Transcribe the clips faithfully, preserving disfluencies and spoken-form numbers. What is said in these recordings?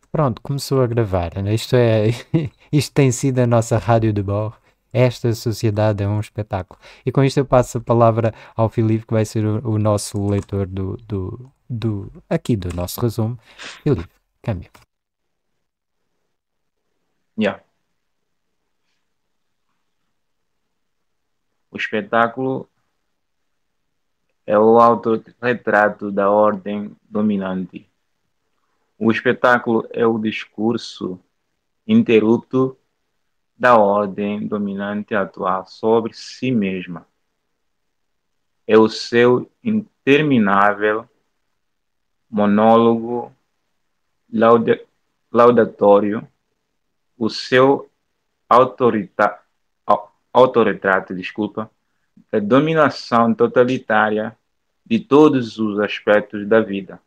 Pronto, começou a gravar. Isto é, isto tem sido a nossa rádio de bordo. Esta sociedade é um espetáculo. E com isto eu passo a palavra ao Filipe, que vai ser o, o nosso leitor do, do, do, aqui do nosso resumo. Filipe, câmbio. Yeah. O espetáculo é o autorretrato da ordem dominante. O espetáculo é o discurso interrupto da ordem dominante atual sobre si mesma. É o seu interminável monólogo lauda laudatório, o seu autorita autorretrato, desculpa, da dominação totalitária de todos os aspectos da vida.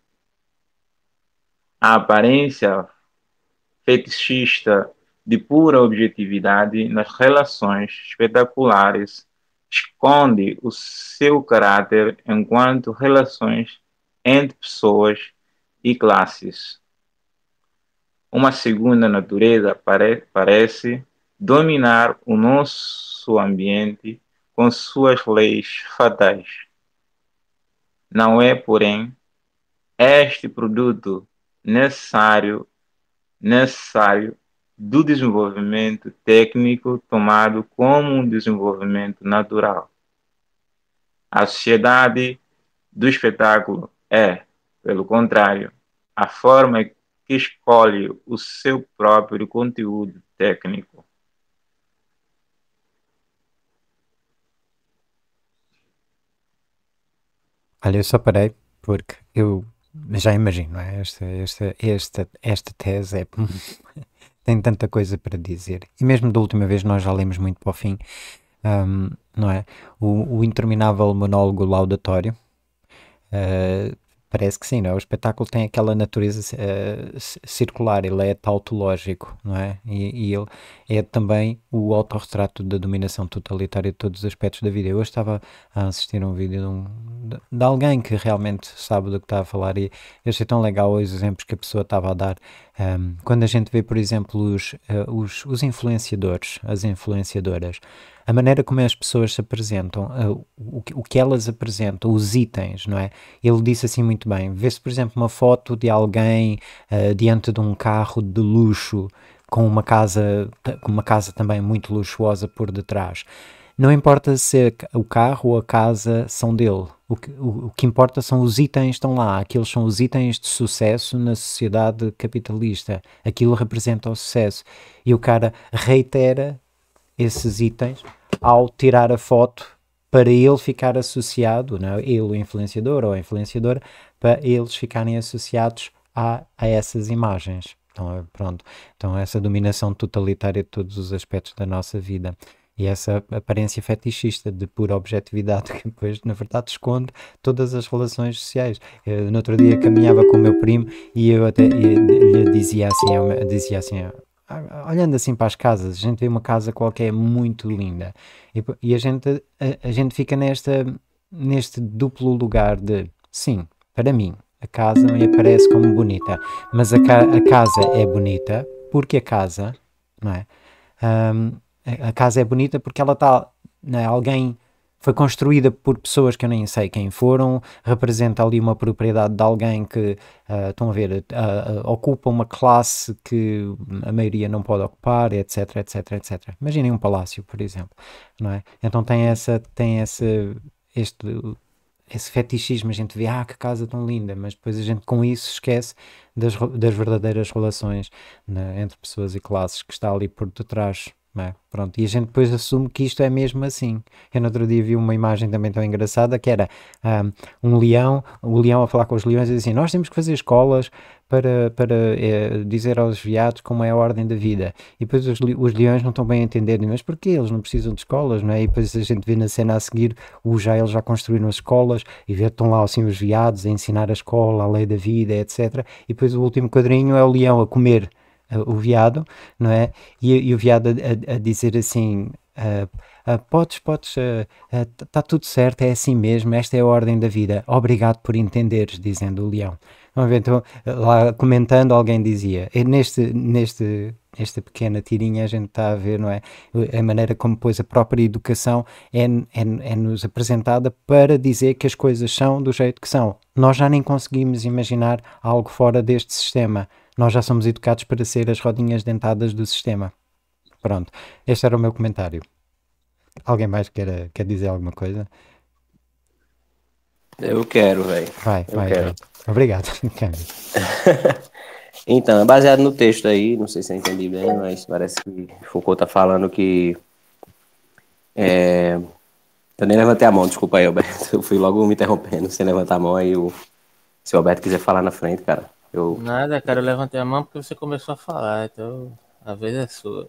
A aparência fetichista de pura objetividade nas relações espetaculares esconde o seu caráter enquanto relações entre pessoas e classes. Uma segunda natureza pare parece dominar o nosso ambiente com suas leis fatais. Não é, porém, este produto necessário necessário do desenvolvimento técnico tomado como um desenvolvimento natural. A sociedade do espetáculo é, pelo contrário, a forma que escolhe o seu próprio conteúdo técnico. Olha, eu só parei porque eu já imagino, não é? Esta, esta, esta, esta tese é, tem tanta coisa para dizer. E mesmo da última vez nós já lemos muito para o fim, um, não é? O, o interminável monólogo laudatório. Uh, parece que sim, não é? O espetáculo tem aquela natureza uh, circular, ele é tautológico, não é? E, e ele é também o autorretrato da dominação totalitária de todos os aspectos da vida. Eu hoje estava a assistir a um vídeo de, um, de, de alguém que realmente sabe do que está a falar e eu achei tão legal os exemplos que a pessoa estava a dar. Um, quando a gente vê, por exemplo, os, uh, os, os influenciadores, as influenciadoras, a maneira como as pessoas se apresentam, uh, o, o que elas apresentam, os itens, não é? Ele disse assim muito bem, vê-se por exemplo uma foto de alguém uh, diante de um carro de luxo, com uma casa, com uma casa também muito luxuosa por detrás. Não importa se o carro ou a casa são dele. O que, o, o que importa são os itens que estão lá. Aqueles são os itens de sucesso na sociedade capitalista. Aquilo representa o sucesso. E o cara reitera esses itens ao tirar a foto para ele ficar associado, não é? Ele, o influenciador ou a influenciadora, para eles ficarem associados a, a essas imagens. Então, pronto. Então, essa dominação totalitária de todos os aspectos da nossa vida. E essa aparência fetichista de pura objetividade que depois, na verdade, esconde todas as relações sociais. Eu, no outro dia caminhava com o meu primo e eu até e, lhe dizia assim, eu, dizia assim, olhando assim para as casas, a gente vê uma casa qualquer muito linda e, e a, gente, a, a gente fica nesta, neste duplo lugar de, sim, para mim, a casa me aparece como bonita, mas a, ca a casa é bonita porque a casa, não é? Um, a, a casa é bonita porque ela está, né, alguém foi construída por pessoas que eu nem sei quem foram, representa ali uma propriedade de alguém que, uh, estão a ver, uh, uh, ocupa uma classe que a maioria não pode ocupar, etc, etc, etcétera. Imaginem um palácio, por exemplo, não é? Então tem essa, tem esse, este, esse fetichismo, a gente vê, ah, que casa tão linda, mas depois a gente com isso esquece das, das verdadeiras relações, né, entre pessoas e classes que está ali por detrás. É, pronto, e a gente depois assume que isto é mesmo assim. Eu no outro dia vi uma imagem também tão engraçada que era um, um leão, o leão a falar com os leões e diz assim, nós temos que fazer escolas para, para é, dizer aos veados como é a ordem da vida. E depois os, os leões não estão bem a entender, mas porquê? Eles não precisam de escolas, não é? E depois a gente vê na cena a seguir, o, já eles já construíram as escolas e vê, estão lá assim os veados a ensinar a escola, a lei da vida, etcétera. E depois o último quadrinho é o leão a comer uh, o veado, não é? E, e o veado a, a, a dizer assim, uh, uh, podes, podes, está uh, uh, tudo certo, é assim mesmo, esta é a ordem da vida, obrigado por entenderes, dizendo o leão. Vamos ver, então, lá comentando, alguém dizia, e neste, neste, esta pequena tirinha a gente está a ver, não é? A maneira como depois a própria educação é, é, é-nos apresentada para dizer que as coisas são do jeito que são. Nós já nem conseguimos imaginar algo fora deste sistema. Nós já somos educados para ser as rodinhas dentadas do sistema. Pronto, este era o meu comentário. Alguém mais quer, quer dizer alguma coisa? Eu quero, velho. Vai, Eu vai, quero. vai. Obrigado, Câmbio. Então, é baseado no texto aí, não sei se eu entendi bem, mas parece que Foucault tá falando que. É... Eu nem levantei a mão, desculpa aí, Alberto. Eu fui logo me interrompendo sem levantar a mão aí. O... Se o Alberto quiser falar na frente, cara. Eu... Nada, cara, eu levantei a mão porque você começou a falar, então a vez é sua.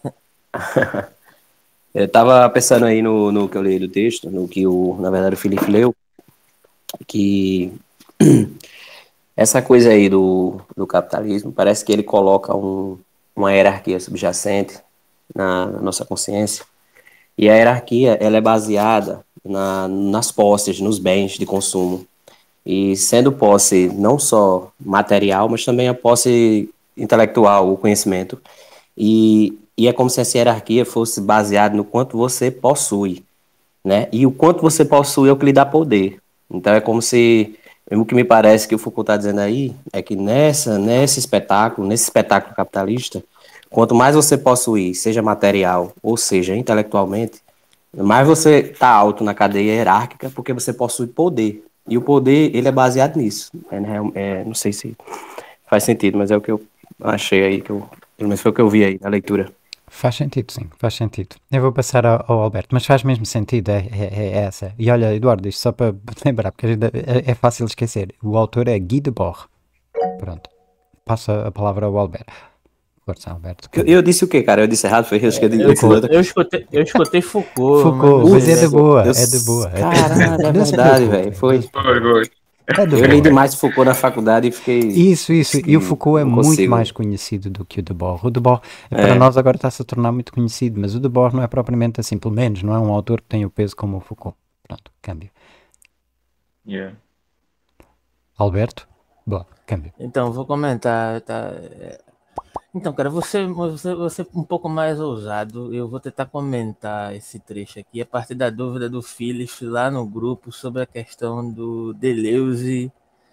eu tava pensando aí no, no que eu li do texto, no que o, na verdade, o Felipe leu, que essa coisa aí do, do capitalismo, parece que ele coloca um, uma hierarquia subjacente na, na nossa consciência, e a hierarquia, ela é baseada na, nas posses, nos bens de consumo, e sendo posse não só material, mas também a posse intelectual, o conhecimento, e, e é como se essa hierarquia fosse baseada no quanto você possui, né? E o quanto você possui é o que lhe dá poder. Então é como se, o que me parece que o Foucault está dizendo aí, é que nessa, nesse espetáculo, nesse espetáculo capitalista, quanto mais você possuir, seja material ou seja intelectualmente, mais você está alto na cadeia hierárquica porque você possui poder. E o poder, ele é baseado nisso. É, é, não sei se faz sentido, mas é o que eu achei aí, que eu, pelo menos foi o que eu vi aí na leitura. Faz sentido, sim, faz sentido. Eu vou passar ao, ao Alberto, mas faz mesmo sentido, é, é, é essa. E olha, Eduardo, isto só para lembrar, porque é, é fácil esquecer. O autor é Guy Debord. Pronto. Passa a palavra ao Alberto. Força, Alberto. Eu, eu disse o quê, cara? Eu disse errado? Foi eu que eu, eu, eu, eu, escutei, eu escutei Foucault. Foucault, mas, mas é de boa, eu, é de boa. Caralho, é verdade, velho. Foi. Foi, foi. É eu li demais Foucault na faculdade e fiquei... Isso, isso. E o Foucault é muito mais conhecido do que o Debord. O Debord, é. para nós, agora está-se a tornar muito conhecido, mas o Debord não é propriamente assim, pelo menos, não é um autor que tem o peso como o Foucault. Pronto, câmbio. Yeah. Alberto? Boa, câmbio. Então, vou comentar, tá... Então, cara, você, você, você um pouco mais ousado, eu vou tentar comentar esse trecho aqui a partir da dúvida do Philip lá no grupo sobre a questão do Deleuze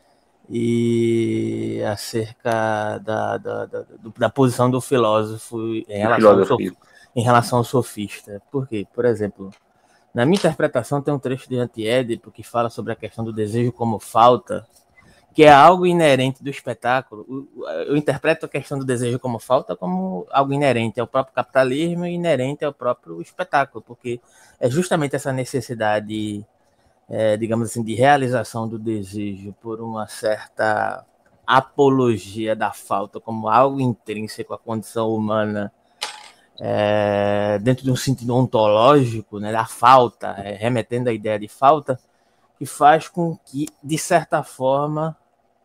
e acerca da, da, da, da posição do filósofo em relação, ao, sof, em relação ao sofista. Por quê? Por exemplo, na minha interpretação tem um trecho de Antiédipo que fala sobre a questão do desejo como falta, que é algo inerente do espetáculo. Eu interpreto a questão do desejo como falta como algo inerente ao próprio capitalismo e inerente ao próprio espetáculo, porque é justamente essa necessidade, é, digamos assim, de realização do desejo por uma certa apologia da falta como algo intrínseco à condição humana, é, dentro de um sentido ontológico, né, da falta, é, remetendo à ideia de falta, que faz com que, de certa forma,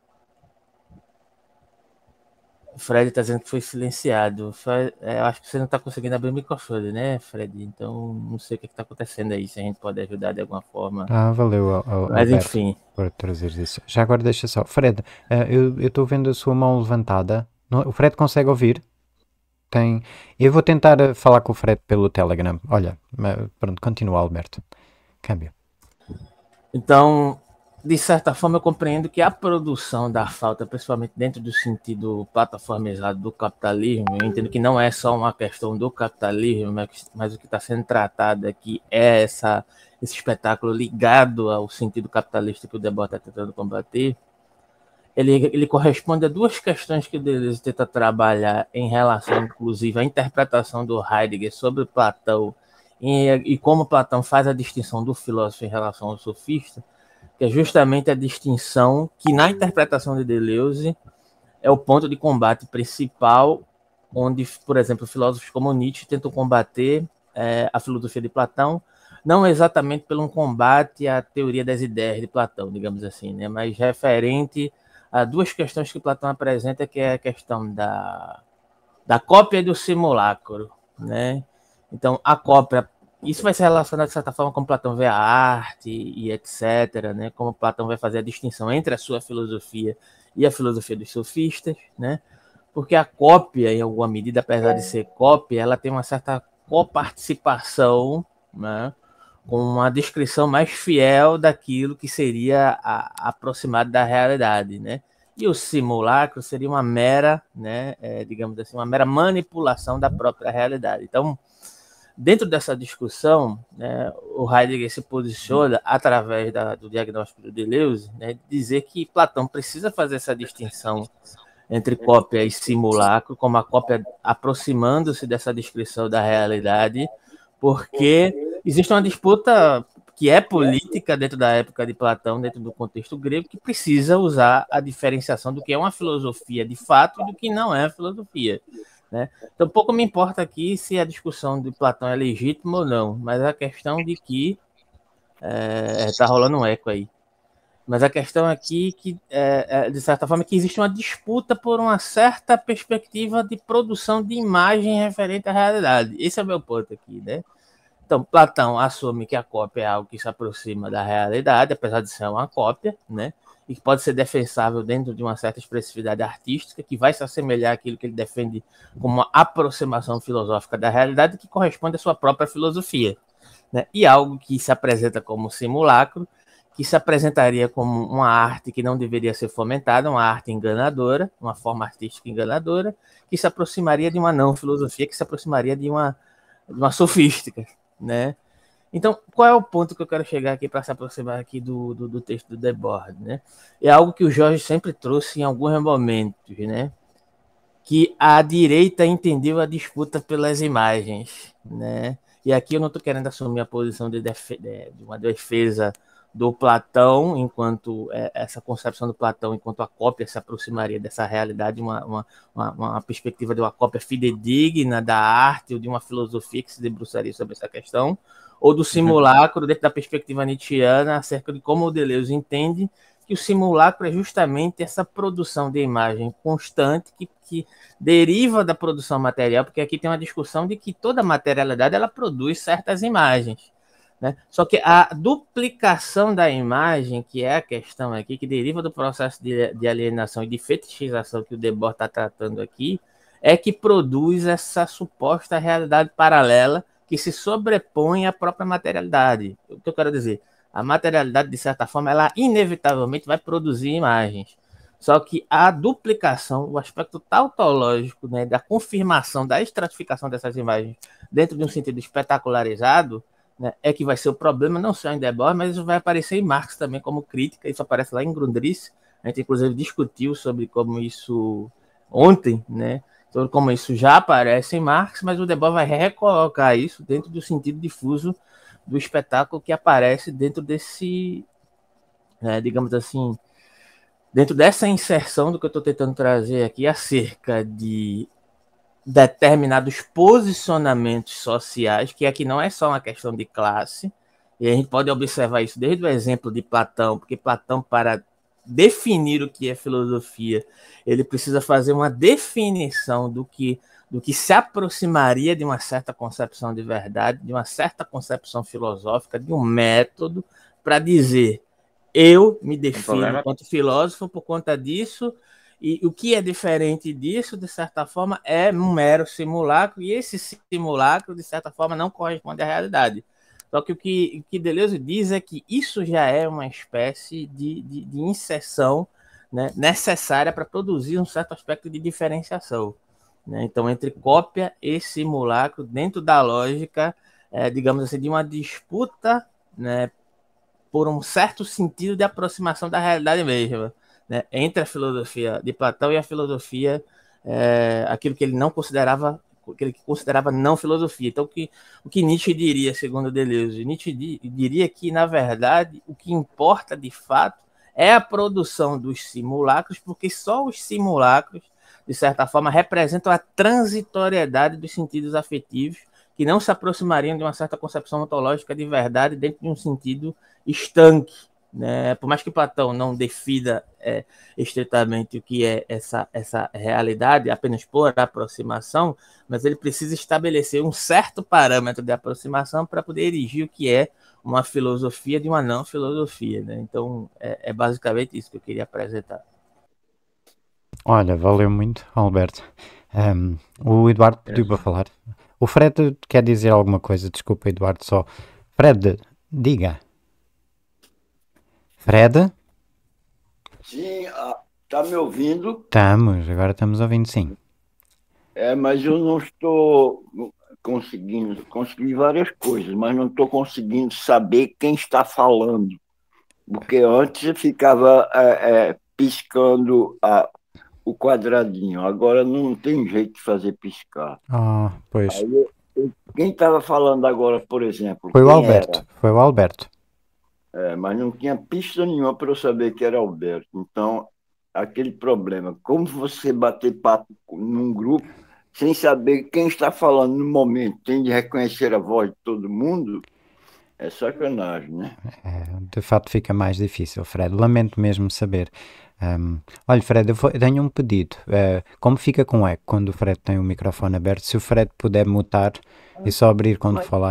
o Fred está dizendo que foi silenciado. Eu acho que você não está conseguindo abrir o microfone, né, Fred? Então, não sei o que está acontecendo aí, se a gente pode ajudar de alguma forma. Ah, valeu, ao, ao, Mas, Alberto, enfim. por trazer isso. Já agora deixa só. Fred, uh, eu estou vendo a sua mão levantada. O Fred consegue ouvir? Tem. Eu vou tentar falar com o Fred pelo Telegram. Olha, pronto, continua, Alberto. Câmbio. Então, de certa forma, eu compreendo que a produção da falta, principalmente dentro do sentido plataformizado do capitalismo, eu entendo que não é só uma questão do capitalismo, mas, mas o que está sendo tratado aqui é essa, esse espetáculo ligado ao sentido capitalista que o Debord está tentando combater. Ele, ele corresponde a duas questões que o Deleuze tenta trabalhar em relação, inclusive, à interpretação do Heidegger sobre Platão e, e como Platão faz a distinção do filósofo em relação ao sofista, que é justamente a distinção que, na interpretação de Deleuze, é o ponto de combate principal, onde, por exemplo, filósofos como Nietzsche tentam combater é, a filosofia de Platão, não exatamente pelo um combate à teoria das ideias de Platão, digamos assim, né, mas referente a duas questões que Platão apresenta, que é a questão da, da cópia e do simulacro, né? Então, a cópia, isso vai ser relacionado, de certa forma, como Platão vê a arte e etcétera, né? Como Platão vai fazer a distinção entre a sua filosofia e a filosofia dos sofistas, né? Porque a cópia, em alguma medida, apesar de ser cópia, ela tem uma certa coparticipação, né, com uma descrição mais fiel daquilo que seria a, aproximado da realidade, né? E o simulacro seria uma mera, né, é, digamos assim, uma mera manipulação da própria realidade. Então, dentro dessa discussão, né, o Heidegger se posiciona, através da, do diagnóstico do Deleuze, né, dizer que Platão precisa fazer essa distinção entre cópia e simulacro, como a cópia aproximando-se dessa descrição da realidade, porque existe uma disputa que é política dentro da época de Platão, dentro do contexto grego, que precisa usar a diferenciação do que é uma filosofia de fato e do que não é filosofia, né? Então, pouco me importa aqui se a discussão de Platão é legítima ou não, mas a questão de que está é, rolando um eco aí. Mas a questão aqui, que, é, é, de certa forma, que existe uma disputa por uma certa perspectiva de produção de imagem referente à realidade. Esse é o meu ponto aqui, né? Então, Platão assume que a cópia é algo que se aproxima da realidade, apesar de ser uma cópia, né? E que pode ser defensável dentro de uma certa expressividade artística, que vai se assemelhar àquilo que ele defende como uma aproximação filosófica da realidade, que corresponde à sua própria filosofia, né? E algo que se apresenta como simulacro, que se apresentaria como uma arte que não deveria ser fomentada, uma arte enganadora, uma forma artística enganadora, que se aproximaria de uma não-filosofia, que se aproximaria de uma, de uma sofística, né? Então, qual é o ponto que eu quero chegar aqui para se aproximar aqui do, do, do texto do Debord, né? É algo que o Jorge sempre trouxe em alguns momentos, né? Que a direita entendeu a disputa pelas imagens, né? E aqui eu não estou querendo assumir a posição de, def de uma defesa do Platão, enquanto é, essa concepção do Platão, enquanto a cópia se aproximaria dessa realidade, uma, uma, uma, uma perspectiva de uma cópia fidedigna da arte ou de uma filosofia que se debruçaria sobre essa questão, ou do simulacro, dentro da perspectiva nietzschiana, acerca de como o Deleuze entende que o simulacro é justamente essa produção de imagem constante que, que deriva da produção material, porque aqui tem uma discussão de que toda materialidade ela produz certas imagens, né? Só que a duplicação da imagem, que é a questão aqui, que deriva do processo de, de alienação e de fetichização que o Debord está tratando aqui, é que produz essa suposta realidade paralela que se sobrepõe à própria materialidade. O que eu quero dizer? A materialidade, de certa forma, ela inevitavelmente vai produzir imagens. Só que a duplicação, o aspecto tautológico, né, da confirmação, da estratificação dessas imagens dentro de um sentido espetacularizado, né, é que vai ser o problema, não só em Debord, mas isso vai aparecer em Marx também como crítica. Isso aparece lá em Grundrisse. A gente, inclusive, discutiu sobre como isso ontem, né, sobre como isso já aparece em Marx, mas o Debord vai recolocar isso dentro do sentido difuso do espetáculo que aparece dentro desse, é, digamos assim, dentro dessa inserção do que eu estou tentando trazer aqui acerca de determinados posicionamentos sociais, que aqui não é só uma questão de classe, e a gente pode observar isso desde o exemplo de Platão, porque Platão, para definir o que é filosofia, ele precisa fazer uma definição do que, do que se aproximaria de uma certa concepção de verdade, de uma certa concepção filosófica, de um método, para dizer, eu me defino enquanto filósofo por conta disso, e o que é diferente disso, de certa forma, é um mero simulacro, e esse simulacro, de certa forma, não corresponde à realidade. Só que o que, o que Deleuze diz é que isso já é uma espécie de, de, de inserção, né, necessária para produzir um certo aspecto de diferenciação, né? Então, entre cópia e simulacro, dentro da lógica, é, digamos assim, de uma disputa, né, por um certo sentido de aproximação da realidade mesmo, né, entre a filosofia de Platão e a filosofia, é, aquilo que ele não considerava, que ele considerava não filosofia. Então, o que, o que Nietzsche diria, segundo Deleuze? Nietzsche di, diria que, na verdade, o que importa de fato é a produção dos simulacros, porque só os simulacros, de certa forma, representam a transitoriedade dos sentidos afetivos, que não se aproximariam de uma certa concepção ontológica de verdade dentro de um sentido estanque, né? Por mais que Platão não defina é, estritamente o que é essa, essa realidade, apenas por aproximação, mas ele precisa estabelecer um certo parâmetro de aproximação para poder erigir o que é uma filosofia de uma não filosofia, né? Então, é, é basicamente isso que eu queria apresentar. Olha, valeu muito, Alberto. Um, o Eduardo pediu para falar. O Fred quer dizer alguma coisa, desculpa, Eduardo, só. Fred, diga. Fred? Sim, ah, tá me ouvindo? Estamos, agora estamos ouvindo sim. É, mas eu não estou conseguindo, consegui várias coisas, mas não estou conseguindo saber quem está falando. Porque antes eu ficava é, é, piscando a, o quadradinho, agora não tem jeito de fazer piscar. Ah, pois. Aí eu- eu- quem estava falando agora, por exemplo, Foi o quem Alberto, era? foi o Alberto. É, mas não tinha pista nenhuma para eu saber que era Alberto. Então, aquele problema, como você bater papo num grupo sem saber quem está falando no momento, tem de reconhecer a voz de todo mundo, é sacanagem, né? É, de fato fica mais difícil, Fred. Lamento mesmo saber. Um, olha, Fred, eu, vou- eu tenho um pedido. Uh, como fica com eco quando o Fred tem o microfone aberto? Se o Fred puder mutar e só abrir quando Mas, falar,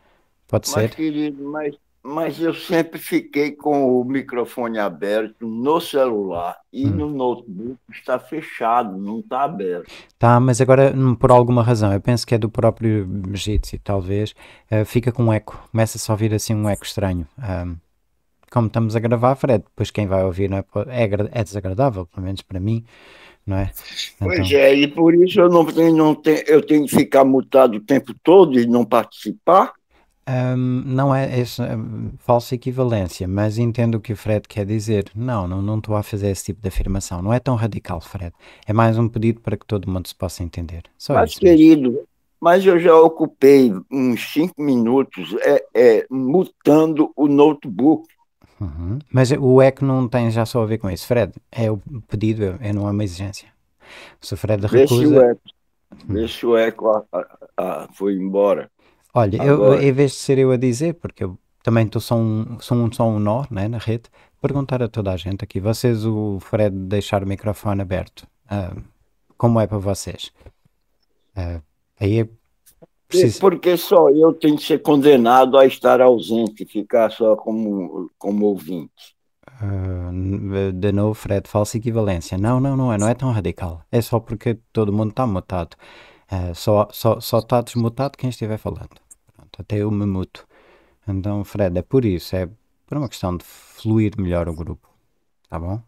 pode mas ser? querido, mas, mas eu sempre fiquei com o microfone aberto no celular e Hum. no notebook está fechado, não está aberto. Tá, mas agora, hum, por alguma razão, eu penso que é do próprio Jitsi, talvez, uh, fica com eco. Começa-se a ouvir assim um eco estranho. Um, como estamos a gravar, Fred, depois quem vai ouvir não é, po- é, agra- é desagradável, pelo menos para mim, não é? Pois Então, é, e por isso eu não tenho, não tenho, eu tenho que ficar mutado o tempo todo e não participar. hum, não é essa hum, falsa equivalência, mas entendo o que o Fred quer dizer. Não, não não estou a fazer esse tipo de afirmação. Não é tão radical, Fred. É mais um pedido para que todo mundo se possa entender. Só Mas, isso mesmo. querido, mas eu já ocupei uns cinco minutos é, é, mutando o notebook. Uhum. Mas o eco não tem já só a ver com isso, Fred. É o pedido, é, não é uma exigência. Se o Fred Vê se o recusa. eco, vê se o eco a- a- a- foi embora. Olha, eu, eu, Agora, em vez de ser eu a dizer, porque eu também estou só um, sou um, só um nó, né, na rede, perguntar a toda a gente aqui, vocês, o Fred deixar o microfone aberto, ah, como é para vocês? Ah, aí é preciso, porque só eu tenho que ser condenado a estar ausente, ficar só como, como ouvinte. ah, de novo, Fred, falsa equivalência. Não, não, não é, não é tão radical. É só porque todo mundo está mutado. Ah, só, só, só está desmutado quem estiver falando. Pronto, até eu me muto. Então, Fred, é por isso, é por uma questão de fluir melhor o grupo, tá bom?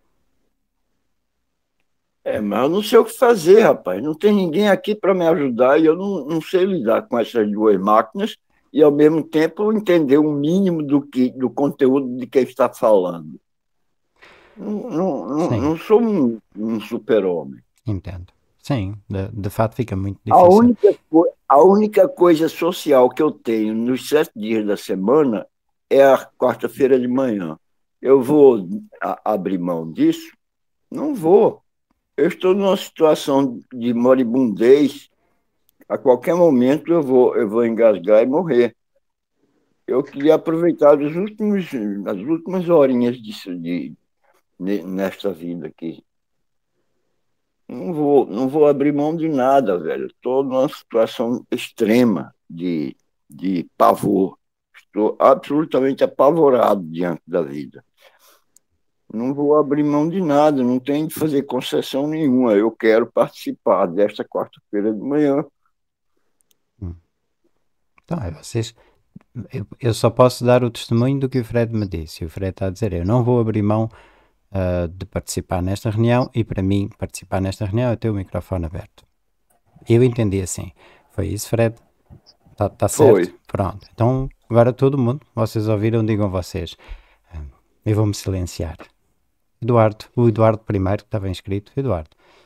É, mas eu não sei o que fazer, rapaz. Não tem ninguém aqui para me ajudar e eu não, não sei lidar com essas duas máquinas e, ao mesmo tempo, entender o mínimo do, que, do conteúdo de quem está falando. Não, não, não, Sim, não sou um, um super-homem. entendo. Sim, de, de fato fica muito A difícil. única, co- a única coisa social que eu tenho nos sete dias da semana é a quarta-feira de manhã. Eu vou a- abrir mão disso? Não vou. Eu estou numa situação de moribundez. A qualquer momento eu vou, eu vou engasgar e morrer. Eu queria aproveitar os últimos, as últimas horinhas disso, de, de- nesta vida aqui. Não vou, não vou abrir mão de nada, velho. Estou numa situação extrema de, de pavor. Estou absolutamente apavorado diante da vida. Não vou abrir mão de nada, não tenho de fazer concessão nenhuma. Eu quero participar desta quarta-feira de manhã. Hum. Então, é vocês. Eu, eu só posso dar o testemunho do que o Fred me disse. O Fred está a dizer: eu não vou abrir mão ah, de participar nesta reunião e, para mim, participar nesta reunião é ter o microfone aberto. Eu entendi assim. Foi isso, Fred? Está tá certo? Foi. Pronto. Então, agora todo mundo, vocês ouviram, digam vocês. Ah, eu vou-me silenciar. Eduardo, o Eduardo primeiro, que estava inscrito. Eduardo.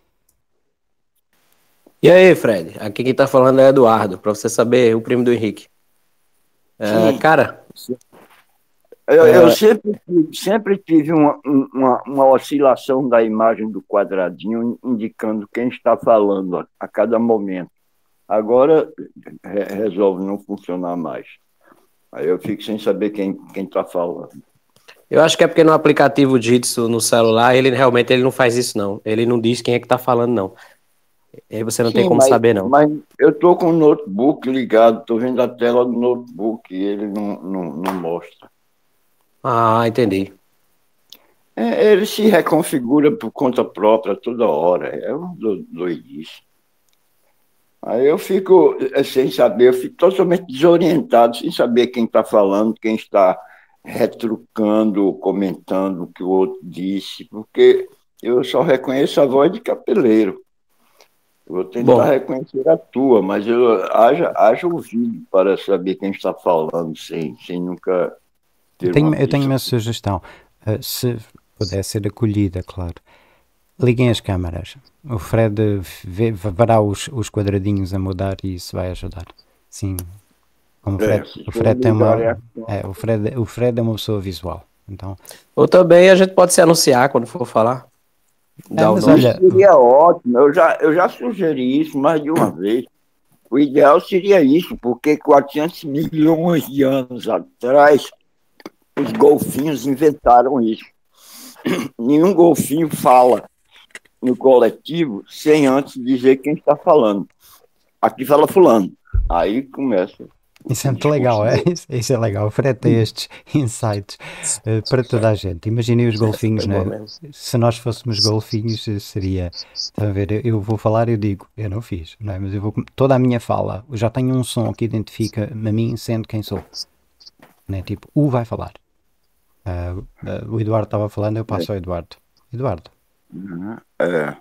E aí, Fred? Aqui quem tá falando é Eduardo, pra você saber, o primo do Henrique. É, Sim. cara, Eu, eu é, sempre, tive- sempre tive uma, uma, uma oscilação da imagem do quadradinho indicando quem está falando a, a cada momento. Agora re- resolve não funcionar mais. Aí eu fico sem saber quem quem está falando. eu acho que é porque no aplicativo Jitsu no celular, ele realmente ele não faz isso, não. Ele não diz quem é que tá falando, não. E aí você não tem Sim, como mas, saber, não. mas eu estou com o notebook ligado, estou vendo a tela do notebook e ele não, não, não mostra. Ah, entendi. É, ele se reconfigura por conta própria toda hora. É um do- doidice. Aí eu fico eh, sem saber, eu fico totalmente desorientado, sem saber quem está falando, quem está retrucando, comentando o que o outro disse, porque eu só reconheço a voz de capeleiro. Eu vou tentar Bom, reconhecer a tua, mas eu haja, haja ouvido para saber quem está falando, sem, sem nunca Eu ter tenho, uma eu tenho visão. uma sugestão. Uh, se puder ser acolhida, claro. Liguem as câmaras. O Fred vê, verá os, os quadradinhos a mudar e isso vai ajudar. Sim, como o É, Fred, se o for Fred tem ligar, uma. é... É, o, Fred, o Fred é uma pessoa visual. Então, ou também a gente pode se anunciar quando for falar. é, Dar o mas nome. Isso olha, seria ótimo, eu já, eu já sugeri isso mais de uma vez. O ideal seria isso, porque quatrocentos milhões de anos atrás, os golfinhos inventaram isso. Nenhum golfinho fala no coletivo sem antes dizer quem está falando. Aqui fala fulano. Aí começa isso é o muito discurso legal, é? dele. Isso, isso é legal. O Fred tem estes insights uh, para toda a gente. Imaginem os Essa golfinhos, foi boa né? mesmo. Se nós fôssemos golfinhos, eh, seria. Estão a ver? Eu, eu vou falar, eu digo, eu não fiz, não é? Mas eu vou. Toda a minha fala, eu já tenho um som que identifica-me a mim sendo quem sou. Né? Tipo, o vai falar. Uh, uh, o Eduardo estava falando, eu passo ao Eduardo. Eduardo, É.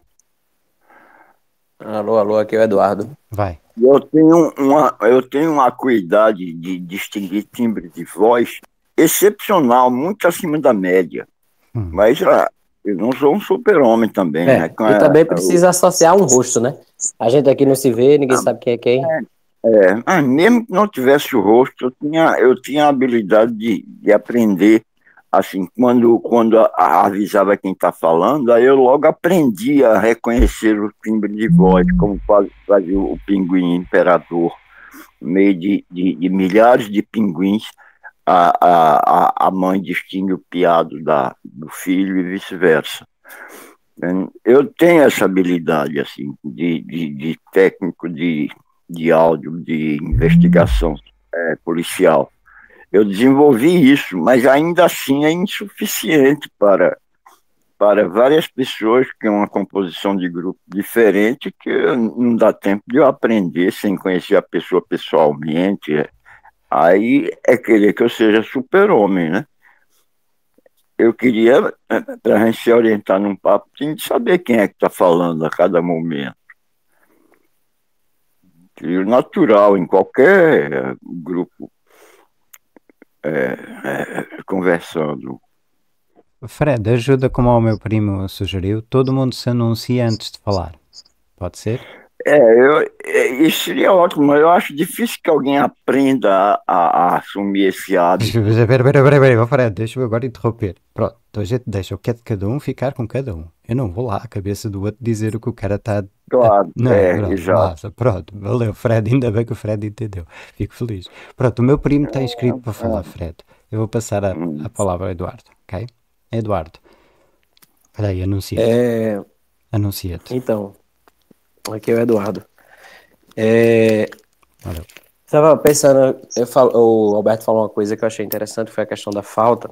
Alô, alô, aqui é o Eduardo. vai. Eu tenho uma, eu tenho uma acuidade de distinguir timbre de voz excepcional, muito acima da média. Hum. Mas ah, eu não sou um super-homem também, né? É, Com e a- também a- precisa associar um rosto, né? A gente aqui não se vê, ninguém sabe quem é quem. É, mas mesmo que não tivesse o rosto, eu tinha, eu tinha a habilidade de, de aprender, assim, quando, quando a- a- avisava quem está falando, aí eu logo aprendi a reconhecer o timbre de voz, como faz- fazia o pinguim imperador, no meio de, de, de milhares de pinguins, a, a, a a mãe distingue o piado da, do filho e vice-versa. Eu tenho essa habilidade, assim, de, de, de técnico de, de áudio, de investigação é, policial. Eu desenvolvi isso, mas ainda assim é insuficiente para, para várias pessoas que é uma composição de grupo diferente, que não dá tempo de eu aprender sem conhecer a pessoa pessoalmente. Aí é querer que eu seja super-homem, né? Eu queria, para a gente se orientar num papo, tem de saber quem é que está falando a cada momento. E o natural, em qualquer grupo é, é, conversando. Fred, ajuda como o meu primo sugeriu. Todo mundo se anuncia antes de falar. Pode ser? É, eu, é, isso seria ótimo, mas eu acho difícil que alguém aprenda a, a- a assumir esse hábito. Espera, espera, espera, espera, oh, Fred, deixa eu agora interromper. Pronto, então a gente deixa o que é de cada um ficar com cada um. Eu não vou lá à cabeça do outro dizer o que o cara está. Claro, Não é? é, Pronto, exato. massa, pronto, valeu, Fred. Ainda bem que o Fred entendeu. Fico feliz. Pronto, o meu primo está inscrito para falar, Fred. Eu vou passar a, Hum. a palavra ao Eduardo, ok? Eduardo, olha aí, anuncia-te. É, Anuncia-te. então, aqui é o Eduardo. É, Valeu. Estava pensando, eu falo, o Alberto falou uma coisa que eu achei interessante, foi a questão da falta,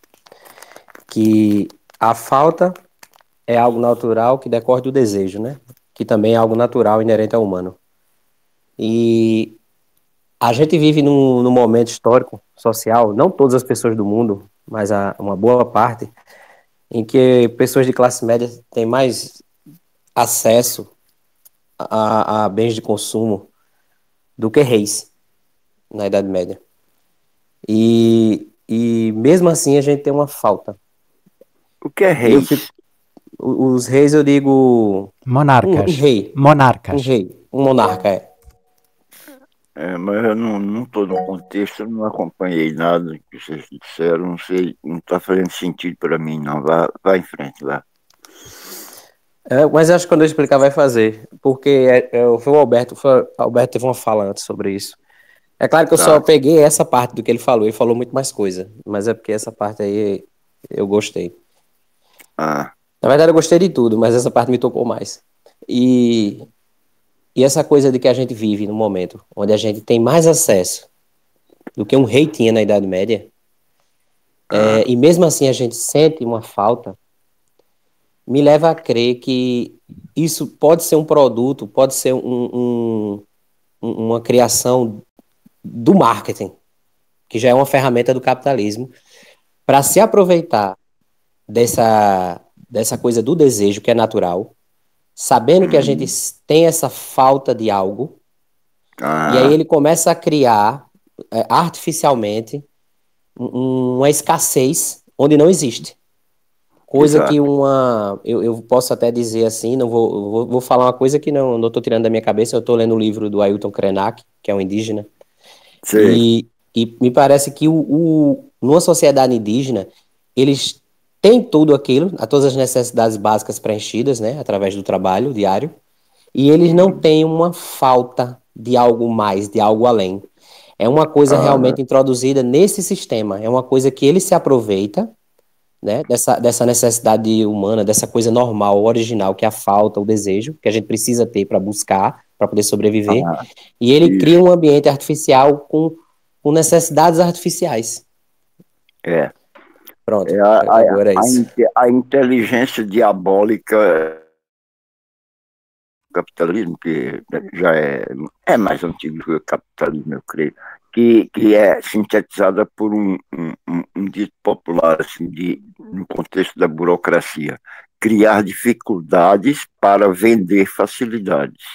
que a falta é algo natural que decorre do desejo, né? Que também é algo natural inerente ao humano. E a gente vive num, num momento histórico, social, não todas as pessoas do mundo, mas a, uma boa parte, em que pessoas de classe média têm mais acesso a, a bens de consumo do que reis na Idade Média. E, e mesmo assim a gente tem uma falta. O que é Eu reis? fico- o- os reis, eu digo, um, Monarcas. um rei, um Monarcas. rei, um monarca, é. É, mas eu não estou no contexto, eu não acompanhei nada que vocês disseram, não sei, não está fazendo sentido para mim, não. Vá, vá em frente, vá. É, mas acho que quando eu explicar vai fazer, porque é, é, foi o Alberto, foi, o Alberto teve uma fala antes sobre isso. É claro que eu Tá. só peguei essa parte do que ele falou, ele falou muito mais coisa, mas é porque essa parte aí eu gostei. Ah, Na verdade eu gostei de tudo, mas essa parte me tocou mais. E, e essa coisa de que a gente vive no momento, onde a gente tem mais acesso do que um rei tinha na Idade Média, é, Ah. e mesmo assim a gente sente uma falta, me leva a crer que isso pode ser um produto, pode ser um, um- um- uma criação do marketing, que já é uma ferramenta do capitalismo, para se aproveitar dessa, dessa coisa do desejo que é natural, sabendo que a gente Hum. tem essa falta de algo, e aí Ah, ele começa a criar é, artificialmente um- uma escassez onde não existe. Coisa que exato. uma. Eu, eu posso até dizer assim, não vou, eu vou, vou falar uma coisa que não não estou tirando da minha cabeça, eu estou lendo o livro do Ailton Krenak, que é um indígena, Sei. e, e me parece que o, o, numa sociedade indígena, eles têm tudo aquilo, a todas as necessidades básicas preenchidas, né, através do trabalho diário, e eles não Hum. têm uma falta de algo mais, de algo além. É uma coisa Ah, realmente introduzida nesse sistema, é uma coisa que ele se aproveita, né, dessa, dessa necessidade humana, dessa coisa normal, original, que é a falta, o desejo, que a gente precisa ter para buscar, para poder sobreviver, ah, e ele cria isso. um ambiente artificial com, com necessidades artificiais. É. Pronto, É a, a, agora é a, isso. inte- a inteligência diabólica do capitalismo, que já é, é mais antigo do que o capitalismo, eu creio, que, que é sintetizada por um, um, um- um dito popular, assim, de, no contexto da burocracia: criar dificuldades para vender facilidades.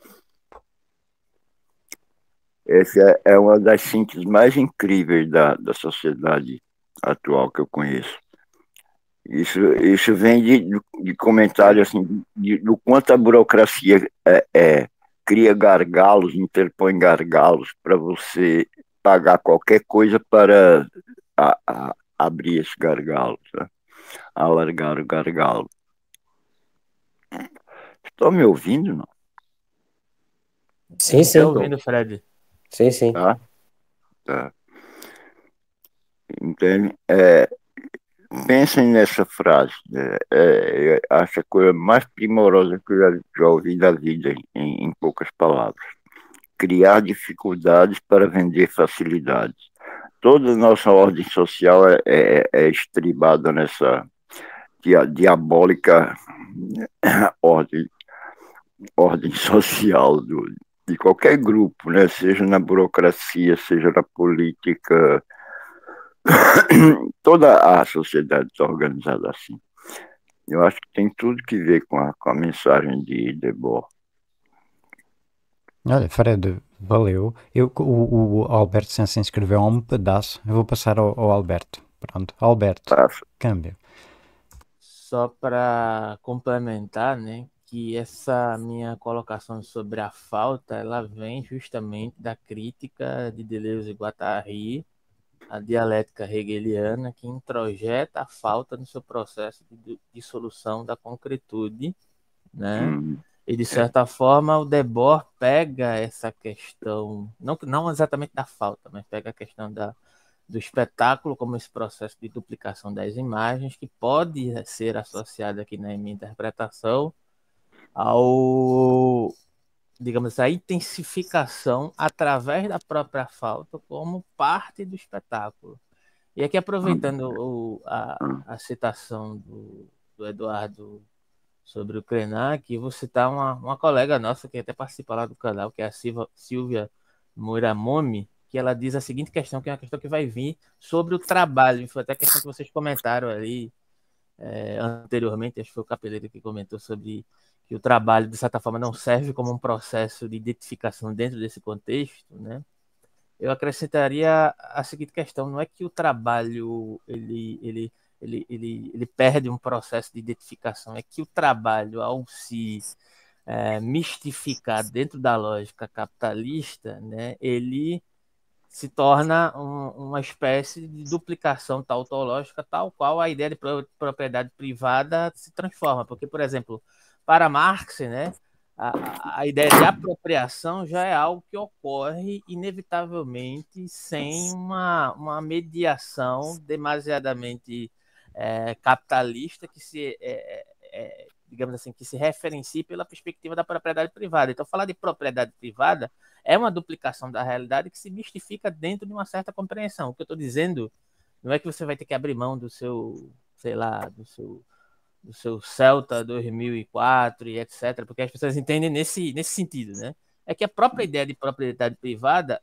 Essa é, é uma das sínteses mais incríveis da, da sociedade atual que eu conheço. Isso, isso vem de, de comentário assim, de, do quanto a burocracia é, é, cria gargalos, interpõe gargalos para você pagar qualquer coisa para a, a, abrir esse gargalo, tá? Alargar o gargalo. Estão me ouvindo, não? Sim, Tá sim, ouvindo, Fred? sim, sim. Tá? Tá. Entende? É, pensem nessa frase. Né? É, eu acho a coisa mais primorosa que eu já, já ouvi da vida, em, em poucas palavras. Criar dificuldades para vender facilidades. Toda a nossa ordem social é, é, é estribada nessa dia, diabólica ordem, ordem social do, de qualquer grupo, né? Seja na burocracia, seja na política, toda a sociedade está organizada assim. Eu acho que tem tudo que ver com a, com a mensagem de Debord. Olha, Fred, valeu. Eu, o, o Alberto Sansa escreveu um pedaço. Eu vou passar ao, ao Alberto. Pronto, Alberto, Passa. câmbio. Só para complementar, né, que essa minha colocação sobre a falta, ela vem justamente da crítica de Deleuze e Guattari, a dialética hegeliana, que introjeta a falta no seu processo de dissolução da concretude, né? Hum, E, de é. certa forma, o Debord pega essa questão, não, não exatamente da falta, mas pega a questão da, do espetáculo como esse processo de duplicação das imagens, que pode ser associado aqui na minha interpretação ao, digamos assim, a intensificação através da própria falta como parte do espetáculo. E aqui, aproveitando o, a, Hum, a citação do, do Eduardo sobre o Krenak, vou citar uma, uma colega nossa que até participa lá do canal, que é a Silva, Silvia Muramomi, que ela diz a seguinte questão, que é uma questão que vai vir sobre o trabalho. Foi até a questão que vocês comentaram ali é, anteriormente, acho que foi o Capeleiro que comentou sobre que o trabalho, de certa forma, não serve como um processo de identificação dentro desse contexto, né? Eu acrescentaria a seguinte questão: não é que o trabalho ele, ele, ele, ele, ele perde um processo de identificação, é que o trabalho, ao se é, mistificar dentro da lógica capitalista, né, ele se torna um, uma espécie de duplicação tautológica, tal qual a ideia de propriedade privada se transforma. Porque, por exemplo, para Marx, né, a, a ideia de apropriação já é algo que ocorre inevitavelmente sem uma, uma mediação demasiadamente é, capitalista que se, é, é, digamos assim, que se referencie pela perspectiva da propriedade privada. Então, falar de propriedade privada é uma duplicação da realidade que se mistifica dentro de uma certa compreensão. O que eu estou dizendo Não é que você vai ter que abrir mão do seu, sei lá, do seu, do seu Celta dois mil e quatro e etcétera, porque as pessoas entendem nesse, nesse sentido, né? É que a própria ideia de propriedade privada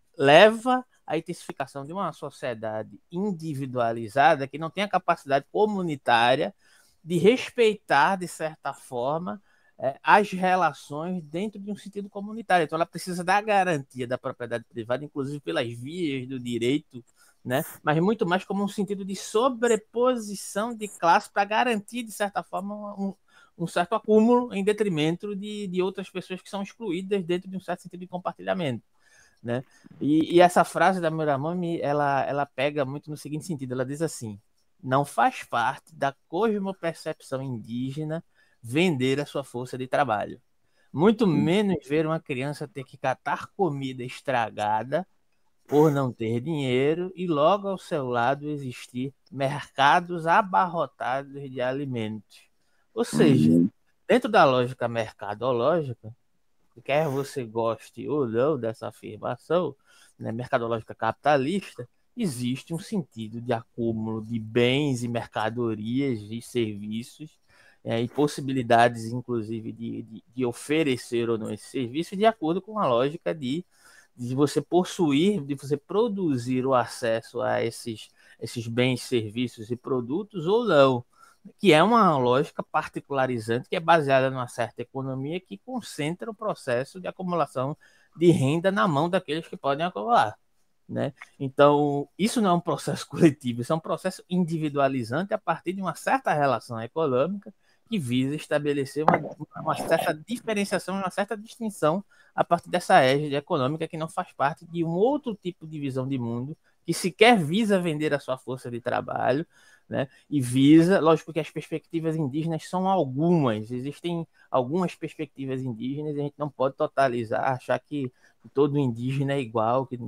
leva à intensificação de uma sociedade individualizada que não tem a capacidade comunitária de respeitar, de certa forma, é, as relações dentro de um sentido comunitário. Então, ela precisa da garantia da propriedade privada, inclusive pelas vias do direito, né? Mas muito mais como um sentido de sobreposição de classe para garantir, de certa forma, um, um certo acúmulo em detrimento de, de outras pessoas que são excluídas dentro de um certo sentido de compartilhamento, né? E, e essa frase da Muramami, ela, ela pega muito no seguinte sentido, ela diz assim: não faz parte da cosmopercepção indígena vender a sua força de trabalho, muito menos ver uma criança ter que catar comida estragada por não ter dinheiro e logo ao seu lado existir mercados abarrotados de alimentos. Ou seja, Uhum. dentro da lógica mercadológica, quer você goste ou não dessa afirmação, né, mercadológica capitalista, existe um sentido de acúmulo de bens e mercadorias e serviços, é, e possibilidades, inclusive, de, de, de oferecer ou não esse serviço de acordo com a lógica de, de você possuir, de você produzir o acesso a esses, esses bens, serviços e produtos ou não, que é uma lógica particularizante que é baseada numa certa economia que concentra o processo de acumulação de renda na mão daqueles que podem acumular, né? Então, isso não é um processo coletivo, isso é um processo individualizante a partir de uma certa relação econômica que visa estabelecer uma, uma certa diferenciação, uma certa distinção a partir dessa égide econômica que não faz parte de um outro tipo de visão de mundo que sequer visa vender a sua força de trabalho, né? E visa, lógico que as perspectivas indígenas são algumas, existem algumas perspectivas indígenas e a gente não pode totalizar, achar que todo indígena é igual, que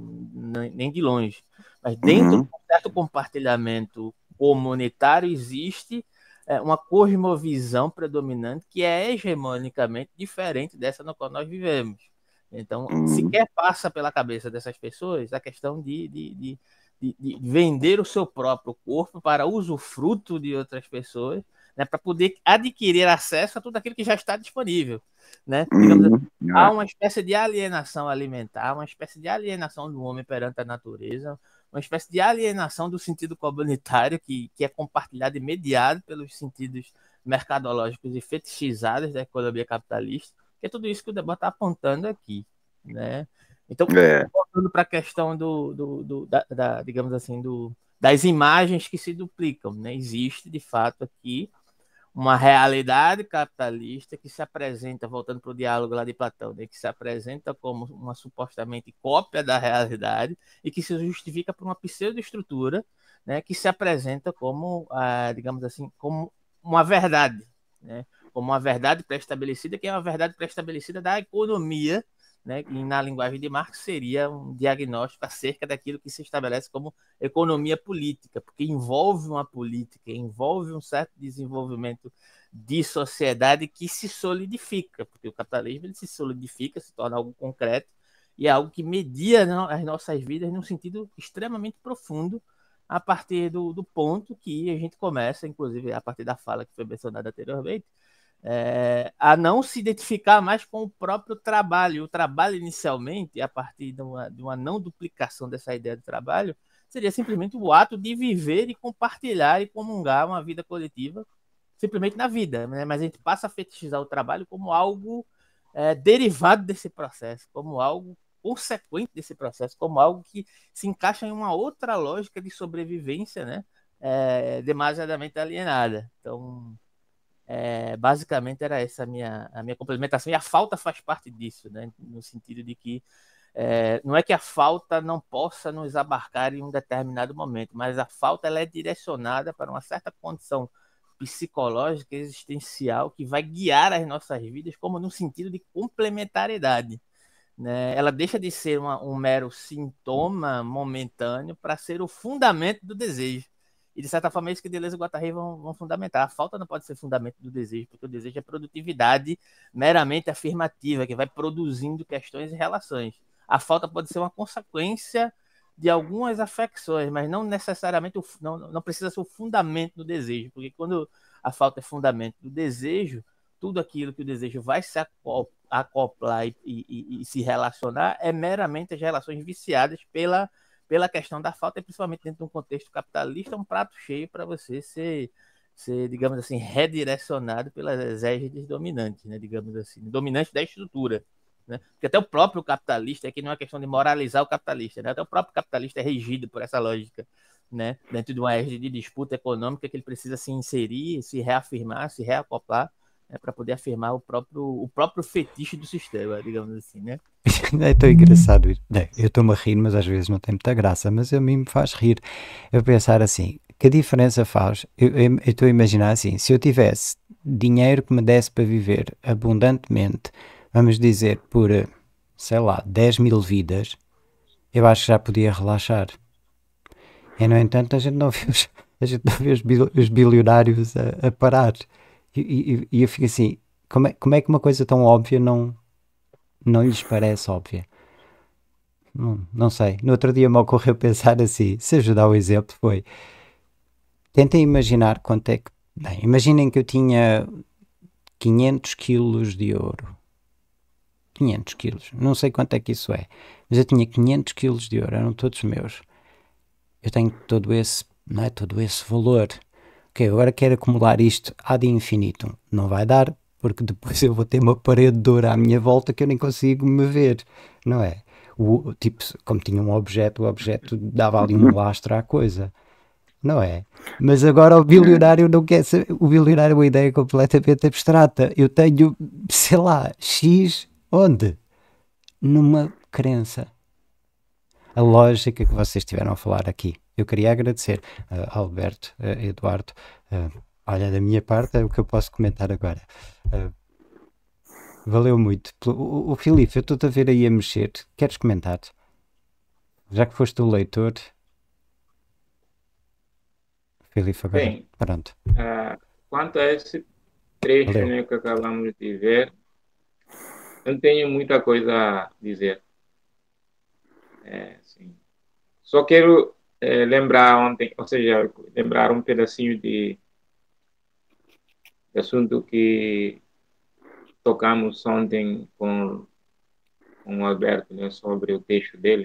nem de longe. Mas dentro Uhum. de um certo compartilhamento comunitário existe é, uma cosmovisão predominante que é hegemonicamente diferente dessa na qual nós vivemos. Então, Uhum. sequer passa pela cabeça dessas pessoas a questão de, de, de De, de vender o seu próprio corpo para usufruto de outras pessoas, né, para poder adquirir acesso a tudo aquilo que já está disponível, né? Digamos assim, Uhum. há É. uma espécie de alienação alimentar, uma espécie de alienação do homem perante a natureza, uma espécie de alienação do sentido comunitário que, que é compartilhado e mediado pelos sentidos mercadológicos e fetichizados da economia capitalista, que é tudo isso que o debate está apontando aqui, né? Então, É. voltando para a questão do, do, do da, da, digamos assim, do, das imagens que se duplicam, né? Existe, de fato, aqui uma realidade capitalista que se apresenta, voltando para o diálogo lá de Platão, né? Que se apresenta como uma supostamente cópia da realidade e que se justifica por uma pseudoestrutura, né? Que se apresenta como, ah, digamos assim, como uma verdade, né? Como uma verdade pré-estabelecida, que é uma verdade pré-estabelecida da economia, né? E na linguagem de Marx seria um diagnóstico acerca daquilo que se estabelece como economia política, porque envolve uma política, envolve um certo desenvolvimento de sociedade que se solidifica, porque o capitalismo ele se solidifica, se torna algo concreto e é algo que media as nossas vidas num sentido extremamente profundo a partir do, do ponto que a gente começa, inclusive a partir da fala que foi mencionada anteriormente, é, a não se identificar mais com o próprio trabalho. O trabalho, inicialmente, a partir de uma, de uma não duplicação dessa ideia de trabalho, seria simplesmente o ato de viver e compartilhar e comungar uma vida coletiva, simplesmente na vida, né? Mas a gente passa a fetichizar o trabalho como algo é, derivado desse processo, como algo consequente desse processo, como algo que se encaixa em uma outra lógica de sobrevivência, né? É, demasiadamente alienada. Então, é, basicamente era essa a minha, a minha complementação, e a falta faz parte disso, né? No sentido de que é, não é que a falta não possa nos abarcar em um determinado momento, mas a falta ela é direcionada para uma certa condição psicológica, existencial, que vai guiar as nossas vidas como no sentido de complementariedade, né? Ela deixa de ser uma, um mero sintoma momentâneo para ser o fundamento do desejo. E, de certa forma, é isso que Deleuze e Guattari vão, vão fundamentar. A falta não pode ser fundamento do desejo, porque o desejo é produtividade meramente afirmativa, que vai produzindo questões e relações. A falta pode ser uma consequência de algumas afecções, mas não necessariamente, o, não, não precisa ser o fundamento do desejo, porque quando a falta é fundamento do desejo, tudo aquilo que o desejo vai se acoplar e, e, e se relacionar é meramente as relações viciadas pela, pela questão da falta, e principalmente dentro de um contexto capitalista, um prato cheio para você ser, ser, digamos assim, redirecionado pelas égides dominantes, né, digamos assim, dominantes da estrutura. Né? Porque até o próprio capitalista, aqui não é uma questão de moralizar o capitalista, né? Até o próprio capitalista é regido por essa lógica, né? Dentro de uma égide de disputa econômica que ele precisa se inserir, se reafirmar, se reacoplar, né? Para poder afirmar o próprio, o próprio fetiche do sistema, digamos assim, né? É tão engraçado. Eu estou-me a rir, mas às vezes não tem muita graça, mas a mim me faz rir. Eu pensar assim, que diferença faz? Eu estou a imaginar assim, se eu tivesse dinheiro que me desse para viver abundantemente, vamos dizer, por, sei lá, dez mil vidas, eu acho que já podia relaxar. E, no entanto, a gente não vê os, a gente não vê os, bil, os bilionários a, a parar. E, e, e eu fico assim, como é, como é que uma coisa tão óbvia não, não lhes parece óbvia? Não, não sei. No outro dia me ocorreu pensar assim, se ajudar o exemplo, foi, tentem imaginar quanto é que... Bem, imaginem que eu tinha quinhentos quilos de ouro. quinhentos quilos, não sei quanto é que isso é, mas eu tinha quinhentos quilos de ouro, eram todos meus. Eu tenho todo esse, não é, todo esse valor. Ok, agora quero acumular isto ad infinitum. Não vai dar, porque depois eu vou ter uma parede de ouro à minha volta que eu nem consigo me ver, não é? O, tipo, como tinha um objeto, o objeto dava ali um lastro à coisa, não é? Mas agora o bilionário não quer saber, o bilionário é uma ideia completamente abstrata. Eu tenho, sei lá, X... Onde? Numa crença. A lógica que vocês estiveram a falar aqui. Eu queria agradecer uh, Alberto, uh, Eduardo. Uh, olha, da minha parte é o que eu posso comentar agora. Uh, valeu muito. O, o, o Filipe, eu estou-te a ver aí a mexer. Queres comentar? Já que foste o leitor. Filipe, agora. Bem, Pronto. uh, quanto a esse trecho, Valeu. né, que acabamos de ver, não tenho muita coisa a dizer. É, sim. Só quero é, lembrar ontem, ou seja, lembrar um pedacinho de, de assunto que tocamos ontem com, com o Alberto, né, sobre o texto dele.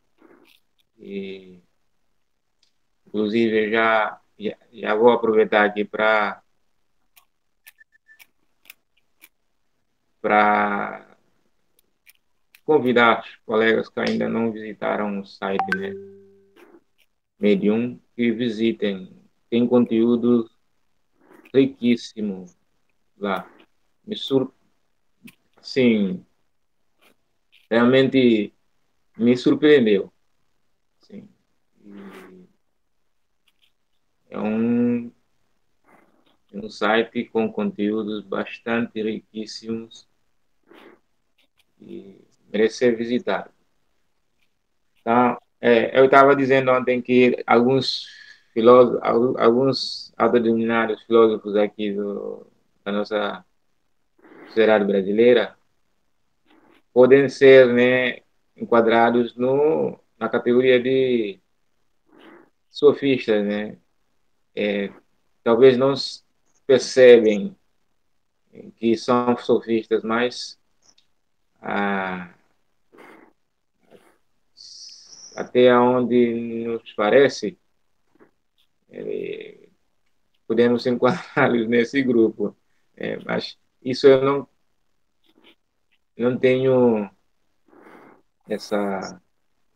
E, inclusive, já, já, já vou aproveitar aqui para para convidar os colegas que ainda não visitaram o site, né, Medium, que visitem. Tem conteúdo riquíssimo lá. Me sur... Sim, realmente me surpreendeu. Sim. E é um, é um site com conteúdos bastante riquíssimos e merece ser visitado. Então, é, eu estava dizendo ontem que alguns filósofos, alguns autodenominados filósofos aqui do, da nossa sociedade brasileira podem ser, né, enquadrados no, na categoria de sofistas, né? É, talvez não percebem que são sofistas, mas ah, até onde nos parece, é, podemos enquadrá-los nesse grupo. É, mas isso eu não, não tenho essa,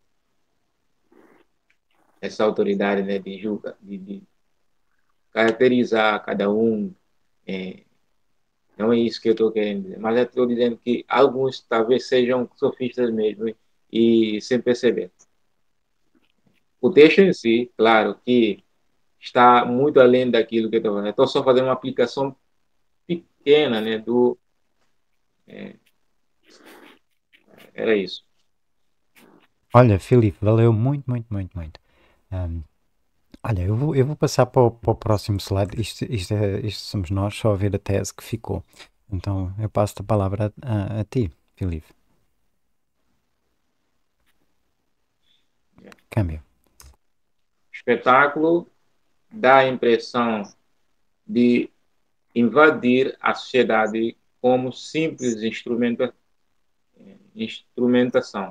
essa autoridade, né, de julgar, de, de caracterizar cada um. É, não é isso que eu estou querendo dizer, mas eu estou dizendo que alguns talvez sejam sofistas mesmo e sem perceber. O texto em si, claro, que está muito além daquilo que eu estou falando. Estou só fazendo uma aplicação pequena, né, do... É, era isso. Olha, Filipe, valeu muito, muito, muito, muito. Um, olha, eu vou, eu vou passar para o, para o próximo slide. Isto, isto, é, isto somos nós, só a ver a tese que ficou. Então, eu passo a palavra a, a, a ti, Filipe. Câmbio. Espetáculo dá a impressão de invadir a sociedade como simples instrumenta, instrumentação.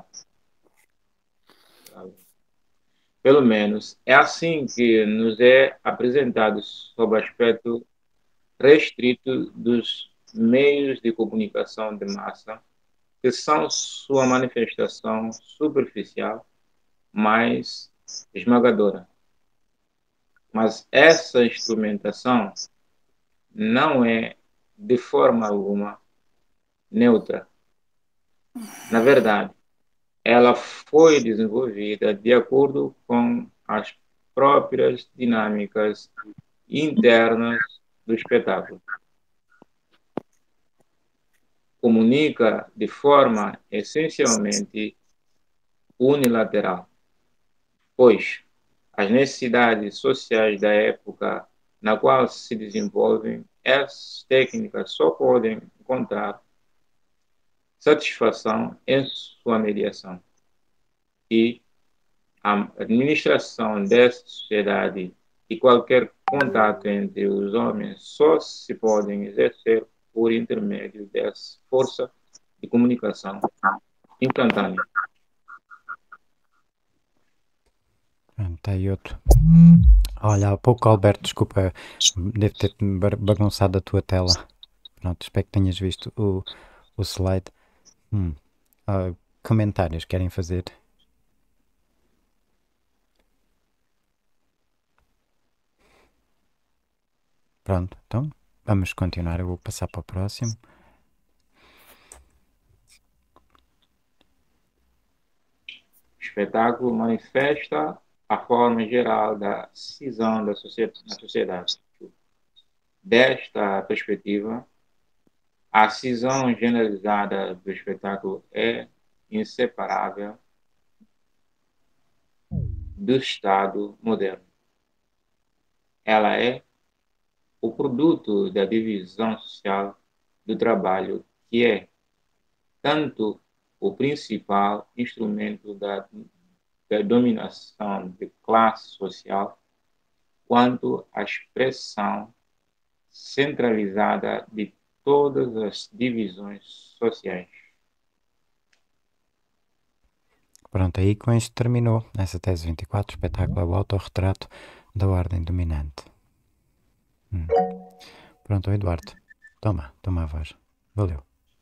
Pelo menos é assim que nos é apresentado sob o aspecto restrito dos meios de comunicação de massa, que são sua manifestação superficial, mais esmagadora. Mas essa instrumentação não é, de forma alguma, neutra. Na verdade, ela foi desenvolvida de acordo com as próprias dinâmicas internas do espetáculo. Comunica de forma essencialmente unilateral, pois as necessidades sociais da época na qual se desenvolvem, essas técnicas só podem encontrar satisfação em sua mediação. E a administração dessa sociedade e qualquer contato entre os homens só se podem exercer por intermédio dessa força de comunicação instantânea. Está aí outro. Olha, há pouco, Alberto, desculpa, devo ter bagunçado a tua tela. Pronto, espero que tenhas visto o, o slide. Hum. Ah, comentários querem fazer? Pronto, então vamos continuar. Eu vou passar para o próximo. O espetáculo manifesta a forma geral da cisão da sociedade, na sociedade. Desta perspectiva, a cisão generalizada do espetáculo é inseparável do Estado moderno. Ela é o produto da divisão social do trabalho, que é tanto o principal instrumento da, da dominação de classe social, quanto a expressão centralizada de todas as divisões sociais. Pronto, aí com isto terminou essa tese vinte e quatro, espetáculo é o autorretrato da ordem dominante. Hum. Pronto, Eduardo, toma, toma a voz. Valeu.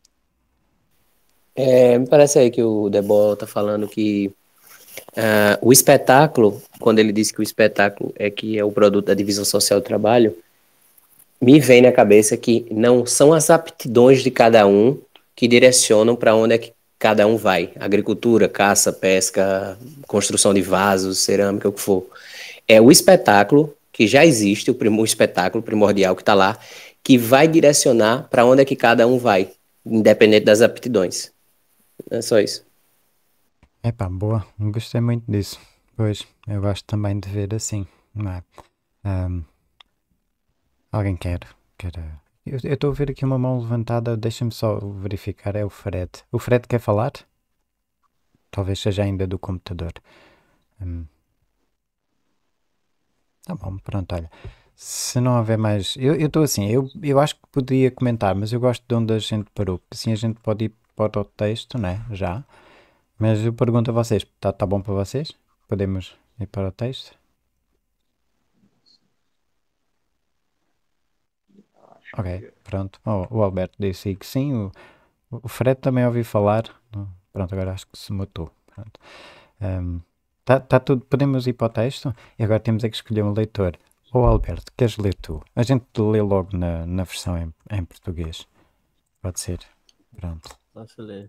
É, me parece aí que o Debol está falando que uh, o espetáculo, quando ele diz que o espetáculo é que é o produto da divisão social do trabalho, me vem na cabeça que não são as aptidões de cada um que direcionam para onde é que cada um vai. Agricultura, caça, pesca, construção de vasos, cerâmica, o que for. É o espetáculo que já existe, o, prim- o espetáculo primordial que está lá, que vai direcionar para onde é que cada um vai, independente das aptidões. É só isso. Epá, boa, gostei muito disso. Pois, eu gosto também de ver assim, não é? Ahm, alguém quer, quer... eh, Eu eu estou a ver aqui uma mão levantada, deixa-me só verificar, é o Fred. O Fred quer falar? Talvez seja ainda do computador. Hum, tá bom, pronto, olha. Se não houver mais... Eu estou assim, eu, eu acho que poderia comentar, mas eu gosto de onde a gente parou, porque assim a gente pode ir para o texto, né? Já. Mas eu pergunto a vocês, tá, tá bom para vocês? Podemos ir para o texto? Ok, pronto. Oh, o Alberto disse aí que sim. O, o Fred também ouviu falar. Pronto, agora acho que se matou. Pronto. Um, tá, tá tudo. Podemos ir para o texto? E agora temos é que escolher um leitor. Ou Alberto, queres ler tu? A gente lê logo na, na versão em, em português. Pode ser. Pronto. Posso ler.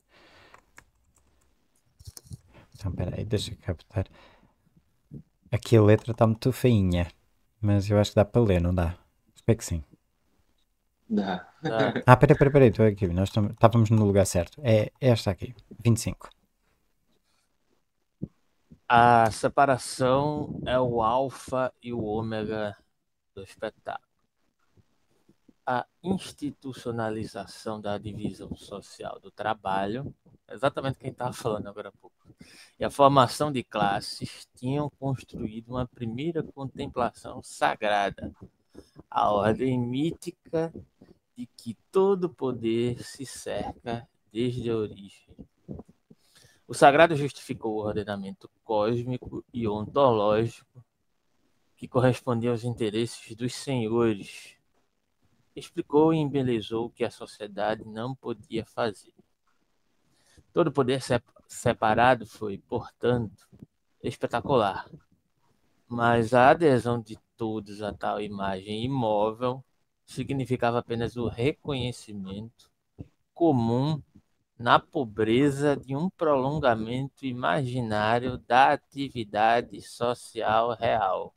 Então, espera aí, deixa eu captar. Aqui a letra está muito feinha. Mas eu acho que dá para ler, não dá? Espero que sim. Dá. Tá. Ah, peraí, peraí, peraí, estou aqui. Nós tam- estávamos no lugar certo. É esta aqui, vinte e cinco. A separação é o alfa e o ômega do espetáculo. A institucionalização da divisão social do trabalho, exatamente quem estava falando agora há pouco, e a formação de classes tinham construído uma primeira contemplação sagrada, a ordem mítica de que todo poder se cerca desde a origem. O sagrado justificou o ordenamento cósmico e ontológico que correspondia aos interesses dos senhores. Explicou e embelezou o que a sociedade não podia fazer. Todo poder separado foi, portanto, espetacular, mas a adesão de todos a tal imagem imóvel significava apenas o reconhecimento comum na pobreza de um prolongamento imaginário da atividade social real,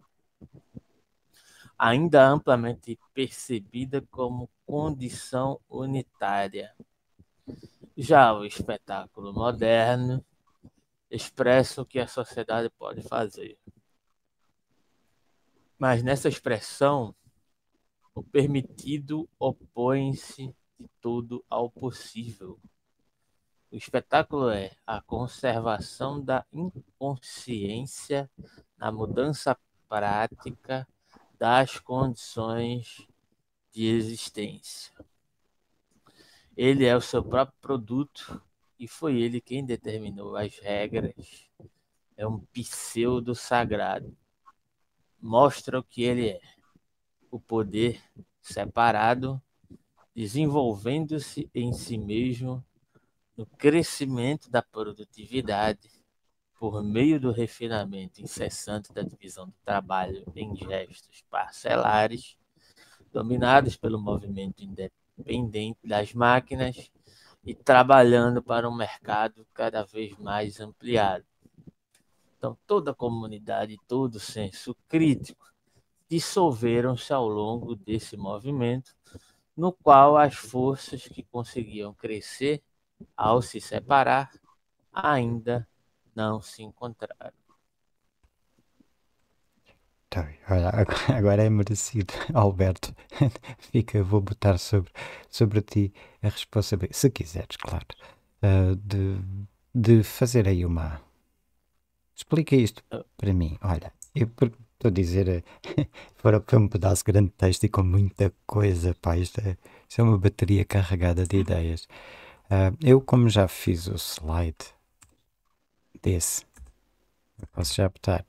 ainda amplamente percebida como condição unitária. Já o espetáculo moderno expressa o que a sociedade pode fazer. Mas nessa expressão, o permitido opõe-se de tudo ao possível. O espetáculo é a conservação da inconsciência na mudança prática das condições de existência. Ele é o seu próprio produto e foi ele quem determinou as regras. É um pseudo sagrado. Mostra o que ele é. O poder separado, desenvolvendo-se em si mesmo no crescimento da produtividade por meio do refinamento incessante da divisão do trabalho em gestos parcelares, dominados pelo movimento independente das máquinas e trabalhando para um mercado cada vez mais ampliado. Então, toda a comunidade e todo o senso crítico dissolveram-se ao longo desse movimento, no qual as forças que conseguiam crescer ao se separar ainda não se encontraram. Tá bem, olha, agora, agora é merecido, Alberto. Fica, vou botar sobre, sobre ti a responsabilidade, se quiseres, claro, uh, de, de fazer aí uma. Explica isto para mim. Olha, eu estou a dizer, foi um pedaço grande de texto e com muita coisa, pá, isto é, isto é uma bateria carregada de ideias. Uh, eu, como já fiz o slide desse, eu posso já botar.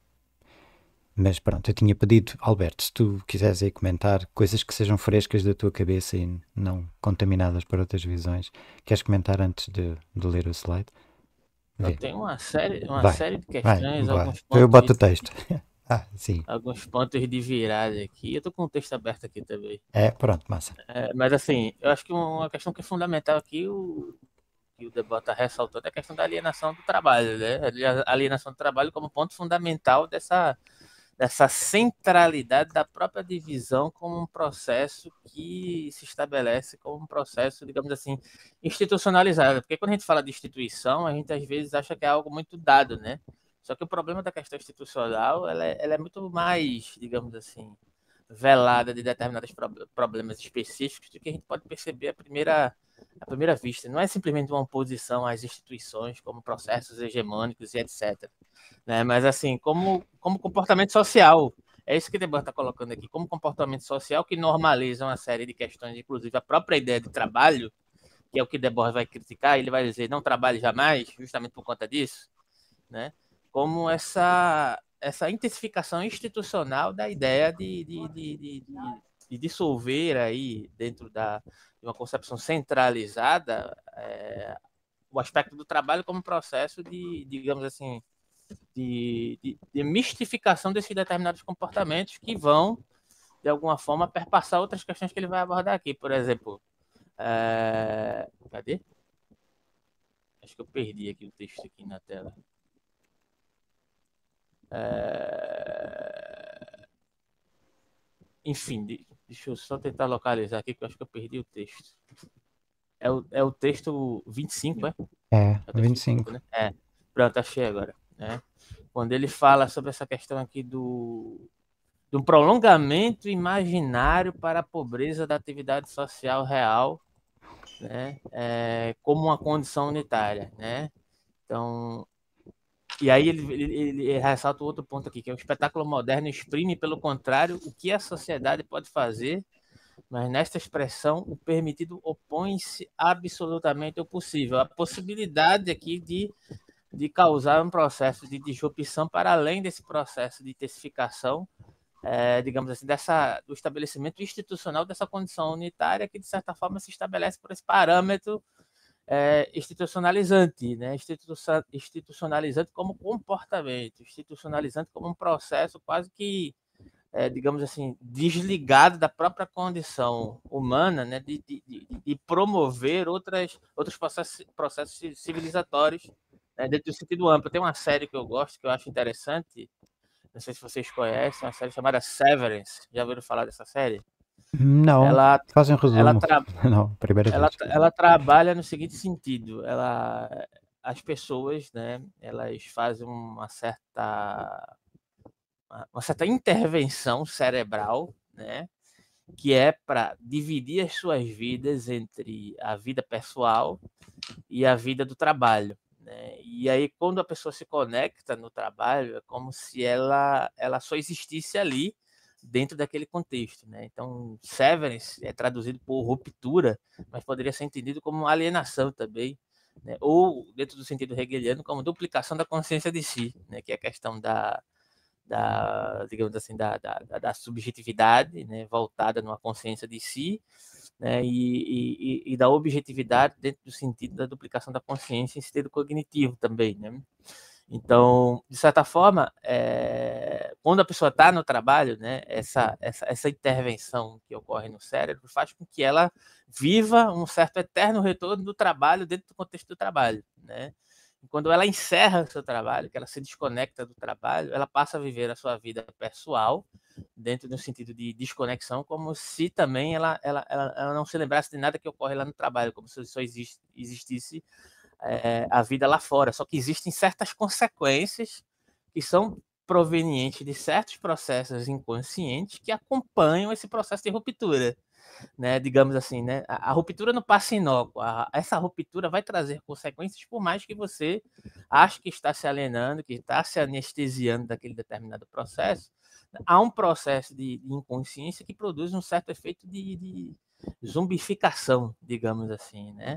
Mas pronto, eu tinha pedido, Alberto, se tu quiseres aí comentar coisas que sejam frescas da tua cabeça e não contaminadas por outras visões, queres comentar antes de, de ler o slide? Eu tenho uma série, uma vai, série de vai, questões, vai. alguns Então eu pontos, boto o texto. Ah, sim. alguns pontos de virada aqui. Eu estou com o texto aberto aqui também. É, pronto, massa. É, mas assim, eu acho que uma questão que é fundamental aqui, o que o Debota ressaltou, é a questão da alienação do trabalho, né? A alienação do trabalho como ponto fundamental dessa dessa centralidade da própria divisão como um processo que se estabelece como um processo, digamos assim, institucionalizado. Porque quando a gente fala de instituição, a gente às vezes acha que é algo muito dado, né? Só que o problema da questão institucional, ela é, ela é muito mais, digamos assim, velada de determinados problemas específicos do que a gente pode perceber à primeira, à primeira vista. Não é simplesmente uma oposição às instituições como processos hegemônicos e etcétera. Né? Mas, assim, como, como comportamento social. É isso que o Debord está colocando aqui, como comportamento social que normaliza uma série de questões, inclusive a própria ideia de trabalho, que é o que Debord vai criticar, ele vai dizer não trabalhe jamais, justamente por conta disso, né? Como essa, essa intensificação institucional da ideia de, de, de, de, de dissolver aí, dentro da, de uma concepção centralizada, é, o aspecto do trabalho como processo de, digamos assim, de, de, de mistificação desses determinados comportamentos que vão, de alguma forma, perpassar outras questões que ele vai abordar aqui. Por exemplo, é... cadê? Acho que eu perdi aqui o texto aqui na tela. É... Enfim, deixa eu só tentar localizar aqui, que eu acho que eu perdi o texto. É o, é o texto vinte e cinco, é? É, É o vinte e cinco. né? É, pronto, achei agora. Né? Quando ele fala sobre essa questão aqui do, do prolongamento imaginário para a pobreza da atividade social real, né? É, como uma condição unitária. Né? Então, e aí ele, ele, ele ressalta outro ponto aqui, que é o espetáculo moderno exprime, pelo contrário, o que a sociedade pode fazer, mas nesta expressão o permitido opõe-se absolutamente ao possível. A possibilidade aqui de, de causar um processo de disrupção para além desse processo de intensificação, é, digamos assim, dessa, do estabelecimento institucional dessa condição unitária que, de certa forma, se estabelece por esse parâmetro é, institucionalizante, né? Institucionalizante como comportamento, institucionalizante como um processo quase que, é, digamos assim, desligado da própria condição humana, né? de, de, de, de promover outras, outros processos, processos civilizatórios, né? Dentro do sentido amplo. Tem uma série que eu gosto, que eu acho interessante, não sei se vocês conhecem, uma série chamada Severance. Já ouviram falar dessa série? Não, Ela, faz um ela, resumo. tra Não, primeira ela, vez. ela trabalha no seguinte sentido: ela, as pessoas, né, elas fazem uma certa, uma certa intervenção cerebral, né, que é para dividir as suas vidas entre a vida pessoal e a vida do trabalho. Né? E aí, quando a pessoa se conecta no trabalho, é como se ela, ela só existisse ali, dentro daquele contexto. Né? Então, severance é traduzido por ruptura, mas poderia ser entendido como alienação também, né? Ou, dentro do sentido hegeliano, como duplicação da consciência de si, né? Que é a questão da, da digamos assim, da, da, da subjetividade, né? Voltada numa consciência de si, né? E, e, e da objetividade dentro do sentido da duplicação da consciência em sentido cognitivo também, né? Então, de certa forma, é, quando a pessoa está no trabalho, né, essa, essa, essa intervenção que ocorre no cérebro faz com que ela viva um certo eterno retorno do trabalho dentro do contexto do trabalho. Né? E quando ela encerra o seu trabalho, que ela se desconecta do trabalho, ela passa a viver a sua vida pessoal, dentro do sentido de desconexão, como se também ela, ela, ela, ela não se lembrasse de nada que ocorre lá no trabalho, como se só existe, existisse é, a vida lá fora. Só que existem certas consequências que são provenientes de certos processos inconscientes que acompanham esse processo de ruptura. Né? Digamos assim, né? a, a ruptura não passa inócua. Essa ruptura vai trazer consequências, por mais que você ache que está se alienando, que está se anestesiando daquele determinado processo. Há um processo de, de inconsciência que produz um certo efeito de, de zumbificação, digamos assim, né?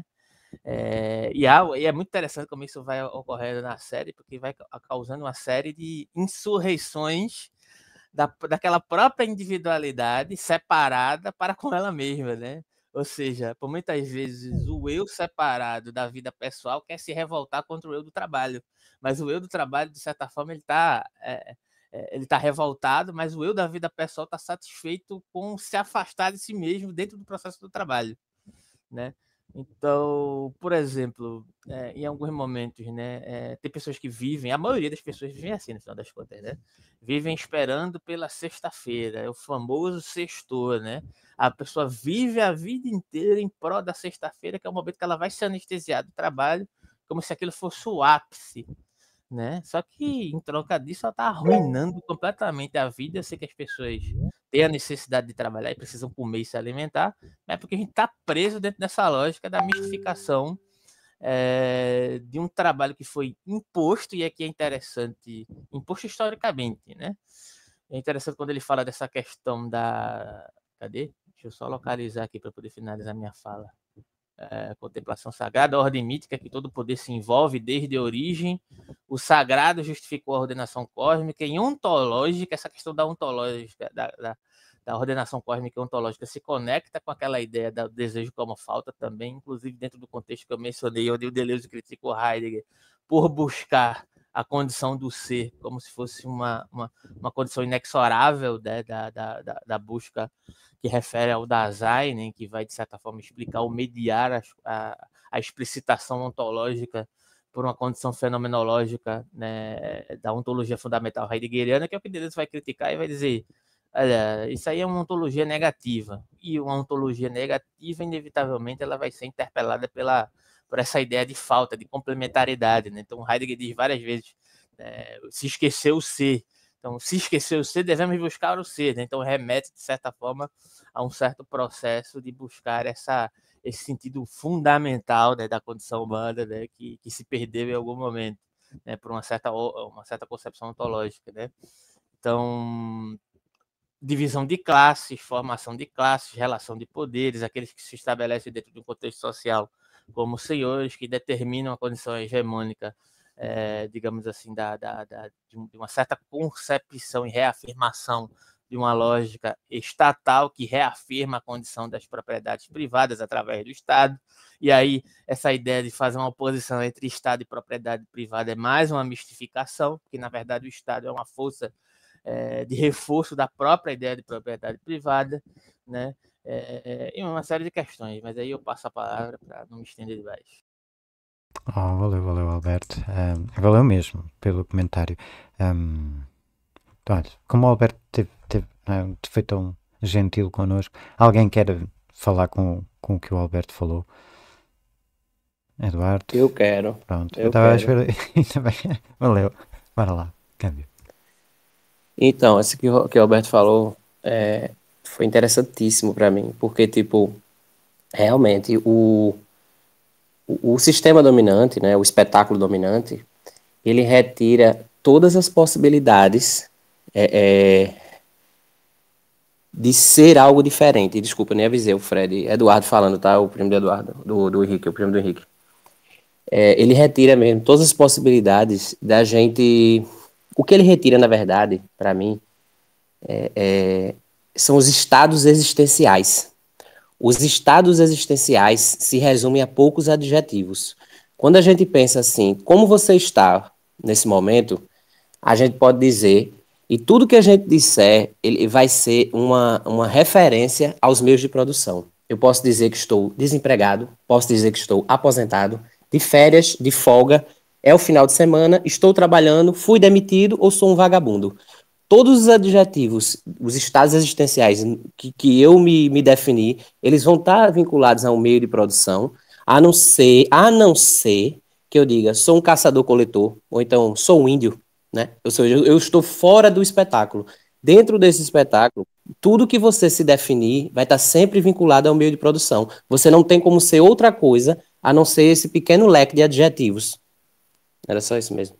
É, e, há, e é muito interessante como isso vai ocorrendo na série, porque vai causando uma série de insurreições da, daquela própria individualidade separada para com ela mesma, né? Ou seja, por muitas vezes o eu separado da vida pessoal quer se revoltar contra o eu do trabalho, mas o eu do trabalho, de certa forma, ele está é, é, ele tá revoltado, mas o eu da vida pessoal está satisfeito com se afastar de si mesmo dentro do processo do trabalho, né? Então, por exemplo, é, em alguns momentos, né, é, tem pessoas que vivem, a maioria das pessoas vivem assim, no final das contas, né? Vivem esperando pela sexta-feira, é o famoso sextor, né? A pessoa vive a vida inteira em prol da sexta-feira, que é o momento que ela vai se anestesiar do trabalho, como se aquilo fosse o ápice, né? Só que, em troca disso, ela está arruinando completamente a vida. Eu sei que as pessoas têm a necessidade de trabalhar e precisam comer e se alimentar, é porque a gente está preso dentro dessa lógica da mistificação é, de um trabalho que foi imposto, e aqui é interessante, imposto historicamente, né? É interessante quando ele fala dessa questão da... Cadê? Deixa eu só localizar aqui para poder finalizar minha fala. É, contemplação sagrada, a ordem mítica que todo poder se envolve desde a origem, o sagrado justificou a ordenação cósmica, e ontológica, essa questão da ontológica, da, da, da ordenação cósmica ontológica se conecta com aquela ideia do desejo como falta também, inclusive dentro do contexto que eu mencionei, onde o Deleuze critica o Heidegger por buscar a condição do ser como se fosse uma, uma, uma condição inexorável, né, da, da, da, da busca que refere ao Dasein, né, que vai, de certa forma, explicar ou mediar a, a, a explicitação ontológica por uma condição fenomenológica, né, da ontologia fundamental heideggeriana, que é o que Deleuze vai criticar e vai dizer, olha, isso aí é uma ontologia negativa, e uma ontologia negativa, inevitavelmente, ela vai ser interpelada pela, por essa ideia de falta, de complementariedade. Né? Então, Heidegger diz várias vezes, né, se esqueceu o ser. Então, se esqueceu o ser, devemos buscar o ser. Né? Então, remete, de certa forma, a um certo processo de buscar essa, esse sentido fundamental, né, da condição humana, né, que, que se perdeu em algum momento. né, por uma certa, uma certa concepção ontológica, né? Então, divisão de classes, formação de classes, relação de poderes, aqueles que se estabelecem dentro de um contexto social como senhores, que determinam a condição hegemônica, é, digamos assim, da, da, da, de uma certa concepção e reafirmação de uma lógica estatal que reafirma a condição das propriedades privadas através do Estado. E aí, essa ideia de fazer uma oposição entre Estado e propriedade privada é mais uma mistificação, porque, na verdade, o Estado é uma força é, de reforço da própria ideia de propriedade privada, né? É, é, e uma série de questões, mas aí eu passo a palavra para não me estender demais. Oh, valeu, valeu, Alberto. Um, valeu mesmo pelo comentário. Um, olha, como o Alberto teve, teve, não, foi tão gentil connosco, alguém quer falar com, com o que o Alberto falou? Eduardo? Eu quero. Pronto, eu eu estava a quero. esperar. Valeu, bora lá, câmbio. Então, isso que o, que o Alberto falou é, foi interessantíssimo para mim, porque, tipo, realmente, o, o, o sistema dominante, né, o espetáculo dominante, ele retira todas as possibilidades é, é, de ser algo diferente. Desculpa, eu nem avisei o Fred. Eduardo falando, tá? O primo do Eduardo, do, do Henrique, o primo do Henrique. É, ele retira mesmo todas as possibilidades da gente... O que ele retira, na verdade, para mim, é, é, são os estados existenciais. Os estados existenciais se resumem a poucos adjetivos. Quando a gente pensa assim, como você está nesse momento, a gente pode dizer, e tudo que a gente disser, ele vai ser uma, uma referência aos meios de produção. Eu posso dizer que estou desempregado, posso dizer que estou aposentado, de férias, de folga, é o final de semana, estou trabalhando, fui demitido ou sou um vagabundo. Todos os adjetivos, os estados existenciais que, que eu me, me defini, eles vão estar vinculados a um meio de produção, a não ser, a não ser que eu diga, sou um caçador-coletor, ou então sou um índio, né? Ou seja, eu, eu estou fora do espetáculo. Dentro desse espetáculo, tudo que você se definir vai estar sempre vinculado ao meio de produção. Você não tem como ser outra coisa a não ser esse pequeno leque de adjetivos. Era só isso mesmo.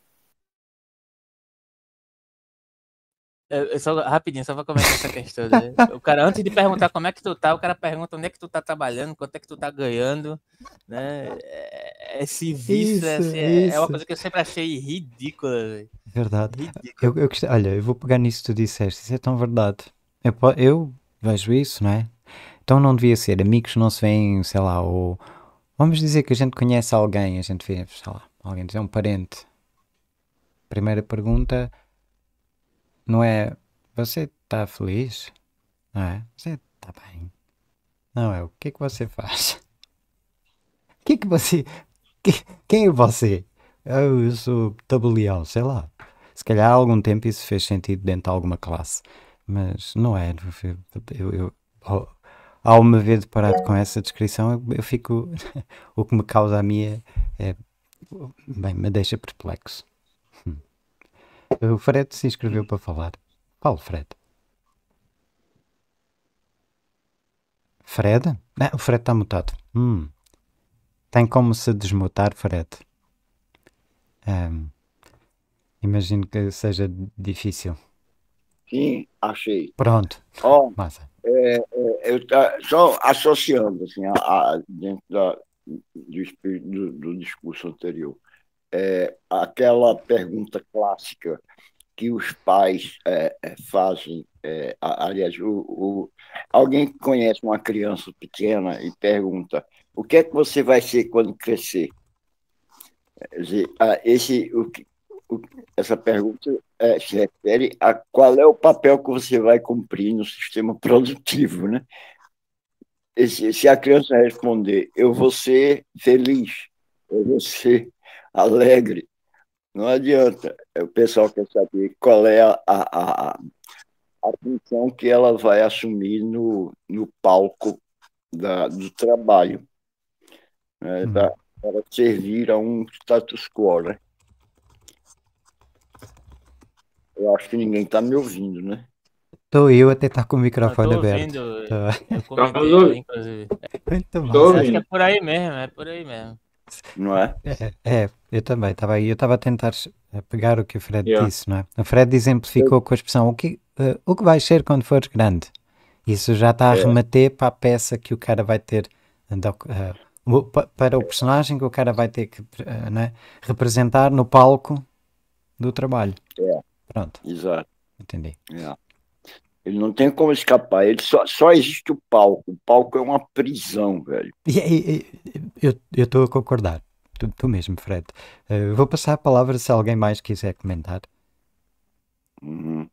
Eu, eu só, rapidinho, só pra comentar essa questão, né? O cara, antes de perguntar como é que tu tá, o cara pergunta onde é que tu tá trabalhando, quanto é que tu tá ganhando, né? Esse vício, Isso, assim, é, é uma isso. coisa que eu sempre achei ridícula, velho. Verdade. Ridícula. Eu, eu gostei- olha, eu vou pegar nisso que tu disseste, isso é tão verdade. Eu, po- eu vejo isso, não é? Então não devia ser, amigos não se veem, sei lá, ou vamos dizer que a gente conhece alguém, a gente vê, sei lá, alguém dizer um parente. Primeira pergunta não é, você está feliz? Não é? Você está bem? Não é, o que é que você faz? O que é que você, que- quem é você? Eu, eu sou tabelião, sei lá. Se calhar há algum tempo isso fez sentido dentro de alguma classe, mas não é. Eu, eu, ao, ao me ver deparado com essa descrição, eu, eu fico. O que me causa a minha é. Bem, me deixa perplexo. Hum. O Fred se inscreveu para falar. Fala, Fred. Fred? Não, o Fred está mutado. Hum. Tem como se desmutar, Fred? Um, imagino que seja difícil. Sim, achei. Pronto. Ó, Massa. é, é, eu tá, só associando assim, a, a- dentro da, do, espírito do, do discurso anterior, é, aquela pergunta clássica que os pais é, é, fazem, é, a- aliás, o, o- alguém que conhece uma criança pequena e pergunta o que é que você vai ser quando crescer? Quer dizer, a- esse, o, que- o- essa pergunta é, se refere a qual é o papel que você vai cumprir no sistema produtivo, né? Esse- se a criança responder, eu vou ser feliz, eu vou ser alegre, não adianta. O pessoal quer saber qual é a, a, a, a função que ela vai assumir no, no palco da, do trabalho, né? Hum. Para servir a um status quo, né? Eu acho que ninguém está me ouvindo, né? Estou eu até estar com o Não, microfone tô aberto. ouvindo, Tá. eu Estamos comentei, ouvindo. inclusive. Muito Estou massa. Eu acho que é ouvindo. por aí mesmo, é por aí mesmo. não é? É, é, eu também estava aí, eu estava a tentar eh, pegar o que o Fred Yeah. disse, não é? O Fred exemplificou com a expressão o que, eh, o que vais ser quando fores grande. Isso já está a É. remeter para a peça que o cara vai ter, então, eh, o- pa- para o personagem que o cara vai ter que eh, não é? Representar no palco do trabalho. É. Pronto, Exato. entendi. É. Ele não tem como escapar. Ele só, só existe o palco. O palco é uma prisão, velho. E, e- e- eu estou a concordar. Tu, tu mesmo, Fred. Eh, vou passar a palavra se alguém mais quiser comentar. Uhum.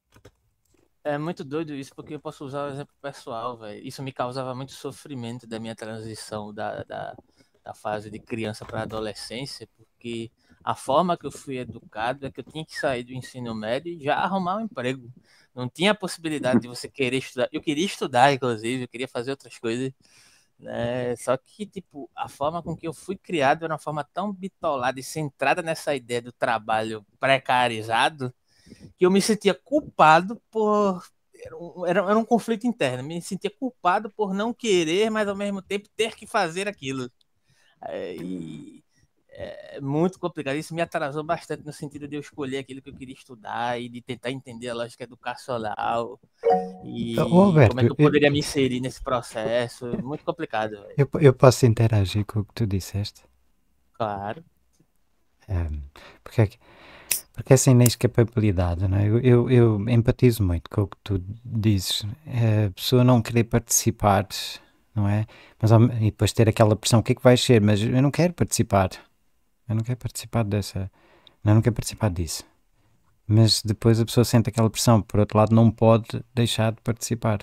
É muito doido isso, porque eu posso usar o exemplo pessoal, velho. Isso me causava muito sofrimento da minha transição da, da, da fase de criança para adolescência, porque a forma que eu fui educado é que eu tinha que sair do ensino médio e já arrumar um emprego. Não tinha a possibilidade de você querer estudar. Eu queria estudar, inclusive, eu queria fazer outras coisas, né? Só que, tipo, a forma com que eu fui criado era uma forma tão bitolada e centrada nessa ideia do trabalho precarizado que eu me sentia culpado por. Era um, era, era um conflito interno. Me sentia culpado por não querer, mas ao mesmo tempo ter que fazer aquilo. É, e é muito complicado. Isso me atrasou bastante no sentido de eu escolher aquilo que eu queria estudar e de tentar entender a lógica educacional Ô, e Alberto, como é que eu eu, poderia me inserir nesse processo. Muito complicado, velho. eu, eu posso interagir com o que tu disseste? Claro. Ehm, porque, é que- porque essa inescapabilidade, não é? Eu, eu, eu empatizo muito com o que tu dizes. É, a pessoa não querer participar, não é? Mas, ao- e depois ter aquela pressão, o que é que vais ser? Mas eu não quero participar. Eu não quero participar dessa. Eu não quero participar disso. Mas depois a pessoa sente aquela pressão. Por outro lado, não pode deixar de participar.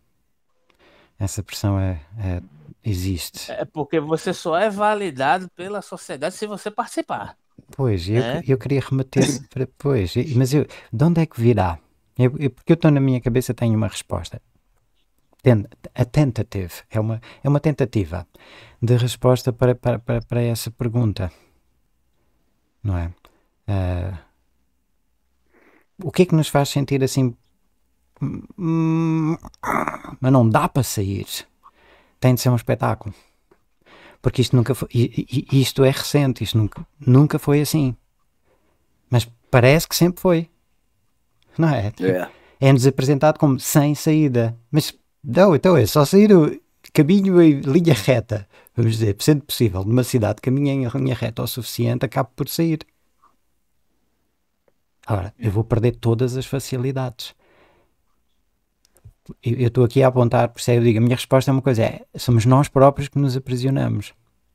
Essa pressão é, é- existe. É porque você só é validado pela sociedade se você participar, Pois, eu, né? eu queria remeter para. Pois, e- mas eu, de onde é que virá? Eu, eu- porque eu estou na minha cabeça, tenho uma resposta. Ten- A tentative, é uma, é uma tentativa de resposta para, para, para, para essa pergunta, não é? Ah, o que é que nos faz sentir assim? "Hum, mas não dá para sair. Tem de ser um espetáculo. Porque isto nunca foi. i- i- Isto é recente, isto nunca, nunca foi assim. Mas parece que sempre foi, não é? É. É-nos apresentado como sem saída. Mas não, então é só sair o caminho em linha reta. Vamos dizer, sendo possível, numa cidade caminha em linha reta o suficiente, acabo por sair. Ora, eu vou perder todas as facilidades. Eu eu estou aqui a apontar, por isso é que eu digo, a minha resposta é uma coisa, é, somos nós próprios que nos aprisionamos.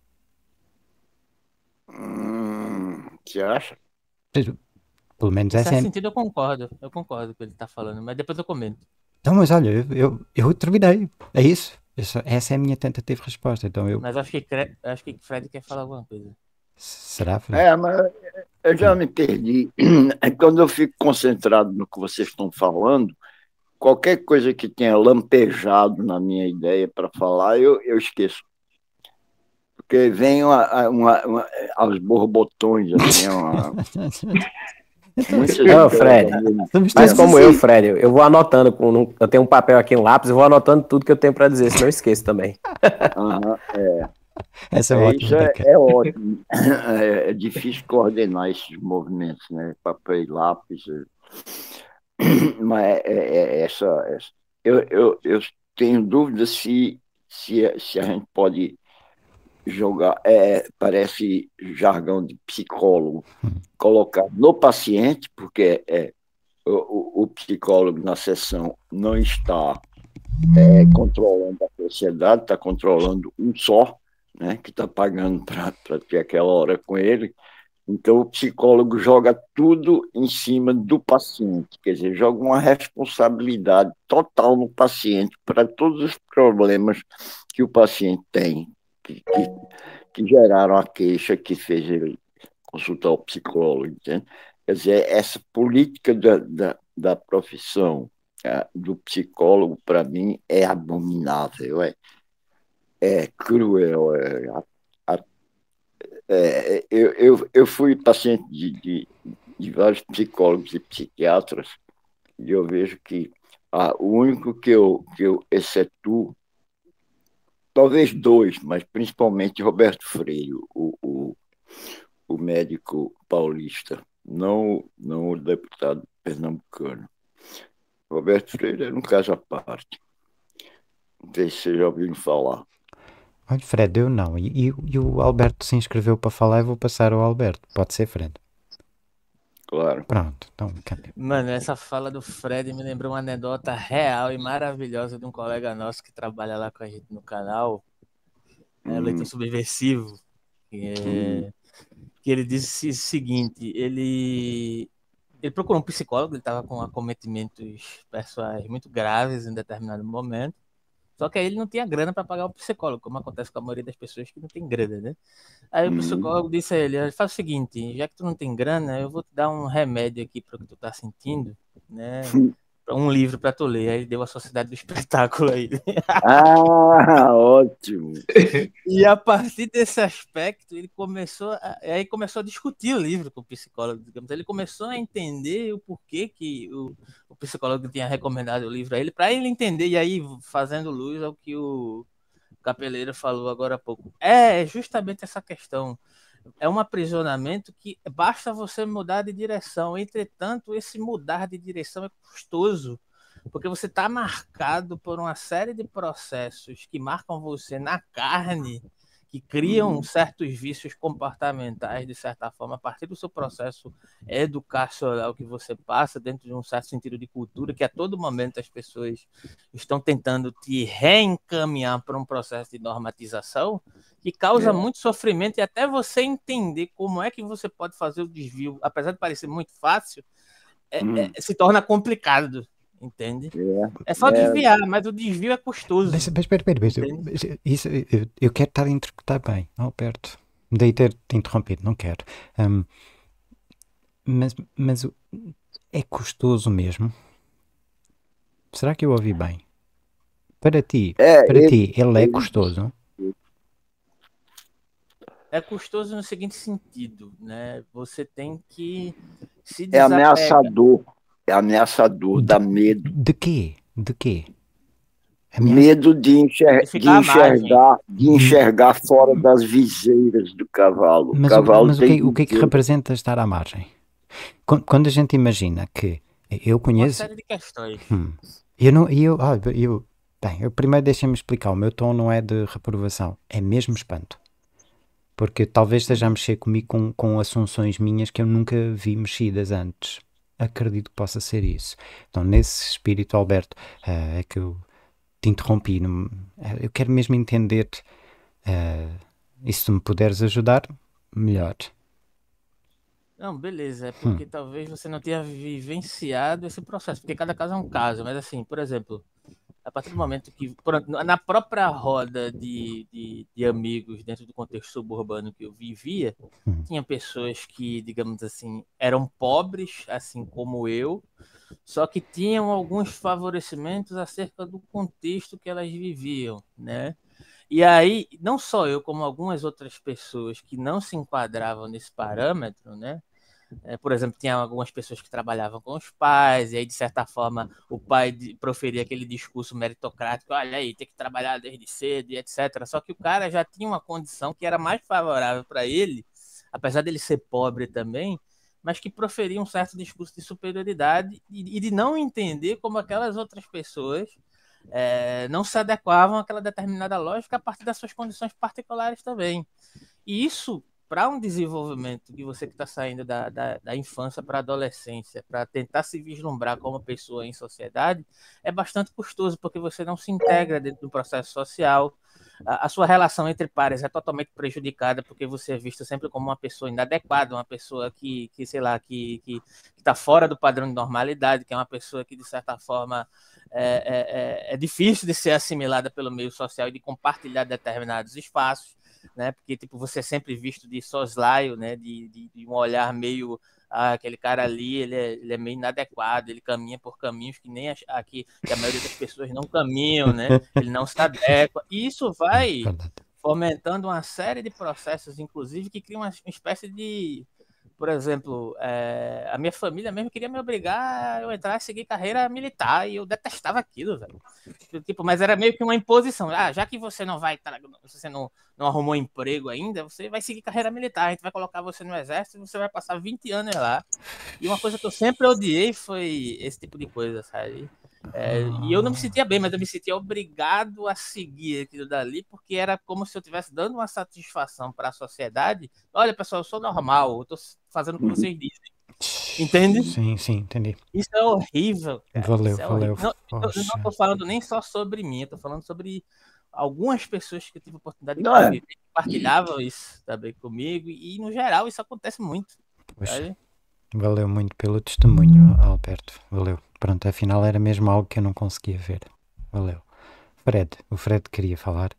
Hum, você acha? Pelo menos Em essa certo é. sentido, eu concordo. Eu concordo com o que ele tá falando, mas depois eu comento. Então, mas olha, eu, eu, eu terminei. É isso. Eu só- essa é a minha tentativa de resposta. Então eu. Mas acho que, Cre- acho que Fred quer falar alguma coisa. Será, Fred? É, mas eu já me perdi. É quando eu fico concentrado no que vocês estão falando, qualquer coisa que tenha lampejado na minha ideia para falar, eu, eu esqueço. Porque vem uma, uma, uma, aos borbotões, assim, uma, muitas Não, ideias Fred, ao mesmo Estamos Mas todos como assim. eu, Fred, eu vou anotando, com, num- eu tenho um papel aqui, um lápis, eu vou anotando tudo que eu tenho para dizer, senão eu esqueço também. Aham, Essa é é, ótima isso é, dica. é ótimo. É, é difícil coordenar esses movimentos, né? Papel e lápis. Mas é, é- é essa, essa. Eu, eu, eu tenho dúvida se, se, se a gente pode jogar, é, parece jargão de psicólogo, colocar no paciente, porque é, o, o, o psicólogo na sessão não está é, controlando a sociedade, está controlando um só, né, que está pagando para ter aquela hora com ele. Então, o psicólogo joga tudo em cima do paciente, quer dizer, joga uma responsabilidade total no paciente para todos os problemas que o paciente tem, que, que, que geraram a queixa que fez ele consultar o psicólogo, entende? Quer dizer, essa política da, da, da profissão é, do psicólogo, para mim, é abominável, é, é cruel, é, a, é, eu, eu, eu fui paciente de, de, de vários psicólogos e psiquiatras e eu vejo que ah, o único que eu, que eu excetuo talvez dois, mas principalmente Roberto Freire, o, o, o médico paulista, não, não o deputado pernambucano. Roberto Freire era um caso à parte. Não sei se vocês já ouviram falar. Olha, Fred, eu não. E, e- e o Alberto se inscreveu para falar, eu vou passar ao Alberto. Pode ser, Fred? Claro. Pronto, então câmbio. Mano, essa fala do Fred me lembrou uma anedota real e maravilhosa de um colega nosso que trabalha lá com a gente no canal, é, o Leitor Hum, Subversivo, que, hum, é- que ele disse o seguinte, ele, ele procurou um psicólogo, ele estava com acometimentos pessoais muito graves em determinado momento, só que aí ele não tinha grana para pagar o psicólogo, como acontece com a maioria das pessoas que não tem grana, né? Aí o hum. psicólogo disse a ele, "Olha, faz o seguinte, já que tu não tem grana, eu vou te dar um remédio aqui para o que tu tá sentindo, né? Um livro para tu ler." Aí ele deu a Sociedade do Espetáculo aí. Ah, ótimo. E a partir desse aspecto, ele começou a, aí começou a discutir o livro com o psicólogo, digamos. Ele começou a entender o porquê que o, o psicólogo tinha recomendado o livro a ele, para ele entender, e aí fazendo luz ao que o Capeleiro falou agora há pouco. É justamente essa questão. É um aprisionamento que basta você mudar de direção. Entretanto, esse mudar de direção é custoso, porque você está marcado por uma série de processos que marcam você na carne, que criam Hum, certos vícios comportamentais, de certa forma, a partir do seu processo educacional que você passa, dentro de um certo sentido de cultura, que a todo momento as pessoas estão tentando te reencaminhar para um processo de normatização, que causa é. muito sofrimento, e até você entender como é que você pode fazer o desvio, apesar de parecer muito fácil, é, Hum, é, se torna complicado, entende? É só é, é. desviar, mas o desvio é Mas, custoso, mas espera, espera, espera. entende? Mas Isso, eu, eu quero estar a interpretar bem, Alberto. Daí ter-te interrompido, não quero. Hum, mas, mas o- é custoso mesmo? Será que eu ouvi bem? Para ti, É, para ele, ti, ele é ele custoso? É custoso no seguinte sentido, né? Você tem que se é desapegar. ameaçador. É ameaçador, De, dá medo. de quê? De quê? Ameaça? Medo de, enxer- De de ficar à margem. enxergar, de Hum, enxergar fora das viseiras do cavalo. O Mas, o, cavalo mas o, tem que, o que é que viseiras. representa estar à margem? Quando, quando a gente imagina que eu Uma conheço. série de questões. Hum, eu não. Eu, ah, eu, bem, eu primeiro deixa-me explicar. O meu tom não é de reprovação, é mesmo espanto. Porque talvez esteja a mexer comigo com, com assunções minhas que eu nunca vi mexidas antes. Acredito que possa ser isso. Então, nesse espírito, Alberto, ah, é que eu te interrompi. não- ah, Eu quero mesmo entender. ah, e se tu me puderes ajudar, melhor. Não, beleza, é Hum, porque talvez você não tenha vivenciado esse processo, porque cada caso é um caso, mas assim, por exemplo, a partir do momento que, por- na própria roda de, de, de amigos dentro do contexto suburbano que eu vivia, hum, tinha pessoas que, digamos assim, eram pobres, assim como eu, só que tinham alguns favorecimentos acerca do contexto que elas viviam, né? E aí, não só eu, como algumas outras pessoas que não se enquadravam nesse parâmetro, né? É, por exemplo, tinha algumas pessoas que trabalhavam com os pais, e aí, de certa forma, o pai de- proferia aquele discurso meritocrático, olha aí, tem que trabalhar desde cedo e etcétera. Só que o cara já tinha uma condição que era mais favorável para ele, apesar dele ser pobre também, mas que proferia um certo discurso de superioridade e, e de não entender como aquelas outras pessoas é, não se adequavam àquela determinada lógica a partir das suas condições particulares também. E isso, para um desenvolvimento que você que está saindo da, da, da infância para a adolescência, para tentar se vislumbrar como pessoa em sociedade, é bastante custoso, porque você não se integra dentro do processo social. A, a sua relação entre pares é totalmente prejudicada, porque você é visto sempre como uma pessoa inadequada, uma pessoa que, que sei lá, que está fora do padrão de normalidade, que é uma pessoa que, de certa forma, é, é, é, é difícil de ser assimilada pelo meio social e de compartilhar determinados espaços, né? Porque tipo, você é sempre visto de soslaio, né? De, de, de um olhar meio ah, aquele cara ali, ele é, ele é meio inadequado, ele caminha por caminhos que nem a, aqui, que a maioria das pessoas não caminham, né? Ele não se adequa. E isso vai verdade. fomentando uma série de processos, inclusive, que criam uma espécie de Por exemplo, é, a minha família mesmo queria me obrigar a eu entrar e seguir carreira militar, e eu detestava aquilo, velho. Tipo, mas era meio que uma imposição. Ah, já que você não vai, você não, não arrumou emprego ainda, você vai seguir carreira militar. A gente vai colocar você no exército e você vai passar vinte anos lá. E uma coisa que eu sempre odiei foi esse tipo de coisa, sabe? É, e eu não me sentia bem, mas eu me sentia obrigado a seguir aquilo dali, porque era como se eu estivesse dando uma satisfação para a sociedade. Olha, pessoal, eu sou normal, eu estou fazendo o que vocês dizem. Entende? Sim, sim, entendi. Isso é horrível, cara. Valeu, Isso é valeu. horrível. Não, eu não estou falando nem só sobre mim, eu estou falando sobre algumas pessoas que eu tive a oportunidade de Não é? conviver, que partilhavam isso também comigo, e no geral isso acontece muito. Poxa, sabe? valeu muito pelo testemunho, Alberto. Valeu. Pronto, afinal era mesmo algo que eu não conseguia ver. Valeu. Fred, o Fred queria falar.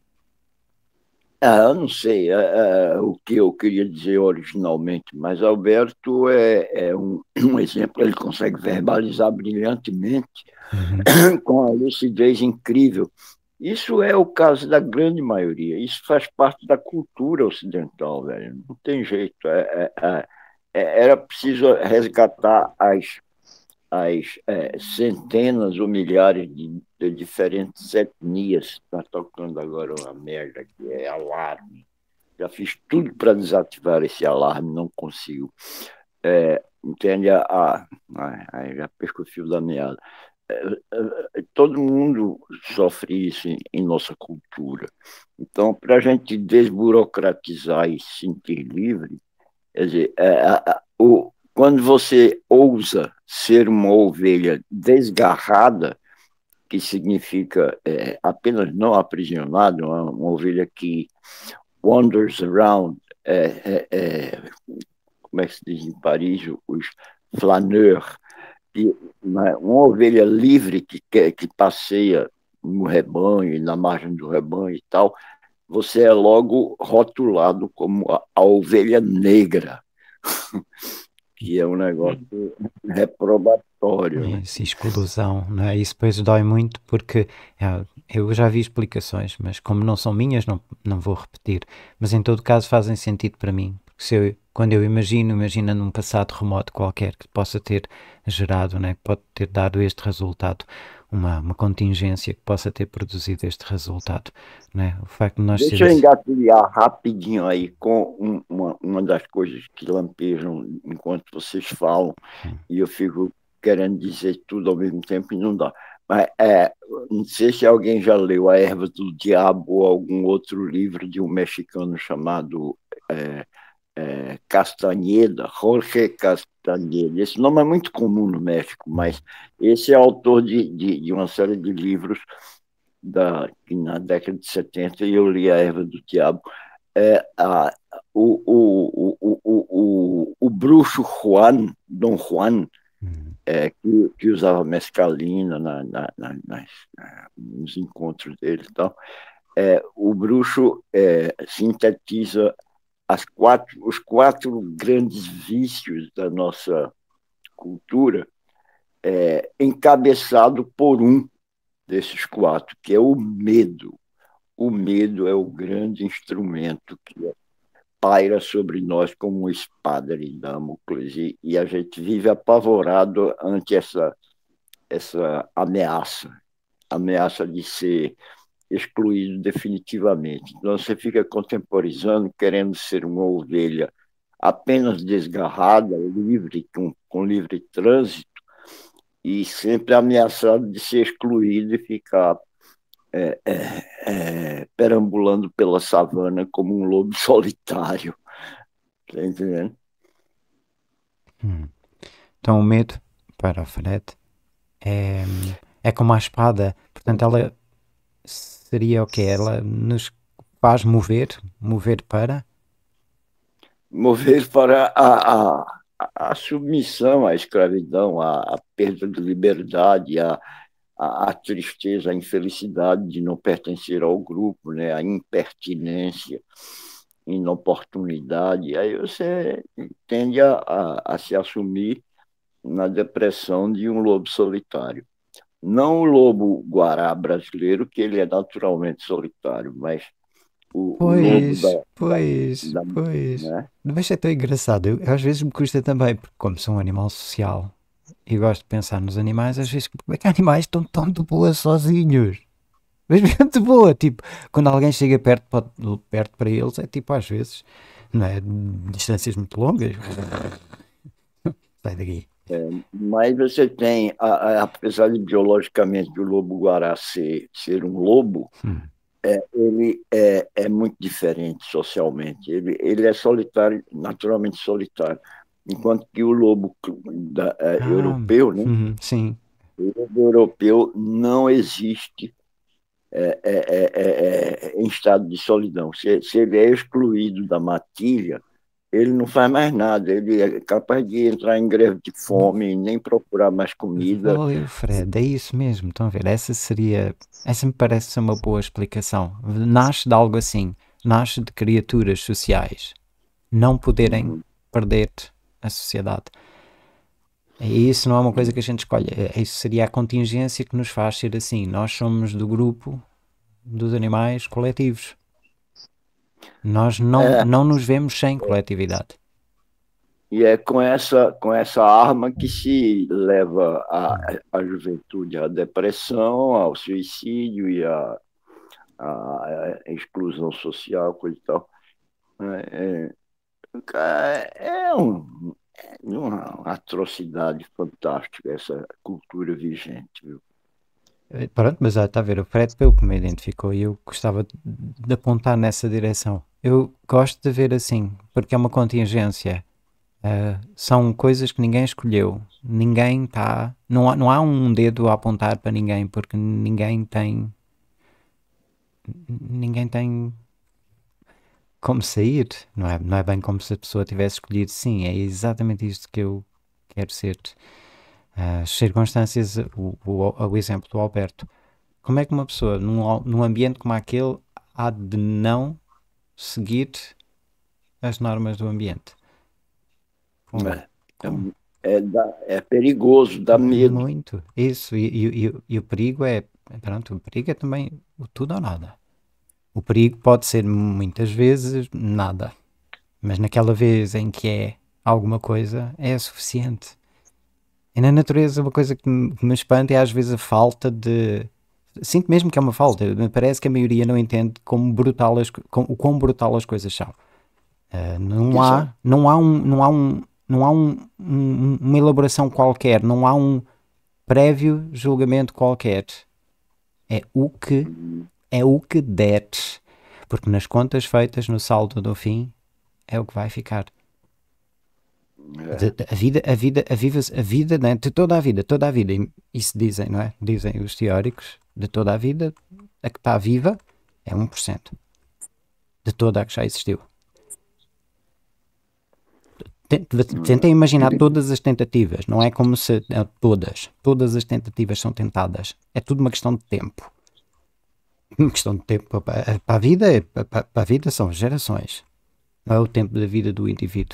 Ah, eu não sei é, é, o que eu queria dizer originalmente, mas Alberto é, é um, um exemplo, ele consegue verbalizar brilhantemente, Uhum. com a lucidez incrível. Isso é o caso da grande maioria, isso faz parte da cultura ocidental, velho, não tem jeito. É, é, é, é, era preciso resgatar as, as é, centenas ou milhares de, de diferentes etnias. Está tocando agora uma merda que é alarme. Já fiz tudo para desativar esse alarme, não consigo. É, entende? A, a, a, já perco o fio da meada. É, é, todo mundo sofre isso em, em nossa cultura. Então, para a gente desburocratizar e se sentir livre, quer dizer, é, a, a, o, quando você ousa ser uma ovelha desgarrada, que significa é, apenas não aprisionada, uma, uma ovelha que wanders around, é, é, é, como é que se diz em Paris, os flaneurs, que, uma, uma ovelha livre que, que, que passeia no rebanho, na margem do rebanho e tal, você é logo rotulado como a, a ovelha negra, que é um negócio reprobatório, né? Essa exclusão, não é? Isso depois dói muito porque é, eu já vi explicações, mas como não são minhas, não, não vou repetir. Mas em todo caso fazem sentido para mim. Porque se eu, quando eu imagino, imagina num passado remoto qualquer que possa ter gerado, né? Que pode ter dado este resultado, uma, uma contingência que possa ter produzido este resultado, né? O facto de nós Deixa eu seres... engatilhar rapidinho aí com um, uma, uma das coisas que lampejam enquanto vocês falam, Hum. e eu fico querendo dizer tudo ao mesmo tempo e não dá. Mas é, não sei se alguém já leu A Erva do Diabo ou algum outro livro de um mexicano chamado é, é, Castaneda, Jorge Castaneda. Esse nome é muito comum no México, mas esse é autor de, de, de uma série de livros da, na década de setenta, e eu li A Erva do Diabo. É, a, o, o, o, o, o, o bruxo Juan, Dom Juan, Hum. é, que, que usava mescalina na, na, na, nas, nos encontros dele e tal, é, o bruxo é, sintetiza as quatro, os quatro grandes vícios da nossa cultura, é, encabeçado por um desses quatro, que é o medo. O medo é o grande instrumento que paira sobre nós como uma espada de Damocles, e, e a gente vive apavorado ante essa, essa ameaça, ameaça de ser excluído definitivamente. Então você fica contemporizando, querendo ser uma ovelha apenas desgarrada, livre, com, com livre trânsito, e sempre ameaçado de ser excluído e ficar é, é, é, perambulando pela savana como um lobo solitário. Está entendendo? Hum. Então o medo, para o Fred, é, é como a espada. Portanto, ela seria o quê? Ela nos faz mover, mover para... Mover para a, a, a submissão à escravidão, a, a perda de liberdade, a, a, a tristeza, a infelicidade de não pertencer ao grupo, né? A impertinência, inoportunidade. Aí você tende a, a, a se assumir na depressão de um lobo solitário. Não o lobo guará brasileiro, que ele é naturalmente solitário, mas o, o lobo Pois, da, da, pois, da- pois. né? Mas é tão engraçado. Eu, às vezes me custa também, porque como sou um animal social e gosto de pensar nos animais, às vezes, como é que animais estão tão de boa sozinhos? Mas mesmo de boa, tipo, quando alguém chega perto, pode- perto para eles, é tipo, às vezes, não é? Distâncias muito longas. Sai daqui. Mas você tem, a- a- apesar de biologicamente o lobo-guará ser, ser um lobo, Hum. é, ele é, é muito diferente socialmente. Ele, ele é solitário, naturalmente solitário. Enquanto que o lobo da- é, Ah, europeu, né? uhum, sim. O lobo europeu não existe é, é, é, é, é, em estado de solidão. Se, se ele é excluído da matilha, ele não faz mais nada. Ele é capaz de entrar em greve de fome, nem procurar mais comida. Valeu, Fred, é isso mesmo. Estão a ver? Essa seria. Essa me parece ser uma boa explicação. Nasce de algo assim. Nasce de criaturas sociais não poderem perder a sociedade. E isso não é uma coisa que a gente escolhe. É- Isso seria a contingência que nos faz ser assim. Nós somos do grupo dos animais coletivos. Nós não, É, não nos vemos sem coletividade. e é com essa, com essa arma que se leva a, a juventude à depressão, ao suicídio e à, à exclusão social, coisa e tal. É, é, é um, é uma atrocidade fantástica essa cultura vigente, viu? Eh, Pronto, mas já está a ver, o Fred pelo que me identificou e eu gostava de, de apontar nessa direção. Eu gosto de ver assim, porque é uma contingência. Uh, são coisas que ninguém escolheu. Ninguém está. Não há, não há um dedo a apontar para ninguém, porque ninguém tem. Ninguém tem como sair. Não é, não é bem como se a pessoa tivesse escolhido. Sim, é exatamente isto que eu quero ser. Uh, as circunstâncias, o, o, o exemplo do Alberto. Como é que uma pessoa, num, num ambiente como aquele, há de não seguir as normas do ambiente? Como? É, Como? é, é, dá- é perigoso, dá medo. Muito. Isso. E, e, e, e o perigo é. Pronto, o perigo é também o tudo ou nada. O perigo pode ser muitas vezes nada. Mas naquela vez em que é alguma coisa, é suficiente. E na natureza, uma coisa que me, que me espanta é às vezes a falta de. Sinto mesmo que é uma falta. Me parece que a maioria não entende como brutal as, co- com, o quão brutal as coisas são. Uh, não Exato. há, não há, um, não há, um, não há um, um- uma elaboração qualquer, não há um prévio julgamento qualquer. É o que é o que der. Porque nas contas feitas no saldo do fim é o que vai ficar. De- de- a vida, a vida, a vida, a vida, né? De toda a vida, toda a vida, e isso dizem, não é? Dizem os teóricos, de toda a vida, a que está viva é um por cento de toda a que já existiu. Ten- Tentem imaginar todas as tentativas, não é como se é, todas, todas as tentativas são tentadas. É tudo uma questão de tempo. Uma questão de tempo para para a vida, é- para, para a vida são gerações. Não é o tempo da vida do indivíduo.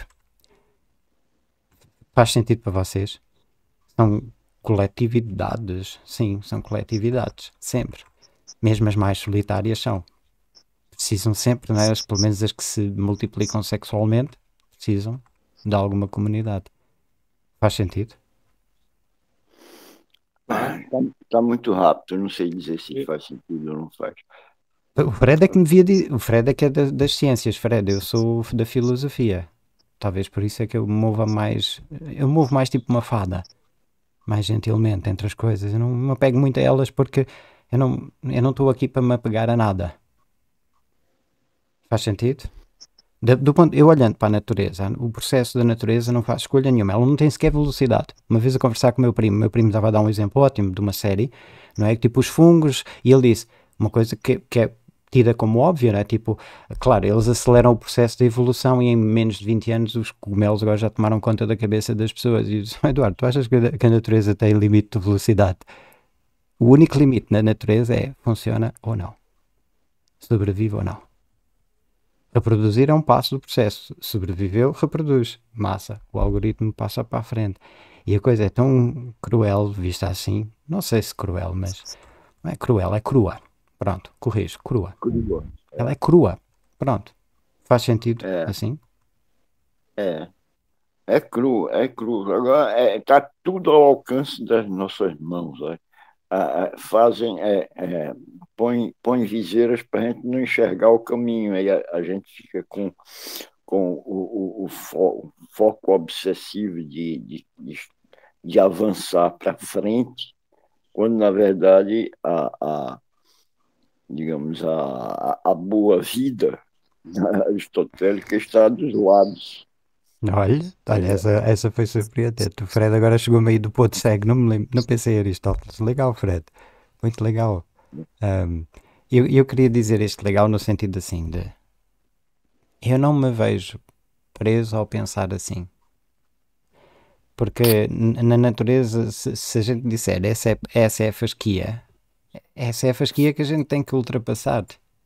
Faz sentido para vocês? São coletividades. Sim, são coletividades. Sempre. Mesmo as mais solitárias são. Precisam sempre, não é? As, pelo menos as que se multiplicam sexualmente, precisam de alguma comunidade. Faz sentido? Está tá muito rápido, eu não sei dizer se E- faz sentido ou não faz. O Fred é que me devia dizer. O Fred é que é da- das ciências, Fred. Eu sou da filosofia. Talvez por isso é que eu me mova mais. Eu me movo mais tipo uma fada. Mais gentilmente entre as coisas. Eu não me apego muito a elas porque eu não eu não estou aqui para me apegar a nada. Faz sentido? Da- Do ponto, eu olhando para a natureza, o processo da natureza não faz escolha nenhuma, ela não tem sequer velocidade. Uma vez a conversar com o meu primo, meu primo estava a dar um exemplo ótimo de uma série, não é? Tipo os fungos, e ele disse uma coisa que, que é tida como óbvia, não é? Tipo, claro, eles aceleram o processo de evolução e em menos de vinte anos os cogumelos agora já tomaram conta da cabeça das pessoas. E eu disse, Eduardo, tu achas que a, que a natureza tem limite de velocidade? O único limite na natureza é funciona ou não, sobrevive ou não. Reproduzir é um passo do processo. Sobreviveu, reproduz. Massa. O algoritmo passa para a frente. E a coisa é tão cruel, vista assim. Não sei se cruel, mas não é cruel, é crua. Pronto, corrijo, crua. Curioso. Ela é crua. Pronto. Faz sentido, É, assim? é. É cru, é cru. Agora está tudo ao alcance das nossas mãos. Ó. Ah, ah, fazem, é, é, põe, põe viseiras para a gente não enxergar o caminho. Aí a, a gente fica com, com o, o, o fo- foco obsessivo de, de, de, de avançar para frente, quando, na verdade, a, a, digamos, a, a a boa vida aristotélica está dos lados. Olha, olha, É, essa, essa foi surpreendente. O Fred agora chegou meio do ponto cego, não me lembro, não pensei em Aristóteles. Legal, Fred, muito legal. Ahm, eu, eu queria dizer isto legal no sentido assim de eu não me vejo preso ao pensar assim. Porque n- na natureza, se, se a gente disser essa é, essa é a fasquia, essa é a fasquia que a gente tem que ultrapassar.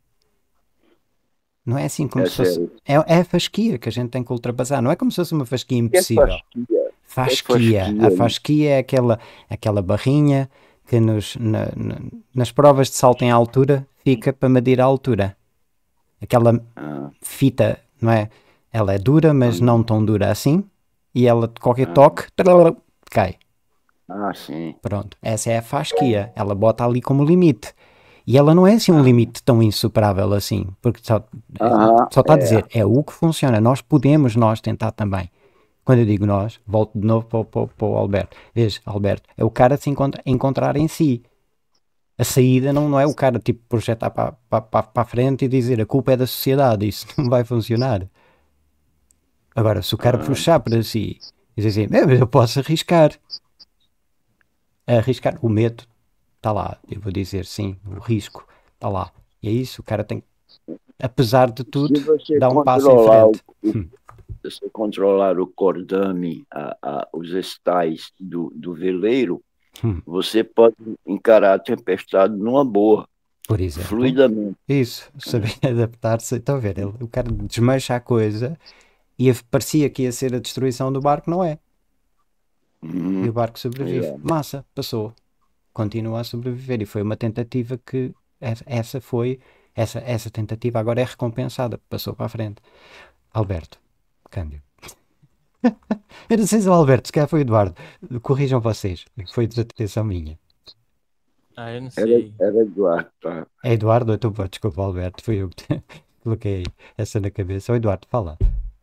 Não é assim como é se fosse. sério. É, é a fasquia que a gente tem que ultrapassar. Não é como se fosse uma fasquia Que é impossível. fasquia? Que é Fasquia. A fasquia? fasquia é aquela, aquela barrinha que nos, na- na- nas provas de salto em altura fica para medir a altura. Aquela Ah, fita, não é? Ela é dura, mas não tão dura assim. E ela, de qualquer ah, toque, cai. ah, sim. Pronto. Essa é a fasquia. Ela bota ali como limite. E ela não é assim um Ah, limite tão insuperável assim. Porque só, aham, só está a é. dizer, é o que funciona. Nós podemos, nós tentar também. Quando eu digo nós, volto de novo para, o- para, o- para o Alberto. Veja, Alberto, é o cara se encontra- encontrar em si. A saída não, não é o cara tipo projetar para, para, para, para a frente e dizer a culpa é da sociedade. Isso não vai funcionar. Agora, se o cara Ah, puxar para si e dizer assim, "É, mas eu posso arriscar. Arriscar, o medo está lá. Eu vou dizer sim, o risco está lá. E é isso, o cara tem, apesar de se tudo, você dar um passo em controlar o, frente. o- Hum, se você controlar o cordame, a, a, os estais do, do veleiro, hum. você pode encarar a tempestade numa boa, Por exemplo, fluidamente. isso, saber adaptar-se. Estão a ver, ele, o cara desmancha a coisa e parecia que ia ser a destruição do barco, não é? E o Uhum, barco sobrevive. exato. Massa, passou. Continua a sobreviver. E foi uma tentativa que essa essa foi, essa, essa tentativa agora é recompensada. Passou para a frente. Alberto, câmbio. Eu não sei se é o Alberto, se calhar foi o Eduardo. Corrijam vocês. Foi desatenção minha. Ah, eu não Era, sei. era Eduardo, tá? É Eduardo, então, pá, desculpa, Alberto. Fui eu que te- coloquei essa na cabeça. O Eduardo, fala.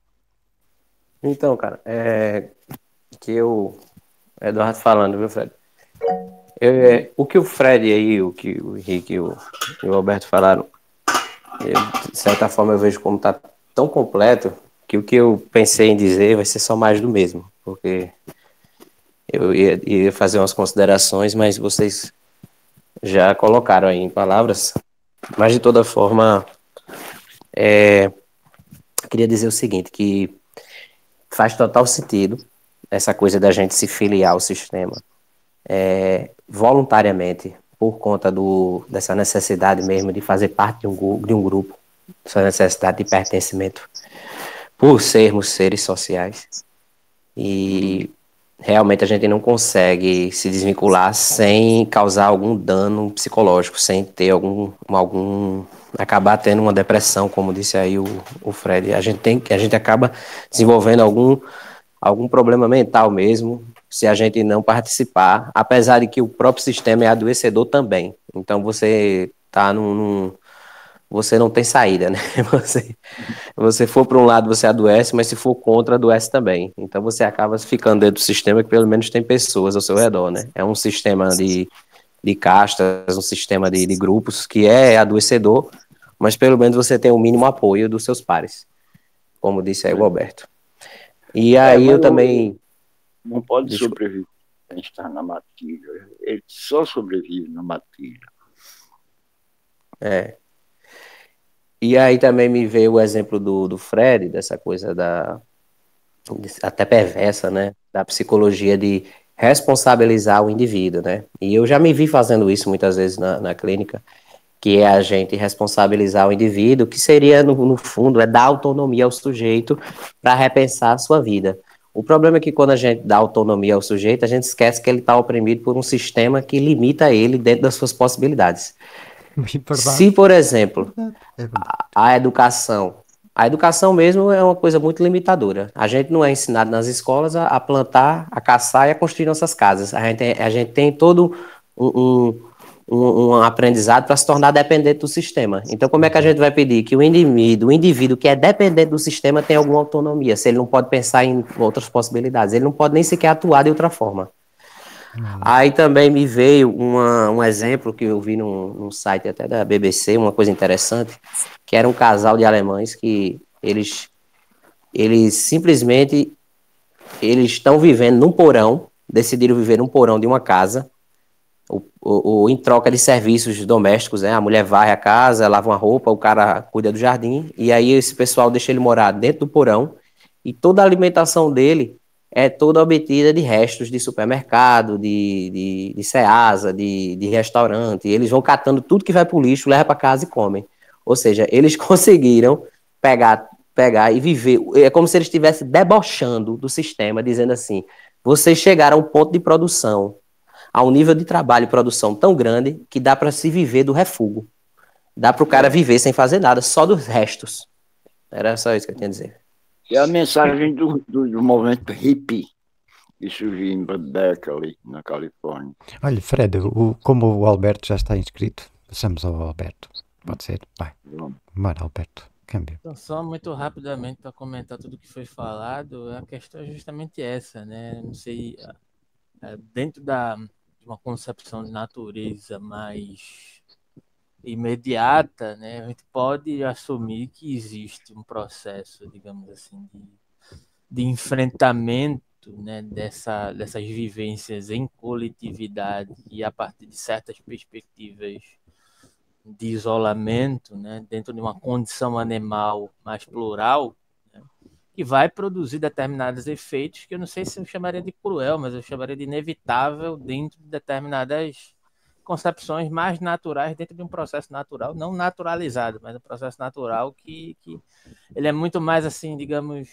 Então, cara, é que eu, Eduardo falando, viu, Fred? Eu, é, o que o Fred aí, o que o Henrique e o, e o Alberto falaram, eu, de certa forma eu vejo como tá tão completo que o que eu pensei em dizer vai ser só mais do mesmo, porque eu ia, ia fazer umas considerações, mas vocês já colocaram aí em palavras. Mas de toda forma, é, eu queria dizer o seguinte, que faz total sentido essa coisa da gente se filiar ao sistema é, voluntariamente por conta do, dessa necessidade mesmo de fazer parte de um, de um grupo, essa necessidade de pertencimento, por sermos seres sociais. E realmente a gente não consegue se desvincular sem causar algum dano psicológico, sem ter algum, algum acabar tendo uma depressão, como disse aí o, o Fred. A gente tem, a gente acaba desenvolvendo algum algum problema mental mesmo, se a gente não participar, apesar de que o próprio sistema é adoecedor também. Então você tá num, num você não tem saída, né? Você, você for para um lado você adoece, mas se for contra adoece também. Então você acaba ficando dentro do sistema que pelo menos tem pessoas ao seu redor, né? É um sistema de, de castas, um sistema de, de grupos que é adoecedor, mas pelo menos você tem o mínimo apoio dos seus pares, como disse aí o Alberto. E É, aí mas eu o- também não pode desculpa. sobreviver sem estar na matilha. Ele só sobrevive na matilha. É. E aí também me veio o exemplo do, do Fred, dessa coisa da até perversa, né? Da psicologia de responsabilizar o indivíduo, né? E eu já me vi fazendo isso muitas vezes na, na clínica, que é a gente responsabilizar o indivíduo, que seria, no, no fundo, é dar autonomia ao sujeito para repensar a sua vida. O problema é que quando a gente dá autonomia ao sujeito, a gente esquece que ele está oprimido por um sistema que limita ele dentro das suas possibilidades. Se, por exemplo, É verdade. a educação, a educação mesmo é uma coisa muito limitadora. A gente não é ensinado nas escolas a, a plantar, a caçar e a construir nossas casas. A gente, tem- a gente tem todo um, um, um- um aprendizado para se tornar dependente do sistema. Então, como é que a gente vai pedir que o indivíduo, o indivíduo que é dependente do sistema tenha alguma autonomia, se ele não pode pensar em outras possibilidades? Ele não pode nem sequer atuar de outra forma. Aí também me veio uma, um exemplo que eu vi num, num site até da B B C, uma coisa interessante, que era um casal de alemães que eles, eles simplesmente eles estão vivendo num porão, decidiram viver num porão de uma casa, o, o, o- em troca de serviços domésticos, né? A mulher varre a casa, lava uma roupa, o cara cuida do jardim, e aí esse pessoal deixa ele morar dentro do porão, e toda a alimentação dele é toda obtida de restos de supermercado, de, de, de Ceasa, de, de restaurante. Eles vão catando tudo que vai para o lixo, leva para casa e comem. Ou seja, eles conseguiram pegar, pegar e viver. É como se eles estivessem debochando do sistema, dizendo assim: vocês chegaram a um ponto de produção, a um nível de trabalho e produção tão grande que dá para se viver do refúgio. Dá para o cara viver sem fazer nada, só dos restos. Era só isso que eu tinha a dizer. É a mensagem do, do, do movimento hippie que surgiu em Berkeley, na Califórnia. Olha, Fred, o- como o Alberto já está inscrito, passamos ao Alberto. Pode ser? Vai. Vamos. Bora, Alberto. Câmbio. Então, só muito rapidamente para comentar tudo que foi falado, a questão é justamente essa, né? Não sei, eh, dentro da, de uma concepção de natureza mais imediata, né? A gente pode assumir que existe um processo, digamos assim, de, de enfrentamento, né, dessa, dessas vivências em coletividade e a partir de certas perspectivas de isolamento, né, dentro de uma condição animal mais plural, né, que vai produzir determinados efeitos que eu não sei se eu chamaria de cruel, mas eu chamaria de inevitável dentro de determinadas concepções mais naturais dentro de um processo natural, não naturalizado, mas um processo natural que, que ele é muito mais assim, digamos,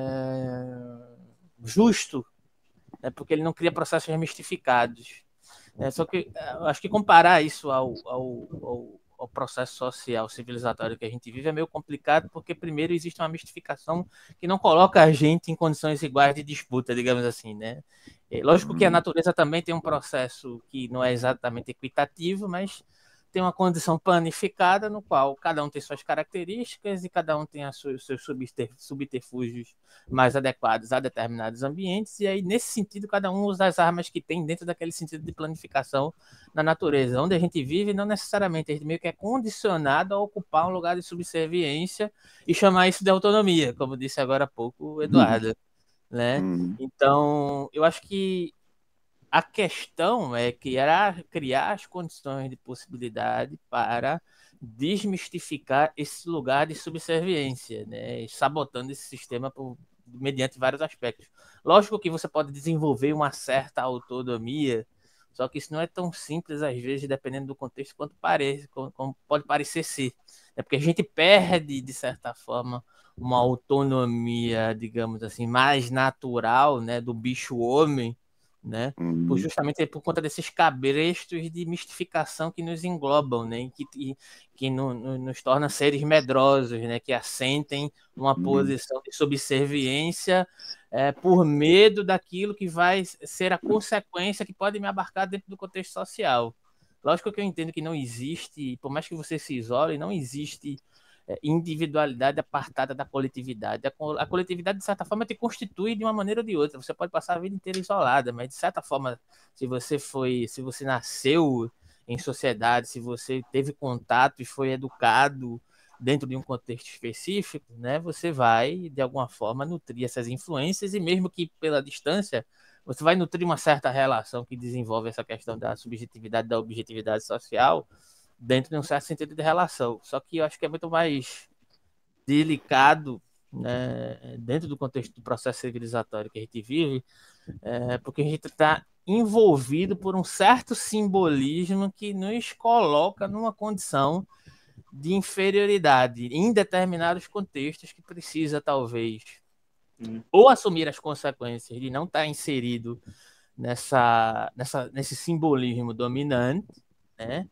é, justo, né, porque ele não cria processos ramificados. É, só que eu acho que comparar isso ao, ao, ao, ao processo social civilizatório que a gente vive é meio complicado, porque primeiro existe uma mistificação que não coloca a gente em condições iguais de disputa, digamos assim, né? É, lógico que a natureza também tem um processo que não é exatamente equitativo, mas tem uma condição planificada no qual cada um tem suas características e cada um tem os seus subterfúgios mais adequados a determinados ambientes, e aí, nesse sentido, cada um usa as armas que tem dentro daquele sentido de planificação na natureza. Onde a gente vive, não necessariamente, a gente meio que é condicionado a ocupar um lugar de subserviência e chamar isso de autonomia, como disse agora há pouco o Eduardo, né? Hum. Então, eu acho que a questão é criar, criar as condições de possibilidade para desmistificar esse lugar de subserviência, né? Sabotando esse sistema por, mediante vários aspectos. Lógico que você pode desenvolver uma certa autonomia, só que isso não é tão simples, às vezes, dependendo do contexto, quanto parece, como, como pode parecer ser. É porque a gente perde, de certa forma, uma autonomia, digamos assim, mais natural, né, do bicho-homem, né? Por Hum. justamente por conta desses cabrestos de mistificação que nos englobam, né? E que, e, que no, no, nos torna seres medrosos, né? Que assentem uma Hum. posição de subserviência é, por medo daquilo que vai ser a consequência que pode me abarcar dentro do contexto social. Lógico que eu entendo que não existe, por mais que você se isole, não existe é, individualidade apartada da coletividade. A, co- a coletividade, de certa forma, te constitui de uma maneira ou de outra. Você pode passar a vida inteira isolada, mas, de certa forma, se você foi, se você nasceu em sociedade, se você teve contato e foi educado dentro de um contexto específico, né, você vai, de alguma forma, nutrir essas influências e mesmo que pela distância, você vai nutrir uma certa relação que desenvolve essa questão da subjetividade, da objetividade social, dentro de um certo sentido de relação. Só que eu acho que é muito mais delicado, né, dentro do contexto do processo civilizatório que a gente vive, é, porque a gente está envolvido por um certo simbolismo que nos coloca numa condição de inferioridade em determinados contextos que precisa, talvez, Hum. ou assumir as consequências de não estar inserido nessa, nessa, nesse simbolismo dominante, né?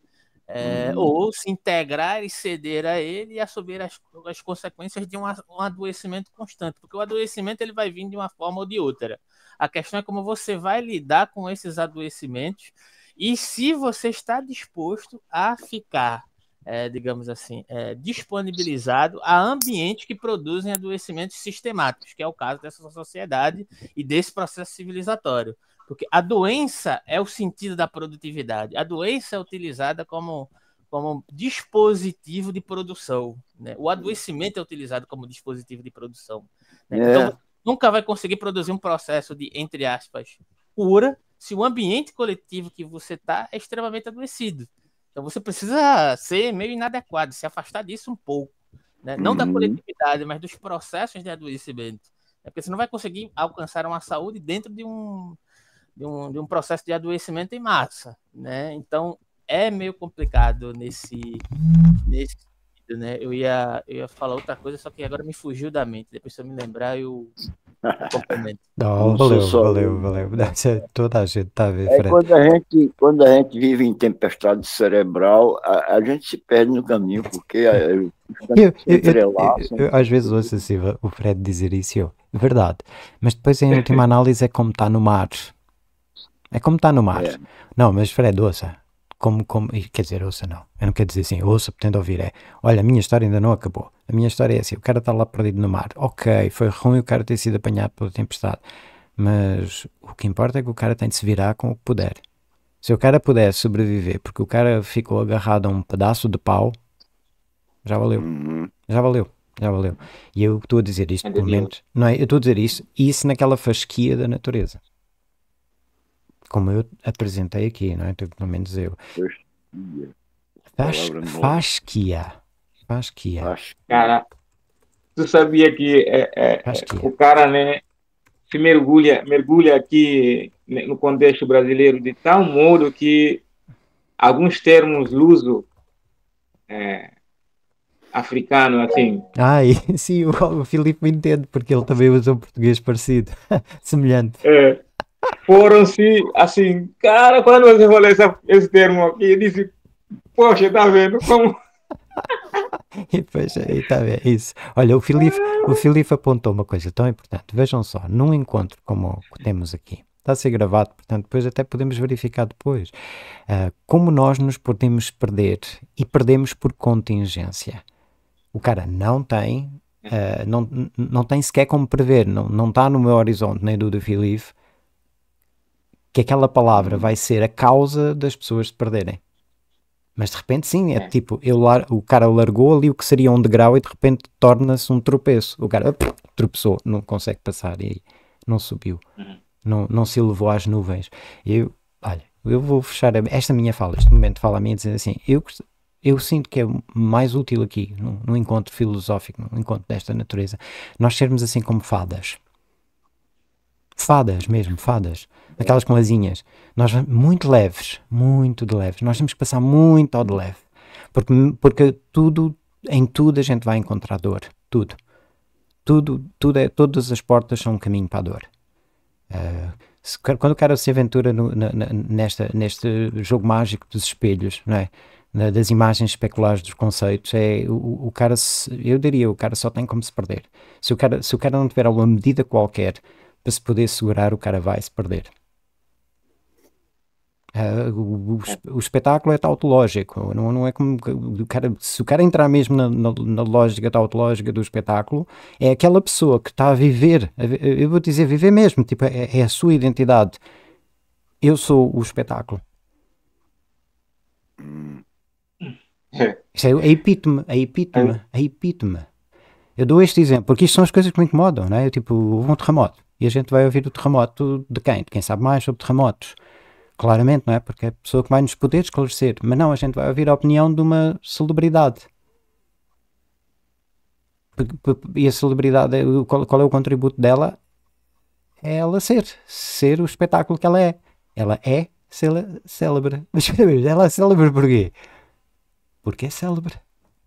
é, Uhum. ou se integrar e ceder a ele e assumir as, as consequências de um, a- um adoecimento constante, porque o adoecimento ele vai vir de uma forma ou de outra. A questão é como você vai lidar com esses adoecimentos e se você está disposto a ficar, é, digamos assim, é, disponibilizado a ambientes que produzem adoecimentos sistemáticos, que é o caso dessa sociedade e desse processo civilizatório. Porque a doença é o sentido da produtividade. A doença é utilizada como, como dispositivo de produção. Né? O adoecimento é utilizado como dispositivo de produção. Né? Então, É. você nunca vai conseguir produzir um processo de, entre aspas, cura, se o ambiente coletivo que você está é extremamente adoecido. Então, você precisa ser meio inadequado, se afastar disso um pouco. Né? Não da Uhum. coletividade, mas dos processos de adoecimento. É porque você não vai conseguir alcançar uma saúde dentro de um de um, de um processo de adoecimento em massa, né? Então é meio complicado nesse, nesse sentido, né? Eu ia, eu ia falar outra coisa, só que agora me fugiu da mente. Depois se eu me lembrar, eu, eu complemento. Não, Não sou valeu, só valeu, eu. valeu. Deve ser toda a gente está a ver, É Fred. quando a gente, quando a gente vive em tempestade cerebral, a, a gente se perde no caminho, porque a- Eu, se eu, eu, eu, entrelaçam. eu às vezes ouço assim o Fred dizer isso e eu, verdade. Mas depois em última análise é como está no mar. É como está no mar. É. Não, mas Fred, ouça. Como, como, e quer dizer, ouça não. Eu não quero dizer assim, ouça, pretendo ouvir. É, olha, a minha história ainda não acabou. A minha história é assim, o cara está lá perdido no mar. Ok, foi ruim o cara ter sido apanhado pela tempestade. Mas o que importa é que o cara tem de se virar com o que puder. Se o cara puder sobreviver, porque o cara ficou agarrado a um pedaço de pau, já valeu. Uhum. Já valeu. Já valeu. E eu estou a dizer isto, É de pelo Deus. menos. Não é? Eu estou a dizer isto, isso naquela fasquia da natureza. Como eu apresentei aqui, não é? Então, pelo menos eu. Fasquia. Fas, Palavra nova. fasquia. Fasquia. Fasquia. Cara, tu sabia que é, é, é, Fasquia. o cara, né, se mergulha, mergulha aqui, né, no contexto brasileiro de tal modo que alguns termos luso é, africano, assim, Ai, sim, o, o Filipe me entende, porque ele também usa um português parecido. Semelhante. é, foram-se, assim, cara, quando você falou essa, esse termo aqui, eu disse, poxa, tá vendo como... E depois, aí está a ver, isso. Olha, o Filipe, o Filipe apontou uma coisa tão importante. Vejam só, num encontro como o que temos aqui, está a ser gravado, portanto, depois até podemos verificar depois, uh, como nós nos podemos perder e perdemos por contingência. O cara não tem, uh, não, não tem sequer como prever, não, não está no meu horizonte, nem do do Filipe, que aquela palavra vai ser a causa das pessoas se perderem. Mas de repente sim, é, É. tipo, eu lar, o cara largou ali o que seria um degrau e de repente torna-se um tropeço. O cara up, tropeçou, não consegue passar e não subiu, Uhum. não, não se elevou às nuvens. Eu, olha, eu vou fechar a, esta minha fala, este momento fala a mim dizendo assim, eu, eu sinto que é mais útil aqui, num, num encontro filosófico, num encontro desta natureza, nós sermos assim como fadas. Fadas mesmo, fadas. Aquelas com asinhas. Nós vamos muito leves, muito de leves. Nós temos que passar muito ao de leve. Porque, porque tudo, em tudo a gente vai encontrar dor. Tudo. Tudo, tudo é, todas as portas são um caminho para a dor. Uh, se, quando o cara se aventura no, na, nesta, neste jogo mágico dos espelhos, não é? Na, das imagens especulares dos conceitos, é, o, o cara, se, eu diria, o cara só tem como se perder. Se o cara, se o cara não tiver uma medida qualquer para se poder segurar, o cara vai se perder. Uh, o, o, o espetáculo é tautológico, não, não é como o cara, se o cara entrar mesmo na, na, na lógica tautológica do espetáculo, é aquela pessoa que está a viver, eu vou dizer viver mesmo, tipo, é, é a sua identidade. Eu sou o espetáculo. É. Isto é a epítome, a epítome, a epítome. Eu dou este exemplo, porque isto são as coisas que me incomodam, não é? Eu, tipo, houve um terremoto, e a gente vai ouvir o terremoto de quem? De quem sabe mais sobre terremotos. Claramente, não é? Porque é a pessoa que vai nos poder esclarecer. Mas não, a gente vai ouvir a opinião de uma celebridade. E a celebridade, qual é o contributo dela? É ela ser. Ser o espetáculo que ela é. Ela é célebre. Mas ela é célebre porquê? Porque é célebre.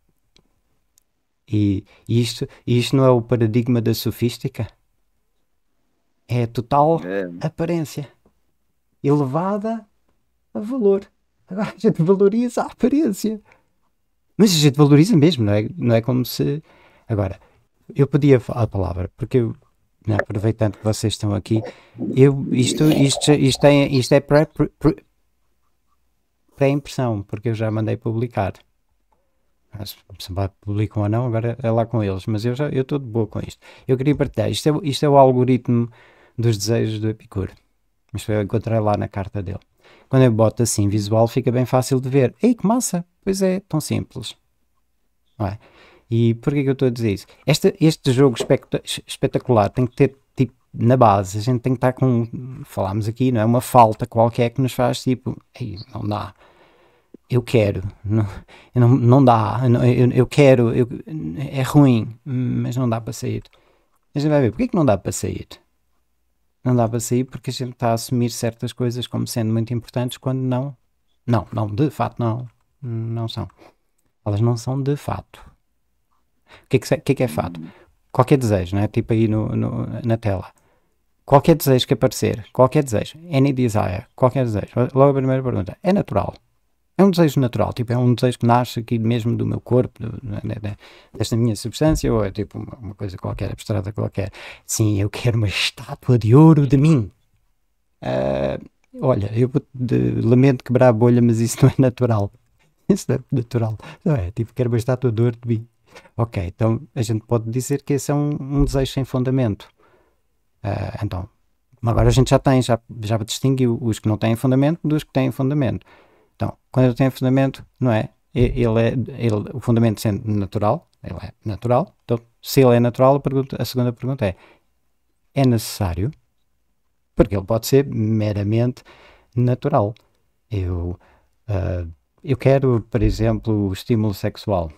E isto, isto não é o paradigma da sofística? É a total É. aparência. Elevada a valor. Agora a gente valoriza a aparência. Mas a gente valoriza mesmo, não é, não é como se... Agora, eu podia falar a palavra, porque eu, né, aproveitando que vocês estão aqui, eu, isto, isto, isto é, isto é pré- pré- pré-impressão, porque eu já mandei publicar. Mas, se vai publicam ou não, agora é lá com eles, mas eu já eu estou de boa com isto. Eu queria partilhar, isto é, isto é o algoritmo dos desejos do Epicuro. Isto eu encontrei lá na carta dele. Quando eu boto assim visual, fica bem fácil de ver. Ei, que massa! Pois é, tão simples. Não é? E porquê que eu estou a dizer isso? Este, este jogo especta- espetacular tem que ter, tipo, na base, a gente tem que estar com, falámos aqui, não é? Uma falta qualquer que nos faz tipo, ei, não dá. Eu quero, não, eu não, não dá, eu, não- eu- eu quero, eu- é ruim, mas não dá para sair. A gente vai ver, porquê que não dá para sair? Não dá para sair porque a gente está a assumir certas coisas como sendo muito importantes quando não, não, não, de fato não, não são. Elas não são de fato. O que é que, se- o que é, que é fato? Qualquer desejo, não é? Tipo aí no, no- na tela. Qualquer desejo que aparecer, qualquer desejo, any desire, qualquer desejo. Logo a primeira pergunta, é natural? É um desejo natural, tipo, é um desejo que nasce aqui mesmo do meu corpo, do- né, né, desta minha substância, ou é tipo uma, uma coisa qualquer, abstrata qualquer. Sim, eu quero uma estátua de ouro de mim. Ah, olha, eu vou- de- lamento quebrar a bolha, mas isso não é natural. Isso não é natural. Não é, tipo, quero uma estátua de ouro de mim. Ok, então a gente pode dizer que esse é um, um desejo sem fundamento. Ah, então, agora a gente já tem, já, já distinguiu os que não têm fundamento dos que têm fundamento. Então, quando ele tem fundamento, não é? E- Ele é ele, o fundamento sendo natural, ele é natural. Então, se ele é natural, a, pergunta, a segunda pergunta é: é necessário? Porque ele pode ser meramente natural. Eu, ah, eu quero, por exemplo, o estímulo sexual.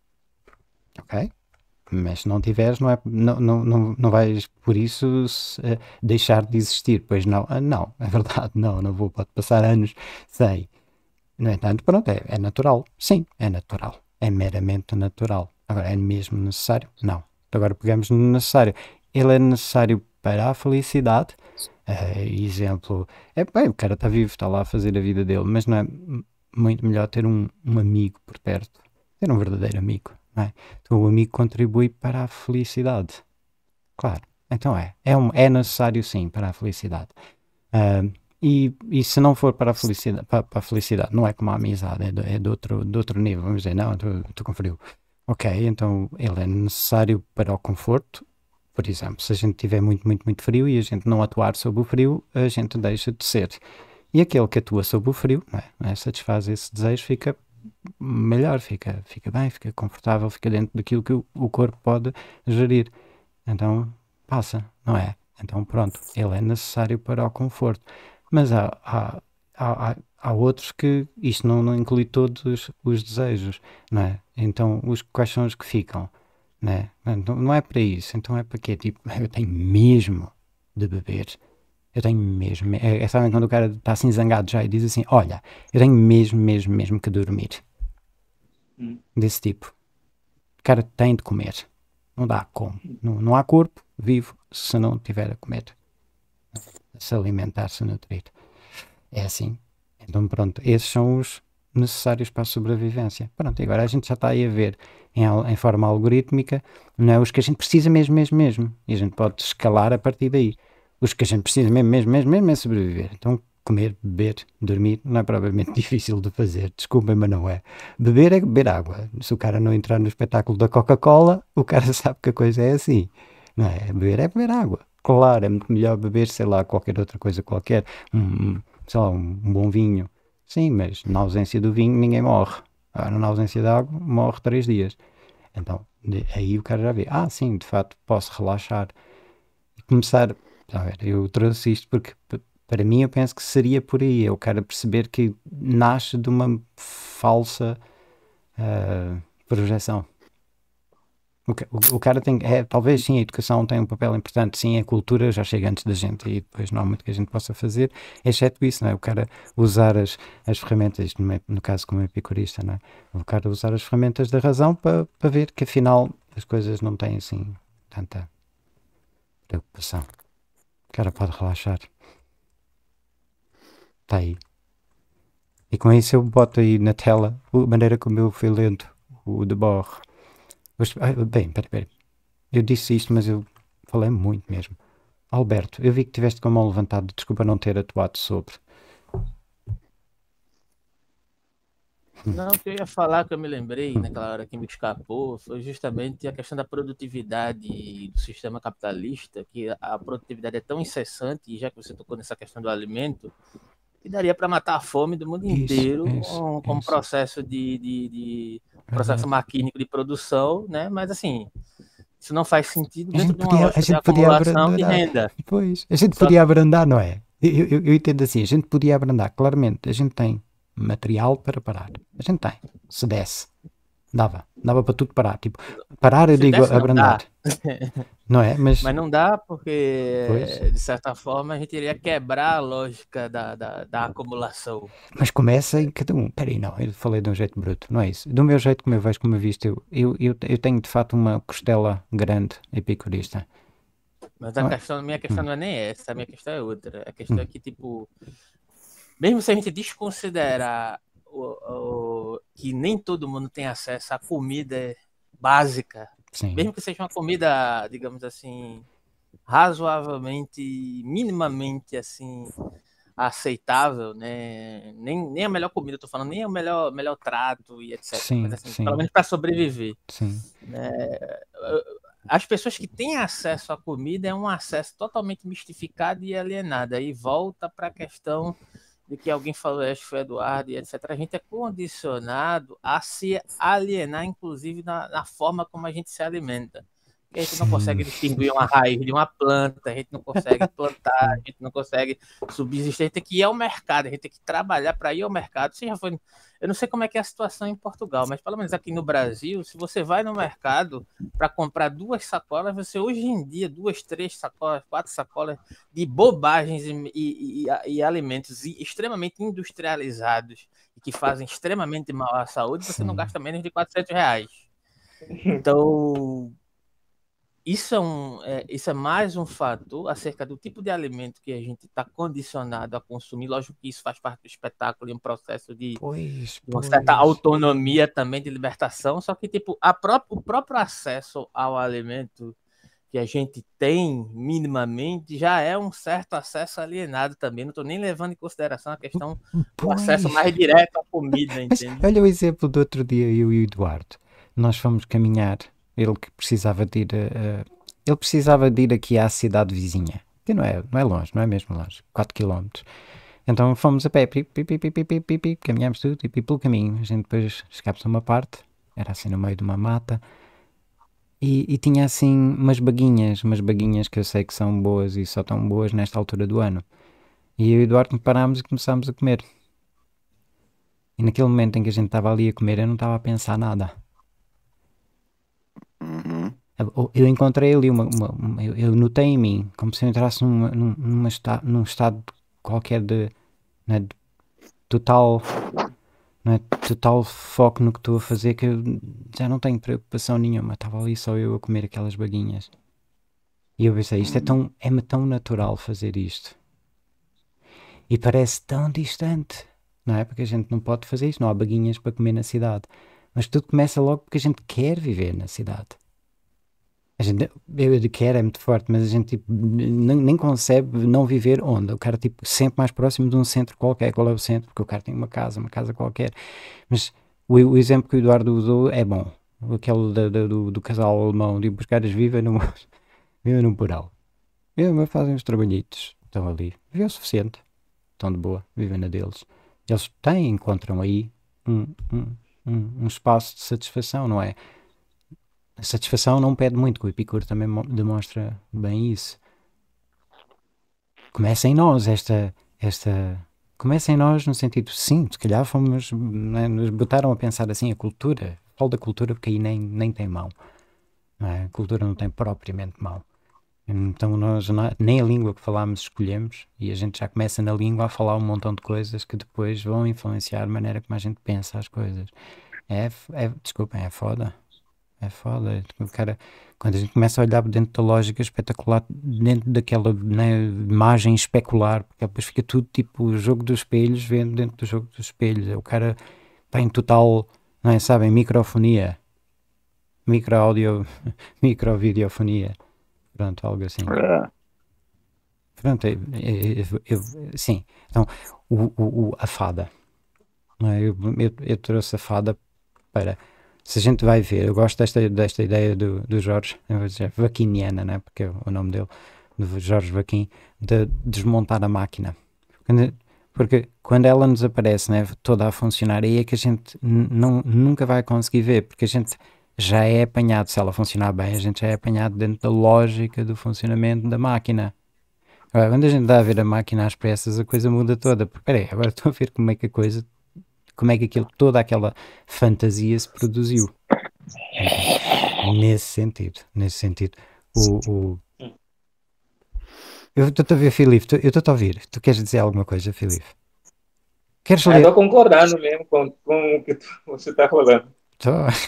Ok? Mas se não tiveres, não, é, não, não, não, não vais por isso se, eh, deixar de existir. Pois não, ah, não, é verdade, não, não vou, pode passar anos sem. No entanto, pronto, é, é natural. Sim, é natural. É meramente natural. Agora, é mesmo necessário? Não. Agora pegamos no necessário. Ele é necessário para a felicidade. Eh, exemplo, é bem, o cara está vivo, está lá a fazer a vida dele, mas não é m- muito melhor ter um, um amigo por perto? Ter um verdadeiro amigo, não é? Então o amigo contribui para a felicidade. Claro. Então é. É, um, é necessário sim para a felicidade. Ah, e, e se não for para a felicidade, para, para a felicidade, não é como a amizade, é de, é de outro, de outro nível. Vamos dizer, não, estou com frio. Ok, então ele é necessário para o conforto. Por exemplo, se a gente tiver muito, muito, muito frio e a gente não atuar sob o frio, a gente deixa de ser. E aquele que atua sob o frio, não é? Não é? Satisfaz esse desejo, fica melhor, fica, fica bem, fica confortável, fica dentro daquilo que o, o corpo pode gerir. Então passa, não é? Então pronto, ele é necessário para o conforto. Mas há, há, há, há- há outros que isto não, não inclui todos os desejos, não é? Então os, quais são os que ficam? Não é? Não, não é para isso, então é para quê? Tipo, eu tenho mesmo de beber. Eu tenho mesmo. É, é sabem quando o cara está assim zangado já e diz assim: Olha, eu tenho mesmo, mesmo, mesmo que dormir. Hum. Desse tipo. O cara tem de comer. Não dá como. Não, não há corpo vivo se não tiver a comer. Se alimentar, se nutrir. É assim. Então pronto, esses são os necessários para a sobrevivência. Pronto, e agora a gente já está aí a ver em, al- em forma algorítmica, não é? Os que a gente precisa mesmo, mesmo, mesmo. E a gente pode escalar a partir daí. Os que a gente precisa mesmo, mesmo, mesmo, mesmo é sobreviver. Então comer, beber, dormir não é propriamente difícil de fazer. Desculpem, mas não é. Beber é beber água. Se o cara não entrar no espetáculo da Coca-Cola, o cara sabe que a coisa é assim. Não é? Beber é beber água. Claro, é muito melhor beber, sei lá, qualquer outra coisa qualquer. Um, sei lá, um, um bom vinho. Sim, mas na ausência do vinho ninguém morre. Agora, na ausência da água, morre três dias. Então, de- aí o cara já vê. Ah, sim, de fato, posso relaxar. E começar. A ver, eu trouxe isto porque, p- para mim, eu penso que seria por aí. É o cara perceber que nasce de uma falsa ah, projeção. O, ca- o- o cara tem, é, talvez sim, a educação tem um papel importante, sim, a cultura já chega antes da gente e depois não há muito que a gente possa fazer, exceto isso, não é? O cara usar as, as ferramentas, isto no, no caso como epicurista, não é? O cara usar as ferramentas da razão para para ver que afinal as coisas não têm assim tanta preocupação. O cara pode relaxar. Está aí. E com isso eu boto aí na tela a maneira como eu fui lendo o Debord. Bem, peraí, peraí. Eu disse isto, mas eu falei muito mesmo. Alberto, eu vi que tiveste com a mão levantada, desculpa não ter atuado sobre. Não, o que eu ia falar, que eu me lembrei naquela hora que me escapou, foi justamente a questão da produtividade do sistema capitalista, que a produtividade é tão incessante, e já que você tocou nessa questão do alimento, que daria para matar a fome do mundo Isso, inteiro isso, com, com isso. processo de, de, de processo Verdade. maquínico de produção, né? Mas assim, isso não faz sentido A dentro gente de uma podia, a lógica de gente podia acumulação de abrandar. renda. Pois, a gente Só podia abrandar, não é? Eu, eu, eu entendo assim, a gente podia abrandar, claramente, a gente tem material para parar. A gente tem, se desse. Dava, dava para tudo parar. Tipo, parar eu se digo desse, não abrandar. dá. Não é? Mas, Mas não dá porque, pois, de certa forma, a gente iria quebrar a lógica da, da, da acumulação. mas começa em cada um. Peraí, não, eu falei de um jeito bruto, não é isso? Do meu jeito, como eu vejo, como eu visto, eu, eu, eu, eu tenho de facto uma costela grande epicurista. Mas a Não é? questão, a minha questão Hum, não é nem essa, a minha questão é outra. A questão hum, é que, tipo, mesmo se a gente desconsiderar o, o, que nem todo mundo tem acesso à comida básica, sim, mesmo que seja uma comida, digamos assim, razoavelmente, minimamente assim, aceitável, né? Nem, nem a melhor comida, eu tô falando, nem o melhor, melhor trato e etcétera. Mas sim, assim, pelo sim, menos para sobreviver, sim, né? As pessoas que têm acesso à comida é um acesso totalmente mistificado e alienado. Aí volta para a questão de que alguém falou, acho que foi Eduardo e etcétera. A gente é condicionado a se alienar, inclusive na, na forma como a gente se alimenta. A gente não sim. consegue distinguir uma raiz de uma planta, a gente não consegue plantar, a gente não consegue subsistir, a gente tem que ir ao mercado, a gente tem que trabalhar para ir ao mercado. Você já foi... Eu não sei como é que é a situação em Portugal, mas pelo menos aqui no Brasil, se você vai no mercado para comprar duas sacolas, você hoje em dia, duas, três sacolas, quatro sacolas de bobagens e, e, e, e alimentos extremamente industrializados e que fazem extremamente mal à saúde, você não Sim. gasta menos de quatrocentos reais. Então, isso é, um, é, isso é mais um fator acerca do tipo de alimento que a gente está condicionado a consumir. Lógico que isso faz parte do espetáculo e um processo de, Pois, de uma certa pois. autonomia também de libertação, só que tipo, a pró o próprio acesso ao alimento que a gente tem minimamente já é um certo acesso alienado também. Não estou nem levando em consideração a questão do acesso Pois. mais direto à comida, Mas entende? olha o exemplo do outro dia, eu e o Eduardo. Nós fomos caminhar, ele que precisava de ir, a- a- ele precisava de ir aqui à cidade vizinha, que não é, não é longe, não é mesmo longe, quatro quilómetros. Então fomos a pé, pi, pi, pi, pi, pi, pi, pi, pi, caminhámos tudo e pi, pelo caminho. A gente depois chegámos a uma parte, era assim no meio de uma mata, e, e tinha assim umas baguinhas, umas baguinhas que eu sei que são boas e só estão boas nesta altura do ano. E eu e o Eduardo parámos e começámos a comer. E naquele momento em que a gente estava ali a comer, eu não estava a pensar nada. Uhum. Eu, eu encontrei ali uma, uma- uma- eu, eu notei em mim, como se eu entrasse numa, num- numa esta- num estado qualquer de, né, de total, né, total foco no que estou a fazer, que eu já não tenho preocupação nenhuma. Estava ali só eu a comer aquelas baguinhas. E eu pensei, isto é tão, é-me tão natural fazer isto. E parece tão distante, não é? Porque a gente não pode fazer isso, não há baguinhas para comer na cidade. Mas tudo começa logo porque a gente quer viver na cidade. A gente, eu de quer é muito forte, mas a gente tipo, nem, nem concebe não viver onde? O cara tipo, sempre mais próximo de um centro qualquer. Qual é o centro? Porque o cara tem uma casa, uma casa qualquer. Mas o, o exemplo que o Eduardo usou é bom. Aquele da- da- do, do casal alemão, de os caras vivem num, vivem num plural. Vivem, mas fazem os trabalhitos. Estão ali. Vivem o suficiente. Estão de boa. Vivem na deles. Eles têm, encontram aí um, um, um, um espaço de satisfação, não é? A satisfação não pede muito, que o Epicuro também mo- demonstra bem isso. Começa em nós esta, esta... Começa em nós no sentido, sim, se calhar fomos, né, nos botaram a pensar assim, a cultura, falo da cultura porque aí nem, nem tem mão, não é? A cultura não tem propriamente mão. Então nós na- nem a língua que falamos escolhemos e a gente já começa na língua a falar um montão de coisas que depois vão influenciar a maneira como a gente pensa as coisas. É, f- é desculpem, é foda. É foda. O cara, quando a gente começa a olhar dentro da lógica espetacular, dentro daquela, né, imagem especular, porque depois fica tudo tipo o jogo dos espelhos, vendo dentro do jogo dos espelhos. O cara está em total, não é, sabem, microfonia, micro-audio, micro-videofonia. Pronto, algo assim. É. Pronto, eu, eu- eu- sim. Então, o, o- o- a fada. Não é? Eu, eu- eu trouxe a fada para. Se a gente vai ver, eu gosto desta, desta ideia do, do Jorge, eu vou dizer Vaquiniana, né? Porque é o nome dele, do Jorge Vaquim, de desmontar a máquina. Quando- Porque quando ela nos aparece, né, toda a funcionar, aí é que a gente n- não, nunca vai conseguir ver, porque a gente já é apanhado, se ela funcionar bem, a gente já é apanhado dentro da lógica do funcionamento da máquina. Agora, quando a gente dá a ver a máquina às pressas, a coisa muda toda. Porque, peraí, agora estou a ver como é que a coisa, como é que aquilo, toda aquela fantasia se produziu. Então, nesse sentido, nesse sentido, o, o... eu estou a ver, Filipe, tu- eu estou a ouvir. Tu queres dizer alguma coisa, Filipe? Queres ler? Estou concordando mesmo com, com o que tu, você está falando. Tô...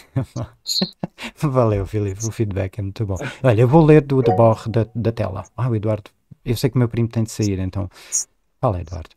Valeu, Filipe, o feedback é muito bom. Olha, eu vou ler do da borre da, da tela. Ah, o Eduardo, eu sei que o meu primo tem de sair, então fala, Eduardo.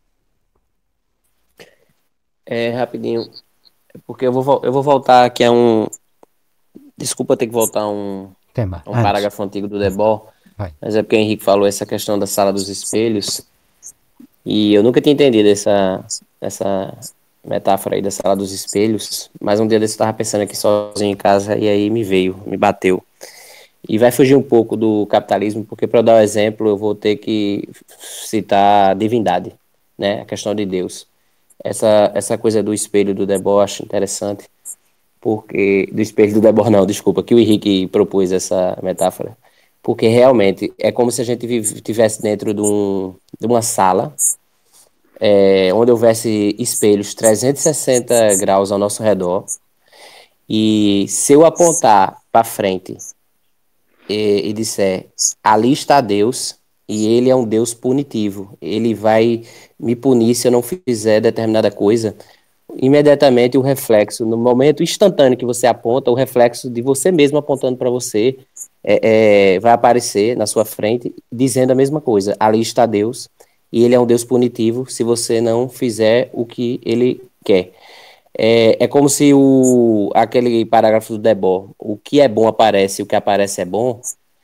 É, rapidinho, porque eu vou, vol- eu vou voltar aqui a um. Desculpa ter que voltar a um, Tema, a um antes, parágrafo antigo do Debord, vai. mas é porque o Henrique falou essa questão da sala dos espelhos, e eu nunca tinha entendido essa, essa metáfora aí da sala dos espelhos, mas um dia desse eu estava pensando aqui sozinho em casa, e aí me veio, me bateu. E vai fugir um pouco do capitalismo, porque para dar um exemplo, eu vou ter que citar a divindade, né? A questão de Deus. Essa, essa coisa do espelho do Debord eu acho interessante, porque do espelho do Debord não, desculpa, que o Henrique propôs essa metáfora, porque realmente é como se a gente estivesse dentro de, um, de uma sala, é, onde houvesse espelhos trezentos e sessenta graus ao nosso redor, e se eu apontar para frente e, e disser, ali está Deus, e ele é um Deus punitivo, ele vai me punir se eu não fizer determinada coisa, imediatamente o reflexo, no momento instantâneo que você aponta, o reflexo de você mesmo apontando para você é, é, vai aparecer na sua frente dizendo a mesma coisa. Ali está Deus e ele é um Deus punitivo se você não fizer o que ele quer. É, é como se o, aquele parágrafo do Debord, o que é bom aparece, o que aparece é bom,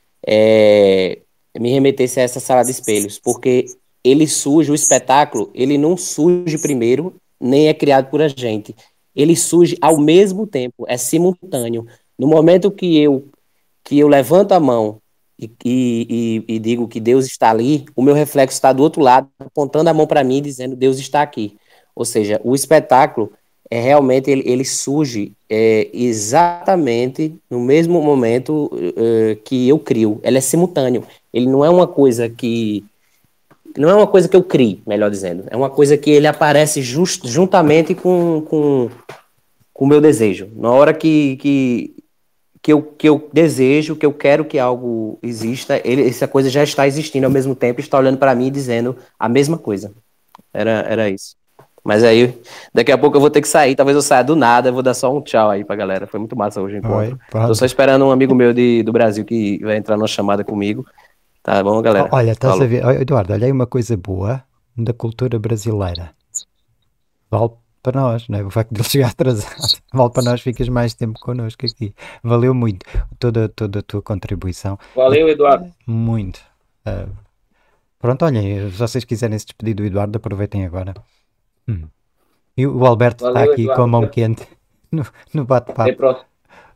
é, me remetesse a essa sala de espelhos, porque ele surge, o espetáculo, ele não surge primeiro, nem é criado por a gente. Ele surge ao mesmo tempo, é simultâneo. No momento que eu, que eu levanto a mão e, e, e, e digo que Deus está ali, o meu reflexo está do outro lado, apontando a mão para mim, dizendo Deus está aqui. Ou seja, o espetáculo é realmente ele, ele surge é, exatamente no mesmo momento é, que eu crio. Ele é simultâneo. Ele não é uma coisa que não é uma coisa que eu crio, melhor dizendo. É uma coisa que ele aparece just, juntamente com com com o meu desejo. Na hora que, que que eu, que eu desejo, que eu quero que algo exista, ele, essa coisa já está existindo ao mesmo tempo, está olhando para mim e dizendo a mesma coisa. Era, era isso. Mas aí, daqui a pouco eu vou ter que sair, talvez eu saia do nada, eu vou dar só um tchau aí pra galera. Foi muito massa hoje o Oi, encontro. Tô só pronto. esperando um amigo meu de, do Brasil que vai entrar numa chamada comigo. Tá bom, O- galera? Olha, estás a Falou. ver, Ó, Eduardo, olha aí uma coisa boa da cultura brasileira. Vale para nós, não é? O facto de ele chegar atrasado. Vale para nós, ficas mais tempo connosco aqui. Valeu muito toda, toda a tua contribuição. E Valeu, Eduardo. muito. Ah, pronto, olhem, se vocês quiserem se despedir do Eduardo, aproveitem agora. Hum. E o Alberto está Valeu, aqui com a Eduardo. mão quente no, no Até bate-papo. próximo.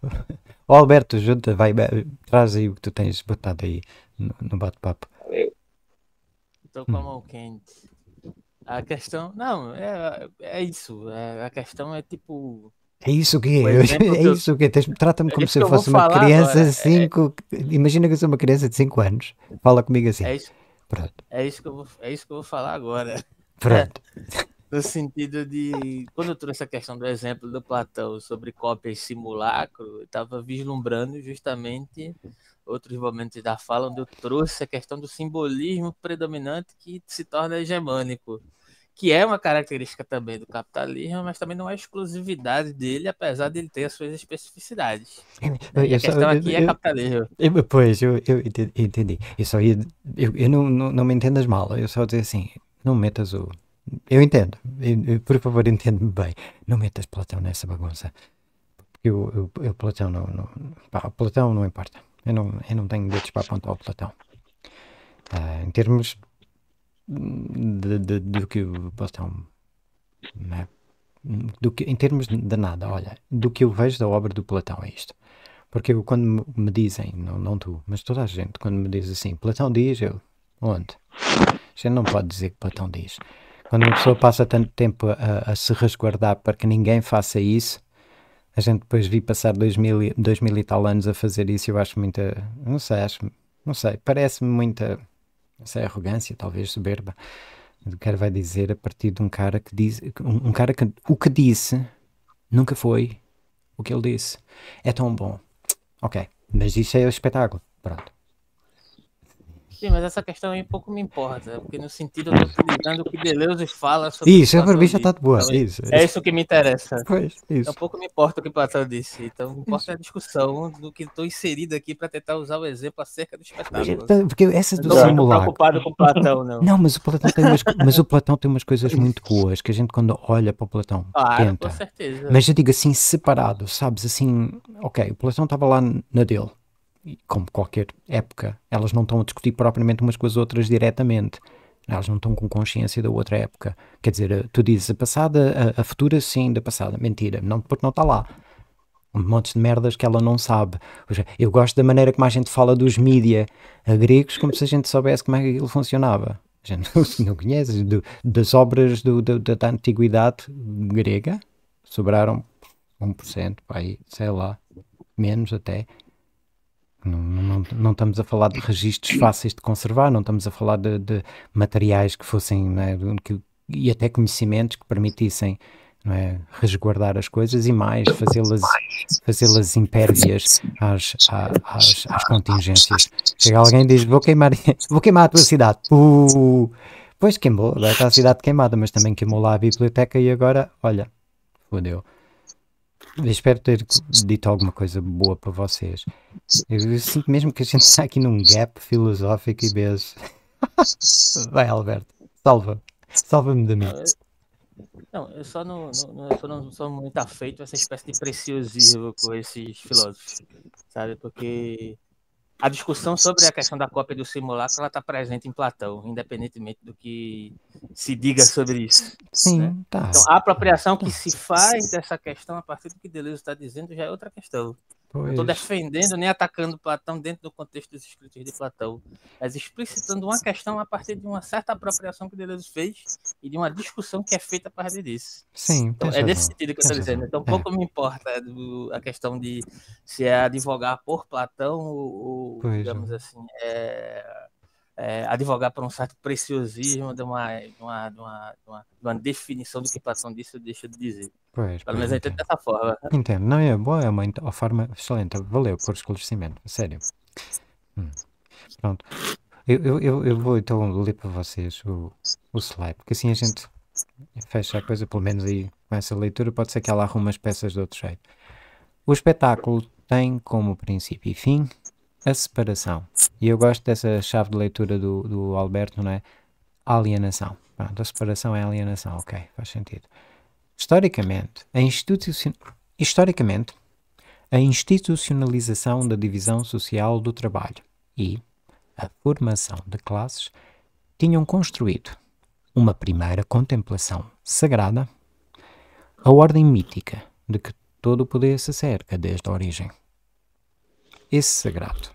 O Alberto, junta, vai, vai, traz aí o que tu tens botado aí no, no bate-papo. Valeu. Estou com a Hum. mão quente. A questão. Não, é, é isso. É, a questão é tipo. É isso que O é, exemplo é que eu. isso que é. Tens- Trata-me É como isso se que eu eu vou fosse uma falar criança agora. de É, cinco. Imagina que eu sou uma criança de cinco anos. Fala comigo assim. é, isso, Pronto, é, isso que eu vou, é isso que eu vou falar agora. pronto. No sentido de. Quando eu trouxe a questão do exemplo do Platão sobre cópia e simulacro, eu estava vislumbrando justamente outros momentos da fala onde eu trouxe a questão do simbolismo predominante que se torna hegemônico, que é uma característica também do capitalismo, mas também não é exclusividade dele, apesar de ele ter as suas especificidades. Eu, E a eu só, questão eu, aqui é eu, capitalismo. eu- pois, eu, eu ente- entendi. Eu só ia, eu, eu não, não, não me entendas mal, eu só dizer assim, não metas o. Eu entendo, eu- eu, por favor, entende-me bem. Não metas Platão nessa bagunça. Porque eu, eu, eu Platão não, não. Pá, o Platão não importa. Eu não, eu não tenho dedos para apontar o Platão. Ah, em termos de, de- do que o Platão. Né, do que, em termos de nada, olha, do que eu vejo da obra do Platão é isto. Porque eu, quando me- me dizem, não, não tu, mas toda a gente, quando me diz assim, Platão diz, eu, onde? A gente não pode dizer que Platão diz. Quando uma pessoa passa tanto tempo a, a se resguardar para que ninguém faça isso, a gente depois vi passar dois mil, e- dois mil e tal anos a fazer isso, eu acho muita, não sei, acho, não sei, parece-me muita, não sei, arrogância, talvez soberba. O cara vai dizer a partir de um cara que diz, um, um cara que o que disse nunca foi o que ele disse. É tão bom. Ok, mas isso é o espetáculo. Pronto. Sim, mas essa questão aí pouco me importa, porque no sentido eu estou utilizando o que Deleuze fala sobre o que Isso, a Platão barbicha disse. está de boa. Então, Isso, é isso. isso que me interessa. Pois, Então isso. pouco me importa o que Platão disse. Então, o que importa Isso. é a discussão do que estou inserido aqui para tentar usar o exemplo acerca do Mas, espetáculo. tá, porque essa Não do estou muito simulacro. preocupado com Platão, não. Não, mas o Platão tem umas, mas o Platão tem umas coisas muito boas que a gente quando olha para o Platão Claro, com tenta. certeza. Mas eu digo assim separado, sabes? Assim, ok, o Platão estava lá na dele. E como qualquer época, elas não estão a discutir propriamente umas com as outras diretamente. Elas não estão com consciência da outra época. Quer dizer, tu dizes a passada, a, a futura sim, da passada. Mentira, não, porque não está lá. Um monte de merdas que ela não sabe. Ou seja, eu gosto da maneira como a gente fala dos mídia gregos, como se a gente soubesse como é que aquilo funcionava. A gente não, não conhece. Do, das obras do, do, da, da antiguidade grega, sobraram um por cento, pá, aí, sei lá, menos até. Não, não, não estamos a falar de registros fáceis de conservar, não estamos a falar de, de materiais que fossem, não é, que, e até conhecimentos que permitissem, não é, resguardar as coisas e mais, fazê-las fazê-las impérvias às, à- às, às contingências. Chega alguém e diz, vou queimar, vou queimar a tua cidade. Uh, pois queimou, agora está a cidade queimada, mas também queimou lá a biblioteca e agora, olha, fodeu. Eu espero ter dito alguma coisa boa para vocês. Eu, eu sinto mesmo que a gente está aqui num gap filosófico e beijo. Vai, Alberto, salva. Salva-me de mim. Não, eu só não, não, não- eu só não sou muito afeito a essa espécie de preciosismo com esses filósofos, sabe? Porque a discussão sobre a questão da cópia do simulacro ela está presente em Platão, independentemente do que se diga sobre isso. Né? Sim, tá. Então, a apropriação que se faz dessa questão a partir do que Deleuze está dizendo já é outra questão. Não estou Pois, defendendo nem atacando Platão dentro do contexto dos escritos de Platão, mas explicitando uma questão a partir de uma certa apropriação que Deleuze fez e de uma discussão que é feita a partir disso. sim, Então, tens é razão. nesse sentido que eu estou Tens dizendo. razão. Então, É. pouco me importa do- a questão de se é advogar por Platão ou, Pois, digamos assim, é, é, advogar por um certo preciosismo de uma, de, uma, de, uma, de uma- de uma definição do que Platão disse ou deixa de dizer. Pois, Pelo pois, menos eu entendo entendo. dessa forma. Entendo, não é boa, é uma int- uma forma excelente. Valeu por esclarecimento, a sério. Hum, Pronto. Eu, eu, eu, eu vou então ler para vocês o, o slide, porque assim a gente fecha a coisa, pelo menos aí com essa leitura, pode ser que ela arrume as peças de outro jeito. O espetáculo tem como princípio e fim a separação. E eu gosto dessa chave de leitura do, do Alberto, não é? A alienação. Pronto, a separação é a alienação, ok, faz sentido. Historicamente, a, institucion... Historicamente, a institucionalização da divisão social do trabalho e a formação de classes tinham construído uma primeira contemplação sagrada, a ordem mítica de que todo o poder se cerca desde a origem. Esse sagrado,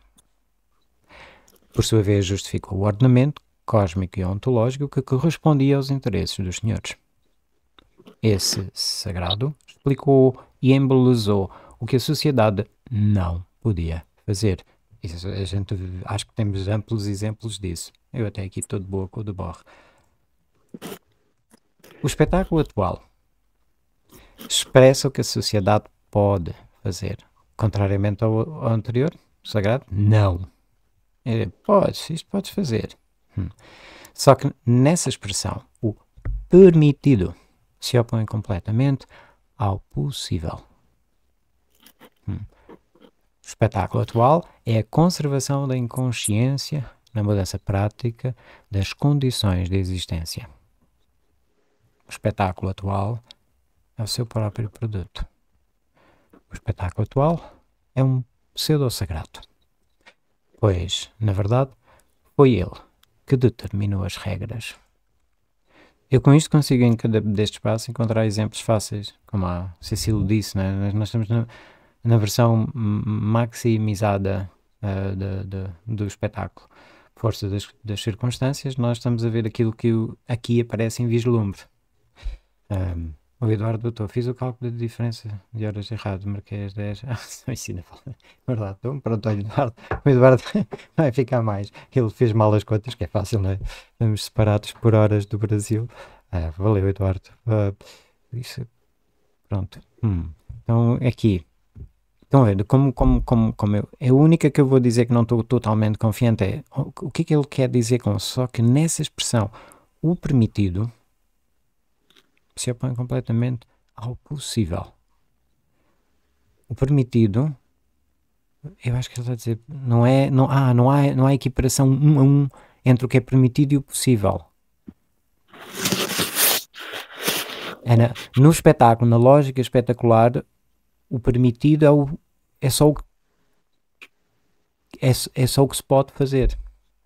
por sua vez, justificou o ordenamento cósmico e ontológico que correspondia aos interesses dos senhores. Esse sagrado explicou e embelezou o que a sociedade não podia fazer. Isso, a gente, acho que temos amplos exemplos disso. Eu até aqui todo boa com o de Borre. O espetáculo atual expressa o que a sociedade pode fazer. Contrariamente ao, ao anterior, o sagrado, não. É, podes, isto podes fazer. Hum. Só que nessa expressão, o permitido se opõe completamente ao possível. Hum. O espetáculo atual é a conservação da inconsciência na mudança prática das condições de existência. O espetáculo atual é o seu próprio produto. O espetáculo atual é um pseudo-sagrado, pois, na verdade, foi ele que determinou as regras. Eu com isto consigo em cada deste espaço encontrar exemplos fáceis, como a Cecília disse, né? Nós estamos na, na versão maximizada uh, de, de, do espetáculo. Força das, das circunstâncias, nós estamos a ver aquilo que o, aqui aparece em vislumbre. Um, o Eduardo botou, fiz o cálculo de diferença de horas errado, marquei as dez. Ah, só ensina. Verdade, então pronto, olha, Eduardo. O Eduardo vai ficar mais. Ele fez mal as contas, que é fácil, não é? Estamos separados por horas do Brasil. Ah, valeu, Eduardo. Uh, isso, pronto. Hum. Então, aqui. Estão a ver, como, como, como, como eu. A única que eu vou dizer que não estou totalmente confiante é o, o que é que ele quer dizer com só que nessa expressão, o permitido se opõe completamente ao possível. O permitido, eu acho que ele está a dizer, não é, não, ah, não há, não há equiparação um a um entre o que é permitido e o possível. É na, no espetáculo, na lógica espetacular, o permitido é, o, é, só o, é, é só o que se pode fazer.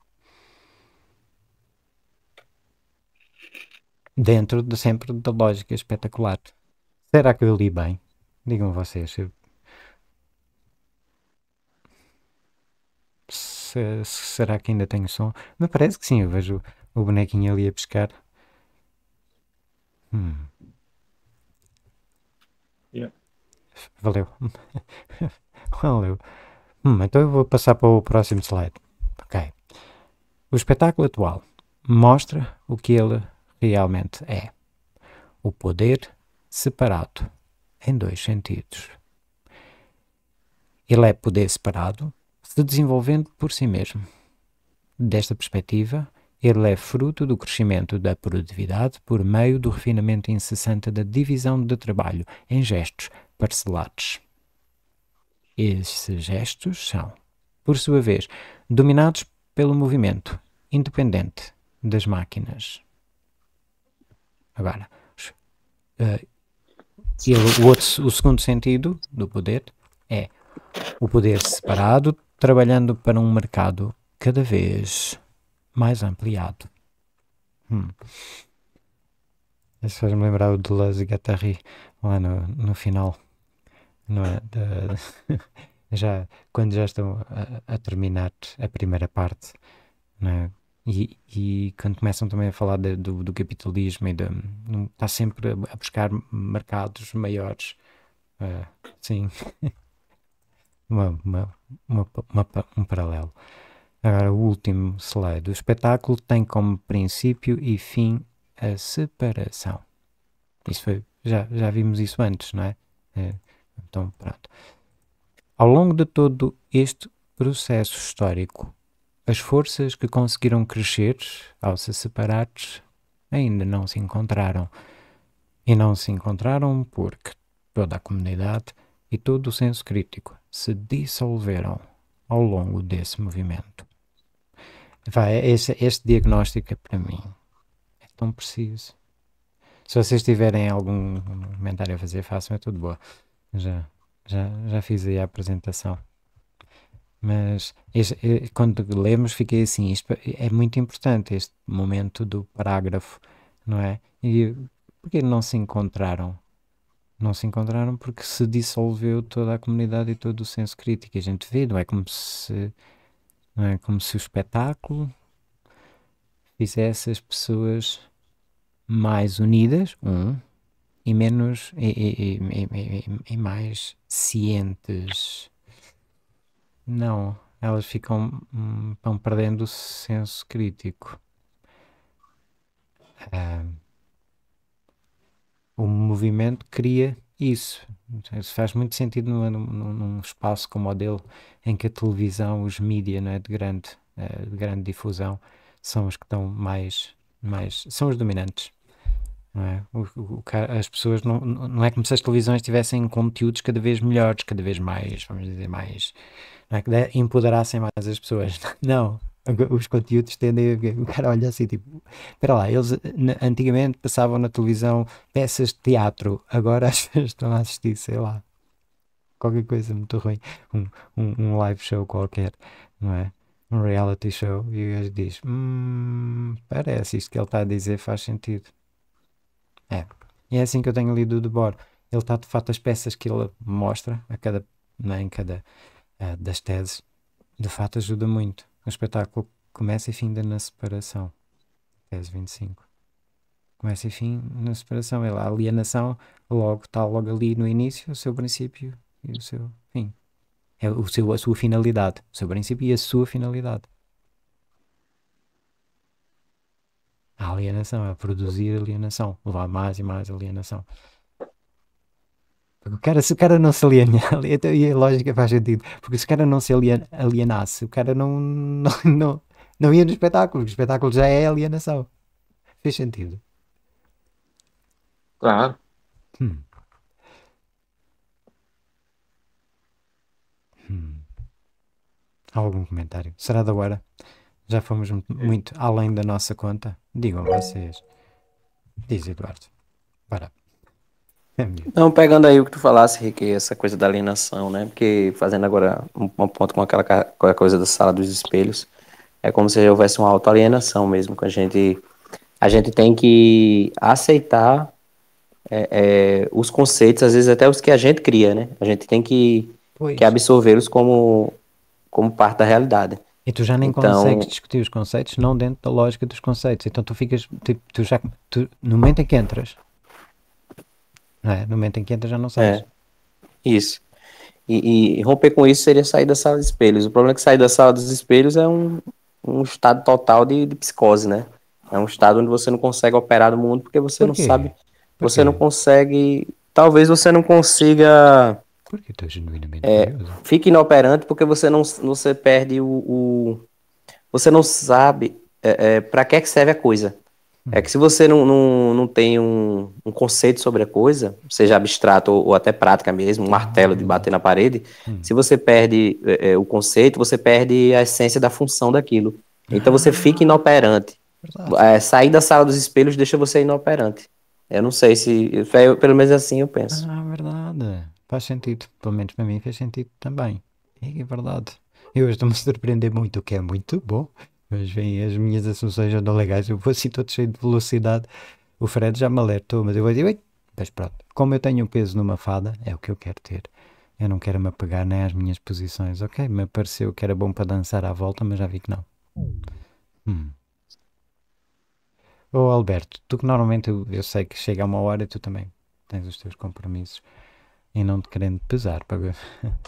Dentro de sempre da lógica espetacular. Será que eu li bem? Digam vocês. Eu... Se, será que ainda tenho som? Me parece que sim, eu vejo o bonequinho ali a pescar. Hum. Yeah. Valeu. Valeu. Hum, então eu vou passar para o próximo slide. Ok. O espetáculo atual mostra o que ele realmente é. O poder separado em dois sentidos. Ele é poder separado, se desenvolvendo por si mesmo. Desta perspectiva, ele é fruto do crescimento da produtividade por meio do refinamento incessante da divisão de trabalho em gestos parcelados. Esses gestos são, por sua vez, dominados pelo movimento independente das máquinas. Agora, uh, ele, o, outro, o segundo sentido do poder é o poder separado, trabalhando para um mercado cada vez mais ampliado. Hum. Isso faz-me lembrar o Deleuze e Guattari lá no, no final, não é? De, já, quando já estão a, a terminar a primeira parte, não é? E, e quando começam também a falar de, do, do capitalismo e de, está sempre a buscar mercados maiores, uh, sim, uma, uma, uma, uma, um paralelo. Agora o último slide. O espetáculo tem como princípio e fim a separação. Isso foi, já, já vimos isso antes, não é? é? Então pronto. Ao longo de todo este processo histórico, as forças que conseguiram crescer ao se separar ainda não se encontraram. E não se encontraram porque toda a comunidade e todo o senso crítico se dissolveram ao longo desse movimento. Vai, este, este diagnóstico para mim é tão preciso. Se vocês tiverem algum comentário a fazer, façam, é tudo boa. Já, já, já fiz aí a apresentação. Mas este, quando lemos fiquei assim, isto é muito importante, este momento do parágrafo, não é? E porque não se encontraram? Não se encontraram porque se dissolveu toda a comunidade e todo o senso crítico. A gente vê, não é como se, não é como se o espetáculo fizesse as pessoas mais unidas, um, e menos e, e, e, e, e mais cientes. Não, elas ficam hum, vão perdendo o senso crítico. Ah, o movimento cria isso. Isso faz muito sentido num, num, num espaço como o dele, em que a televisão, os mídias, não é, de grande, uh, de grande difusão, são os que estão mais, mais, são os dominantes. não é? O, o- o ca- as pessoas não, não não é como se as televisões tivessem conteúdos cada vez melhores, cada vez mais, vamos dizer, mais, não é que de- empoderassem mais as pessoas. Não. Agora, os conteúdos tendem a, o cara olha assim, tipo, espera lá, eles eh, na- antigamente passavam na televisão peças de teatro, agora as pessoas estão a assistir, sei lá, qualquer coisa muito ruim, um, um, um live show qualquer, não é? Um reality show, e o gajo diz, hum, parece isto que ele está a dizer faz sentido. É. E é assim que eu tenho lido o Debord. Ele está, de fato, as peças que ele mostra a cada, né, em cada eh, das teses, de fato ajuda muito. O espetáculo começa e finda na separação. Tese vinte e cinco. Começa e fim na separação. Ele, a alienação logo está logo ali no início, o seu princípio e o seu fim. É o seu, a sua finalidade. O seu princípio e a sua finalidade. A alienação é produzir alienação. Levar mais e mais alienação. Porque o cara, se o cara não se alienar, então, e a lógica faz sentido, porque se o cara não se alien- alienasse, o cara não, não, não, não ia no espetáculo, o espetáculo já é alienação. Fez sentido. Claro. Hum, hum. Algum comentário? Será da hora? Já fomos mu- muito além da nossa conta? Digam vocês. Diz, Eduardo. Bora. É melhor. Não, pegando aí o que tu falasse, Rick, essa coisa da alienação, né? Porque fazendo agora um, um ponto com aquela ca- com a coisa da sala dos espelhos, é como se houvesse uma autoalienação mesmo, que a gente, a gente tem que aceitar é, é, os conceitos, às vezes até os que a gente cria, né? A gente tem que, que Pois. absorvê-los como, como parte da realidade. E tu já nem consegues Então, discutir os conceitos não dentro da lógica dos conceitos. Então tu ficas, tipo, tu já, tu, no momento em que entras, não é? No momento em que entras já não sais. é, isso. E, e romper com isso seria sair da sala de espelhos. O problema é que sair da sala dos espelhos é um, um estado total de, de psicose, né? É um estado onde você não consegue operar no mundo porque você Por não quê? sabe, Por você quê? não consegue, talvez você não consiga, Porque estou genuinamente curioso. fique inoperante porque você não, você perde o, o- você não sabe é, é, para que é que serve a coisa. É que se você não, não, não tem um, um conceito sobre a coisa, seja abstrato ou, ou até prática mesmo, um martelo de bater na parede, Hum. se você perde é, é, o conceito, você perde a essência da função daquilo. Então você fica Ah, inoperante. verdade. É, sair da sala dos espelhos deixa você inoperante. Eu não sei se, eu- pelo menos assim eu penso. Ah, verdade. Faz sentido. Pelo menos para mim fez sentido também. É, é verdade. Eu estou-me a surpreender muito, o que é muito bom. Mas vem as minhas assunções andam legais. Eu vou assim todo cheio de velocidade. O Fred já me alertou, mas eu vou dizer, "Ui." Mas pronto. Como eu tenho um peso numa fada, é o que eu quero ter. Eu não quero me apegar nem às minhas posições. Ok, me pareceu que era bom para dançar à volta, mas já vi que não. Hum. Ô Alberto, tu que normalmente eu, eu sei que chega a uma hora e tu também tens os teus compromissos e não te querendo pesar para ver.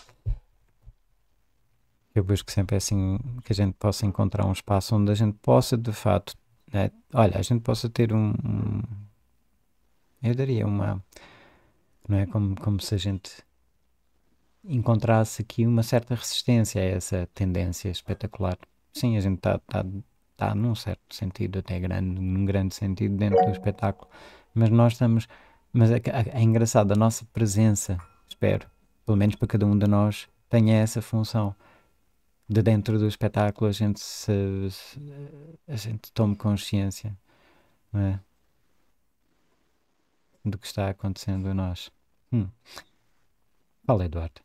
Eu busco sempre assim que a gente possa encontrar um espaço onde a gente possa de fato, né, olha, a gente possa ter um, um- eu daria uma, não é como, como se a gente encontrasse aqui uma certa resistência a essa tendência espetacular. Sim, a gente está tá, tá tá num certo sentido, até grande, num grande sentido dentro do espetáculo, mas nós estamos, mas é, que- é, é engraçado, a nossa presença, espero, pelo menos para cada um de nós, tenha essa função. De dentro do espetáculo a gente se, se- a gente tome consciência, não é? Do que está acontecendo a nós. Hum. Fala, Eduardo.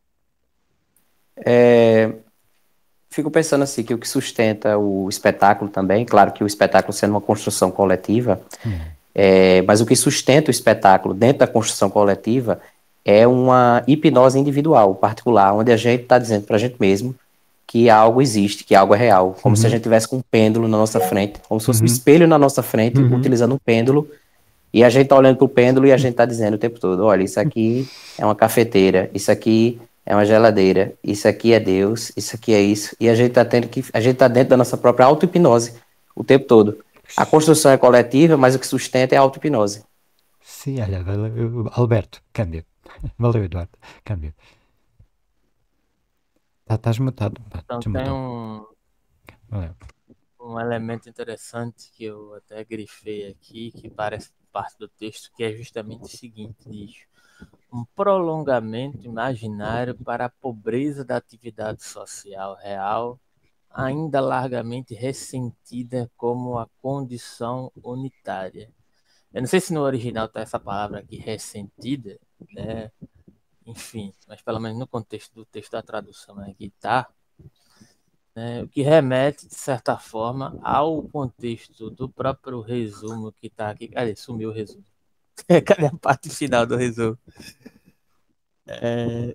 É, fico pensando assim, que o que sustenta o espetáculo também, claro que o espetáculo sendo uma construção coletiva, Hum. é, mas o que sustenta o espetáculo dentro da construção coletiva é uma hipnose individual, particular, onde a gente está dizendo para a gente mesmo que algo existe, que algo é real, como se a Uhum. gente tivesse com um pêndulo na nossa frente, como se fosse um Uhum. espelho na nossa frente, Uhum. utilizando um pêndulo, e a gente tá olhando pro pêndulo e a gente tá dizendo o tempo todo, olha, isso aqui é uma cafeteira, isso aqui é uma geladeira, isso aqui é Deus, isso aqui é isso, e a gente tá tendo que, a gente tá dentro da nossa própria auto-hipnose o tempo todo. A construção é coletiva, mas o que sustenta é a auto-hipnose. Sim, olha, valeu, Alberto, câmbio. Valeu, Eduardo, câmbio. Tá, estás mutado, pá, Então tem desmutou. um, Valeu. um um elemento interessante que eu até grifei aqui, que parece parte do texto, que é justamente o seguinte, diz: um prolongamento imaginário para a pobreza da atividade social real, ainda largamente ressentida como a condição unitária. Eu não sei se no original está essa palavra aqui, ressentida, né? Enfim, mas pelo menos no contexto do texto da tradução aqui está, né? O que remete, de certa forma, ao contexto do próprio resumo que está aqui. Cadê? Sumiu o resumo. Cadê a parte final do resumo? É...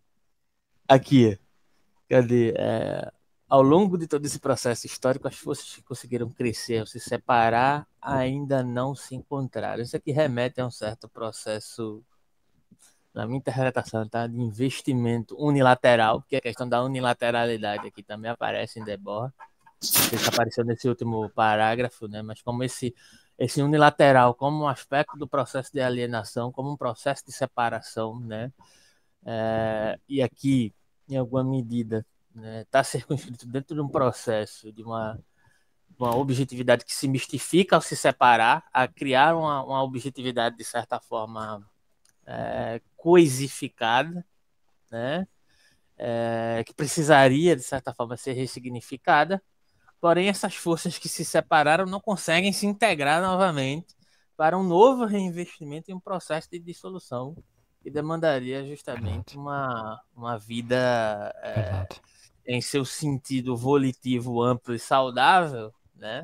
Aqui, cadê? É... Ao longo de todo esse processo histórico, as forças que conseguiram crescer, se separar, ainda não se encontraram. Isso aqui remete a um certo processo, na minha interpretação, tá? De investimento unilateral, porque a questão da unilateralidade aqui também aparece em Debord. Não sei se apareceu nesse último parágrafo, né? Mas como esse, esse unilateral, como um aspecto do processo de alienação, como um processo de separação, né? É, e aqui, em alguma medida, está, né, circunscrito dentro de um processo de uma, uma objetividade que se mistifica ao se separar, a criar uma, uma objetividade, de certa forma, é, coisificada, né? É, que precisaria, de certa forma, ser ressignificada. Porém, essas forças que se separaram não conseguem se integrar novamente para um novo reinvestimento em um processo de dissolução que demandaria justamente uma, uma vida é, em seu sentido volitivo amplo e saudável, né?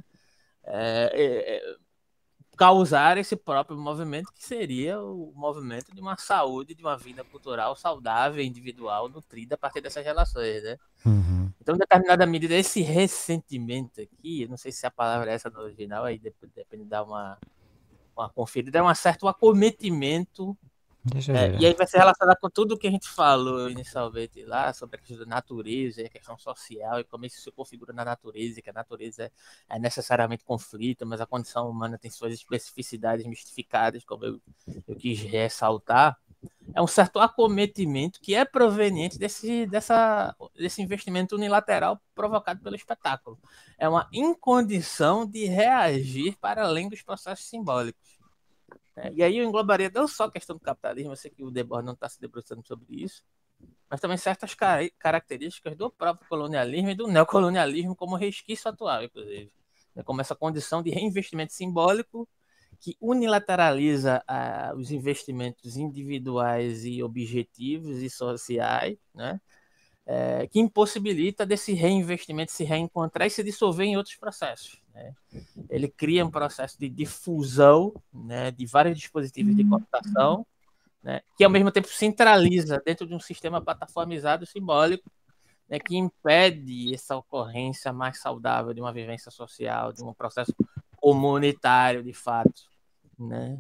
É, é, causar esse próprio movimento que seria o movimento de uma saúde, de uma vida cultural saudável, individual, nutrida a partir dessas relações, né? Uhum. Então, em determinada medida, esse ressentimento aqui, não sei se a palavra é essa no original, aí depende, depende de dar uma, uma conferida, é um certo acometimento, é, e aí vai ser relacionado com tudo que a gente falou inicialmente lá, sobre a questão da natureza, a questão social, e como isso se configura na natureza, que a natureza é, é necessariamente conflito, mas a condição humana tem suas especificidades mistificadas, como eu, eu quis ressaltar. É um certo acometimento que é proveniente desse, dessa, desse investimento unilateral provocado pelo espetáculo. É uma incondição de reagir para além dos processos simbólicos. É, e aí eu englobaria não só a questão do capitalismo, eu sei que o Debord não está se debruçando sobre isso, mas também certas car características do próprio colonialismo e do neocolonialismo como resquício atual, inclusive. Como essa condição de reinvestimento simbólico que unilateraliza ah, os investimentos individuais e objetivos e sociais, né? É, que impossibilita desse reinvestimento se reencontrar e se dissolver em outros processos, né? Ele cria um processo de difusão, né, de vários dispositivos de computação, né, que ao mesmo tempo centraliza dentro de um sistema plataformizado simbólico, né, que impede essa ocorrência mais saudável de uma vivência social, de um processo comunitário de fato, né?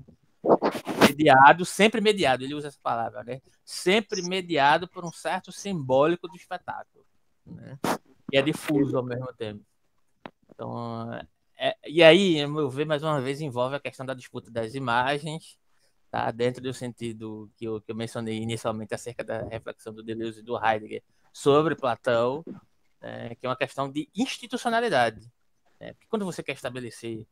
Mediado, sempre mediado, ele usa essa palavra, né? Sempre mediado por um certo simbólico do espetáculo, né? E é difuso ao mesmo tempo. Então, é, e aí, a meu ver, mais uma vez, envolve a questão da disputa das imagens, tá? Dentro do sentido que eu, que eu mencionei inicialmente acerca da reflexão do Deleuze e do Heidegger sobre Platão, né? Que é uma questão de institucionalidade. Né? Porque quando você quer estabelecer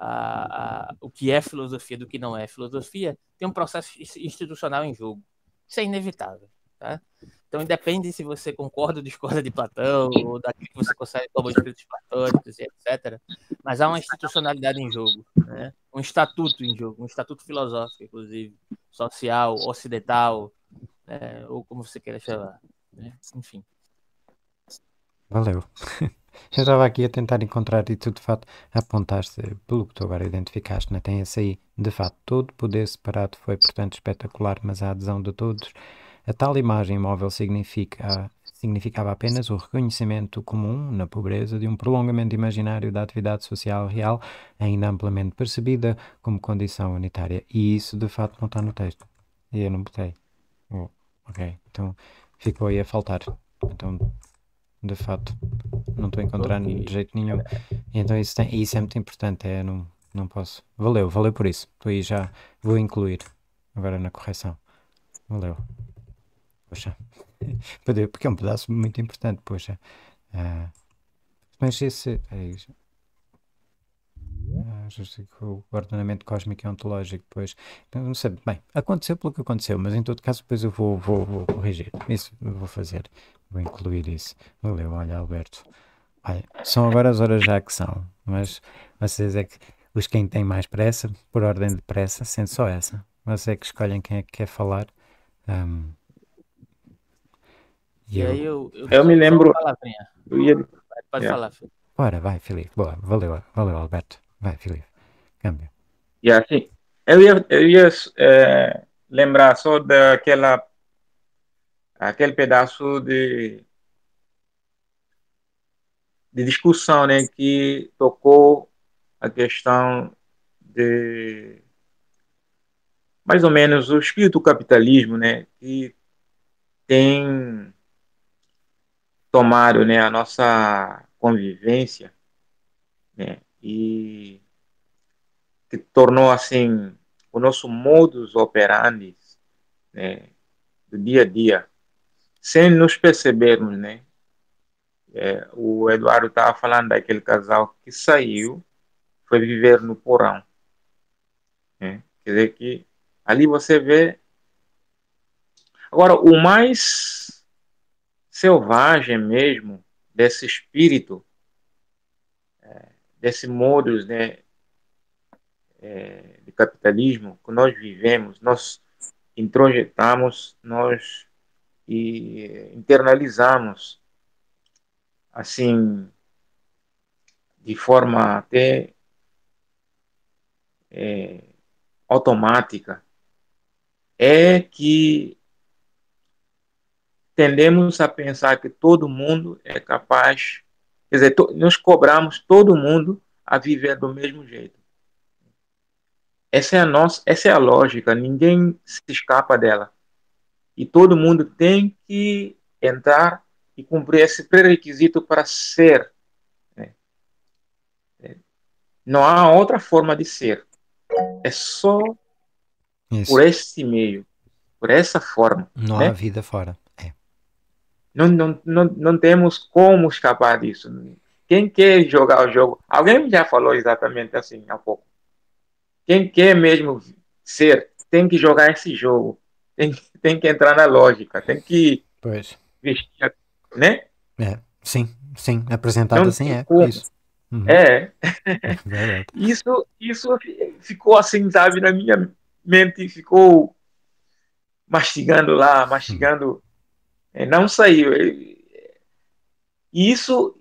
A, a, o que é filosofia do que não é filosofia, tem um processo institucional em jogo. Isso é inevitável. Tá? Então, independe se você concorda ou discorda de Platão, ou daquilo que você consegue como escritos platônicos, etcétera. Mas há uma institucionalidade em jogo, né? Um estatuto em jogo, um estatuto filosófico, inclusive, social, ocidental, né? Ou como você queira chamar. Né? Enfim. Valeu. Eu estava aqui a tentar encontrar e tu de fato apontaste, pelo que tu agora identificaste, né? Tem esse aí, de fato, todo poder separado foi portanto espetacular, mas a adesão de todos a tal imagem móvel significa, significava apenas o reconhecimento comum na pobreza de um prolongamento imaginário da atividade social real, ainda amplamente percebida como condição unitária. E isso de fato não está no texto. E eu não botei. Oh, ok, então ficou aí a faltar. Então, de fato, não estou encontrando Okay. de jeito nenhum. Então isso, tem, isso é muito importante, é, não, não posso. Valeu, valeu por isso. Estou aí já, vou incluir agora na correção. Valeu. Poxa. Porque é um pedaço muito importante, poxa. Ah, mas esse... É isso. justifica o ordenamento cósmico e ontológico, depois, não sei, bem, aconteceu pelo que aconteceu, mas em todo caso depois eu vou, vou, vou corrigir, isso eu vou fazer, vou incluir isso. Valeu, olha, Alberto. Olha, são agora as horas já que são, mas vocês é que, os quem têm mais pressa, por ordem de pressa, sendo só essa, vocês é que escolhem quem é que quer falar. Um, e E eu, aí eu, eu Eu me só uma lembro, palavrinha. eu ia, Pode yeah. falar, filho. bora, vai, Filipe, boa, valeu, valeu, Alberto, vai, Filipe, câmbio. E assim, eu ia, eu ia é, lembrar só daquela, aquele pedaço de, de discussão, né, que tocou a questão de, mais ou menos, o espírito do capitalismo, né, que tem tomado, né, a nossa convivência, né, e que tornou, assim, o nosso modus operandi, né, do dia a dia, sem nos percebermos, né. É, o Eduardo estava falando daquele casal que saiu, foi viver no porão, né? Quer dizer que ali você vê. Agora, o mais selvagem mesmo desse espírito, desse modus, né, é, de capitalismo que nós vivemos, nós introjetamos, nós e internalizamos, assim, de forma até é, automática, é que tendemos a pensar que todo mundo é capaz, quer dizer, to, nós cobramos todo mundo a viver do mesmo jeito. Essa é a nossa, essa é a lógica, ninguém se escapa dela. E todo mundo tem que entrar e cumprir esse pré-requisito para ser, né? Não há outra forma de ser. É só Isso, por esse meio, por essa forma, não há né? vida fora, é, Não, não, não, não temos como escapar disso. Quem quer jogar o jogo, alguém já falou exatamente assim há pouco. Quem quer mesmo ser, tem que jogar esse jogo. Tem, tem que entrar na lógica, tem que pois, vestir, né? é, sim, sim, apresentado Não assim tem é, como. isso, uhum, É, é verdade, isso, isso ficou assim, sabe, na minha mente, ficou mastigando lá, uhum, mastigando, é, não saiu. E isso,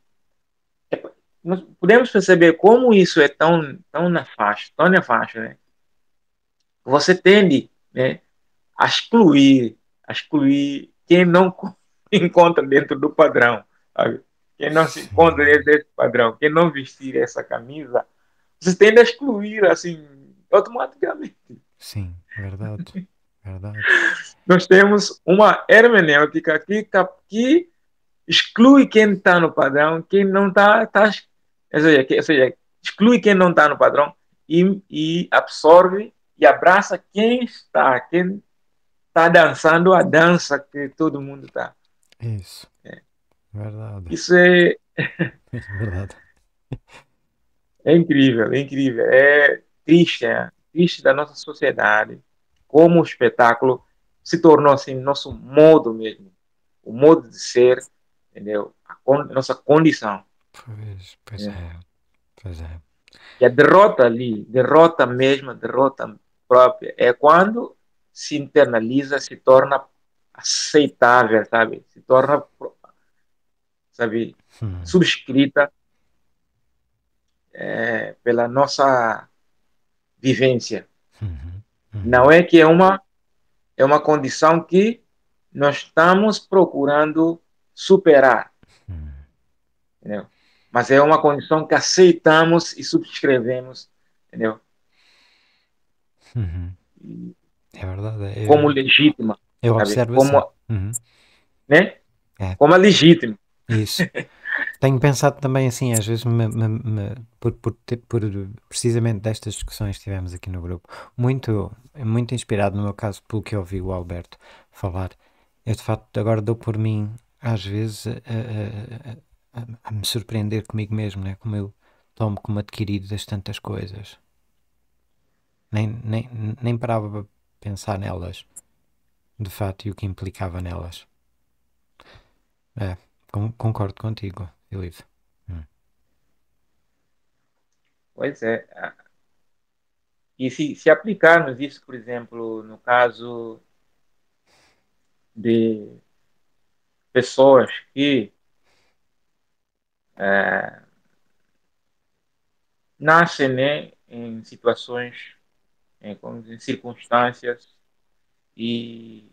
nós podemos perceber como isso é tão, tão nefasto, tão nefasto, né? Você tende, né, a excluir, a excluir quem não encontra dentro do padrão, sabe? Quem não se encontra sim, dentro desse padrão, quem não vestir essa camisa, você tende a excluir, assim, automaticamente. sim, verdade, verdade, Nós temos uma hermenêutica que, que exclui quem está no padrão, quem não está, tá, ou seja, que, ou seja, exclui quem não está no padrão e, e absorve e abraça quem está, quem está dançando a dança que todo mundo está. isso, verdade, Isso é, verdade, é incrível, é incrível. É triste, é triste da nossa sociedade, como o espetáculo se tornou assim nosso modo mesmo, o modo de ser, entendeu? A con nossa condição. pois, pois Né? é, pois é, E a derrota ali, derrota mesmo, derrota própria, é quando se internaliza, se torna aceitável, sabe? Se torna, sabe, hum, subscrita é, pela nossa vivência. uhum, uhum, Não é que é uma é uma condição que nós estamos procurando superar, hum, entendeu? Mas é uma condição que aceitamos e subscrevemos, entendeu? uhum, E é verdade, como eu, legítima, eu sabe? observo assim, Como, uhum, né? é, Como a legítima. isso. Tenho pensado também assim, às vezes, me- me- me- por, por, ter- por precisamente destas discussões que tivemos aqui no grupo, muito, muito inspirado no meu caso pelo que ouvi o Alberto falar. Eu de facto agora dou por mim, às vezes, a, a- a- a- a me surpreender comigo mesmo, né? Como eu tomo como adquiridas tantas coisas. Nem, nem, nem parava para pensar nelas, de fato, e o que implicava nelas. É, con- concordo contigo, Filipe. Hum. Pois é. E se, se aplicarmos isso, por exemplo, no caso de pessoas que é, nascem, né, em situações, em, como dizer, circunstâncias e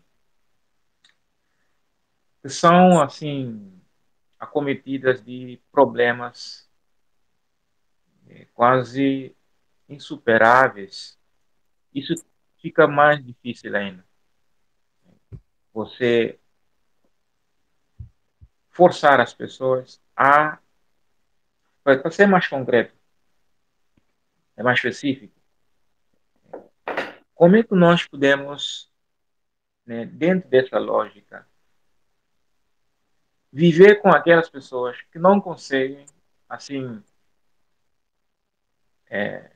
que são assim acometidas de problemas eh, quase insuperáveis, isso fica mais difícil ainda. Você forçar as pessoas a, para ser mais concreto, é mais específico, como é que nós podemos, né, dentro dessa lógica, viver com aquelas pessoas que não conseguem, assim, é,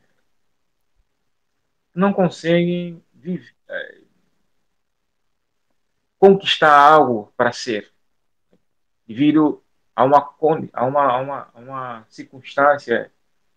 não conseguem viver, é, conquistar algo para ser, devido a uma, a uma, a uma, a uma circunstância,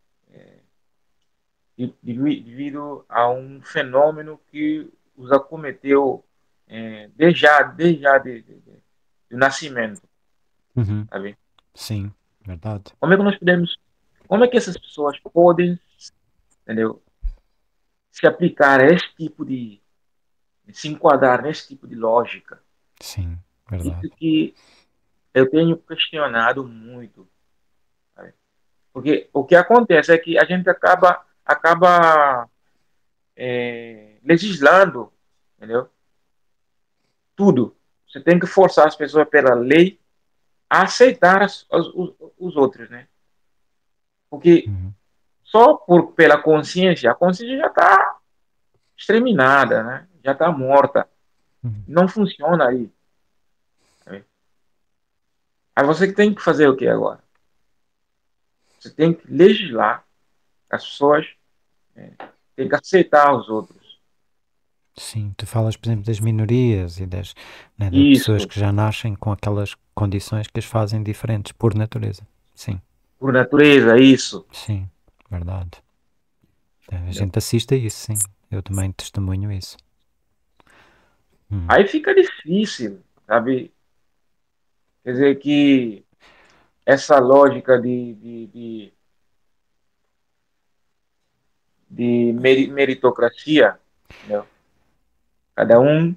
devido a um fenômeno que os acometeu é, desde já, desde já de, de, de, do nascimento, Uhum. sabe? Sim, verdade. Como é que nós podemos, como é que essas pessoas podem, entendeu, se aplicar a este tipo de, se enquadrar nesse tipo de lógica? Sim, verdade. Isso que eu tenho questionado muito, sabe? Porque o que acontece é que a gente acaba, acaba é, legislando, entendeu? Tudo. Você tem que forçar as pessoas pela lei a aceitar as, as, os, os outros, né? Porque Uhum. só por, pela consciência, a consciência já está exterminada, né? Já está morta. Uhum. Não funciona aí. Né? Aí você tem que fazer o que agora? Você tem que legislar, as pessoas né, têm que aceitar os outros. Sim, tu falas, por exemplo, das minorias e das, né, das pessoas Isso, que já nascem com aquelas condições que as fazem diferentes por natureza. Sim, por natureza, isso. sim, verdade. A Entendeu? gente assiste a isso, sim. Eu também testemunho isso. Hum. Aí fica difícil, sabe? Quer dizer que essa lógica de, de, de, de meritocracia, entendeu? Cada um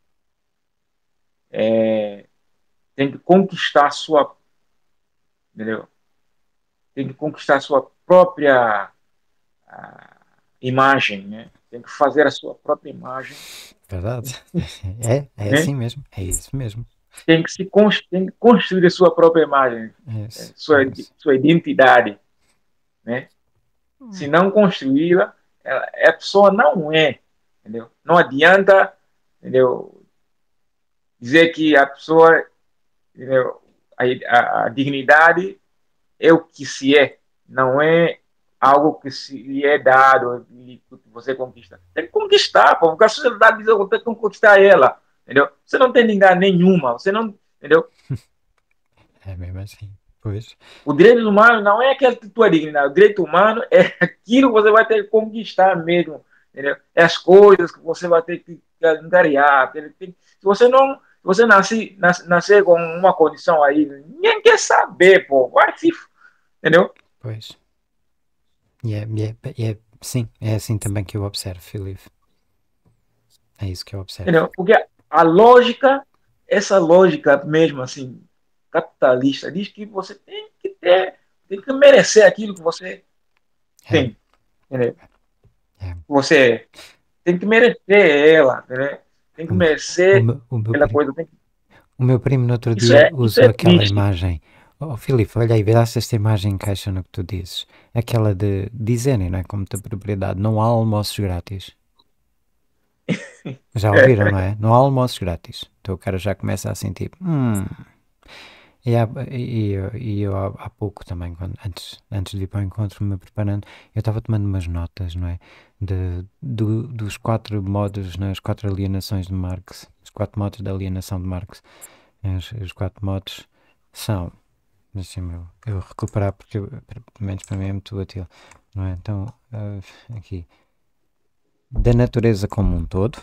é, tem que conquistar a sua, entendeu? Tem que conquistar a sua própria a, imagem, né? Tem que fazer a sua própria imagem, Verdade. É, é né? assim mesmo. É isso mesmo. Tem que se tem que construir a sua própria imagem, É isso. sua É isso. sua identidade, né? Se não construí-la, a pessoa não é, entendeu? Não adianta, entendeu? Dizer que a pessoa, entendeu? A, a, a dignidade é o que se é, não é algo que se lhe é dado e que você conquista. Tem que conquistar, pô, porque a sociedade diz que eu tenho que conquistar ela, entendeu? Você não tem dignidade nenhuma, você não, entendeu? É mesmo assim. Pois. O direito humano não é aquela tua dignidade, o direito humano é aquilo que você vai ter que conquistar mesmo, entendeu? É as coisas que você vai ter que angariar. Se você não, se você nascer, nascer com uma condição aí, ninguém quer saber, pô, vai se, entendeu? Pois. E é, e é, e é, sim, é assim também que eu observo, Filipe. É isso que eu observo. Entendeu? Porque a lógica, essa lógica mesmo assim, capitalista, diz que você tem que ter, tem que merecer aquilo que você tem. É. Entendeu? É. Você tem que merecer ela, entendeu? Tem que O, o, merecer meu, o, meu aquela primo, coisa. Tem que... o meu primo no outro Isso, dia é, isso usou é aquela triste. imagem. Oh, Filipe, olha aí, vê se esta imagem encaixa no que tu dizes. Aquela de dizerem, não é? Como tua propriedade, não há almoços grátis. Já ouviram, não é? Não há almoços grátis. Então o cara já começa a sentir, hum, E, há- e, eu- e eu há, há pouco também, quando, antes, antes de ir para o encontro, me preparando, eu estava tomando umas notas, não é? De, do- dos quatro modos, né? As quatro alienações de Marx, os quatro modos da alienação de Marx. Os, os quatro modos são, deixa-me eu, eu recuperar, porque eu, pelo menos para mim é muito útil, não é? Então, ah, aqui, da natureza como um todo.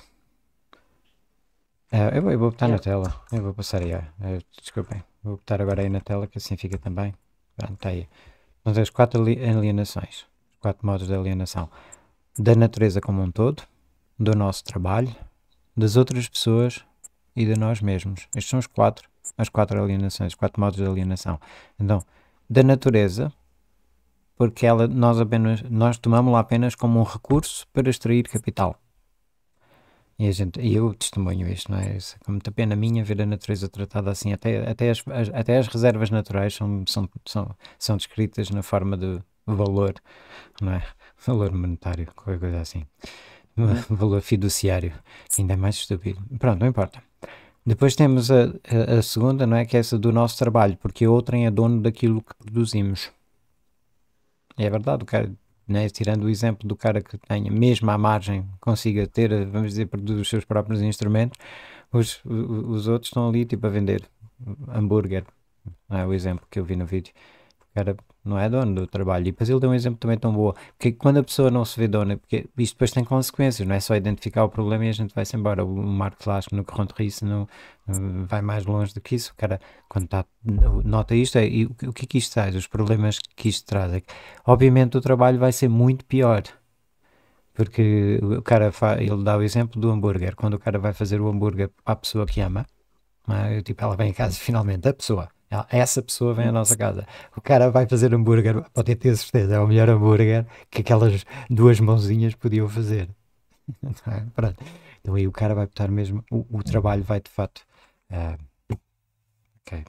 Ah, eu, vou, eu vou botar na Yeah. tela, eu vou passar aí, ah, ah, desculpem, vou botar agora aí na tela, que assim fica também. Pronto, está aí. Então, as quatro ali- alienações, os quatro modos de alienação. Da natureza como um todo, do nosso trabalho, das outras pessoas e de nós mesmos. Estes são os quatro, as quatro alienações, os quatro modos de alienação. Então, da natureza, porque ela, nós, apenas, nós tomamos-la apenas como um recurso para extrair capital. E, a gente, e eu testemunho isto, não é? Isso é com muita pena minha ver a natureza tratada assim. Até, até, as, as- até as reservas naturais são, são, são, são descritas na forma de valor, não é? Valor monetário, qualquer coisa assim. Valor fiduciário, ainda é mais estúpido. Pronto, não importa. Depois temos a, a, a segunda, não é? Que é essa do nosso trabalho, porque a outra é dono daquilo que produzimos. E é verdade, o cara, né, tirando o exemplo do cara que tenha, mesmo à margem, consiga ter, vamos dizer, produzir os seus próprios instrumentos, os, o- os outros estão ali tipo a vender hambúrguer, não é o exemplo que eu vi no vídeo. O cara não é dono do trabalho. E depois ele deu um exemplo também tão bom, porque quando a pessoa não se vê dona, porque isto depois tem consequências, não é só identificar o problema e a gente vai-se embora. O Marco Lasco no Corronto Risso não não vai mais longe do que isso. O cara, quando tá, nota isto, é, e o, o que é que isto traz? Os problemas que isto traz é que, obviamente, o trabalho vai ser muito pior. Porque o cara, fa, ele dá o exemplo do hambúrguer. Quando o cara vai fazer o hambúrguer para a pessoa que ama, não é? Tipo, ela vem a casa, finalmente, a pessoa. Ela- Essa pessoa vem à nossa casa. O cara vai fazer hambúrguer, pode ter certeza, é o melhor hambúrguer que aquelas duas mãozinhas podiam fazer. Não é? Pronto. Então aí o cara vai botar mesmo, o, o trabalho vai de fato. ah, ok.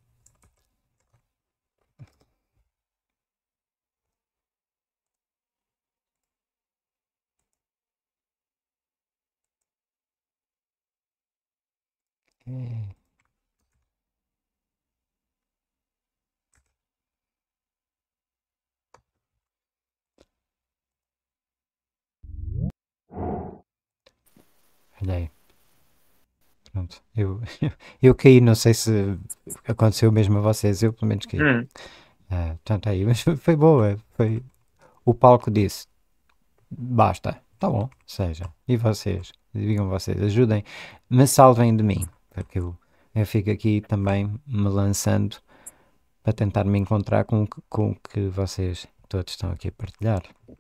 É, olha aí. Pronto. Eu, eu caí, não sei se aconteceu mesmo a vocês, eu pelo menos caí. Hum. Ah, portanto, aí, mas foi, foi boa. Foi, o palco disse: basta, tá bom, seja. E vocês, digam vocês, ajudem, me salvem de mim, porque eu, eu fico aqui também me lançando para tentar me encontrar com, o que- com o que vocês todos estão aqui a partilhar.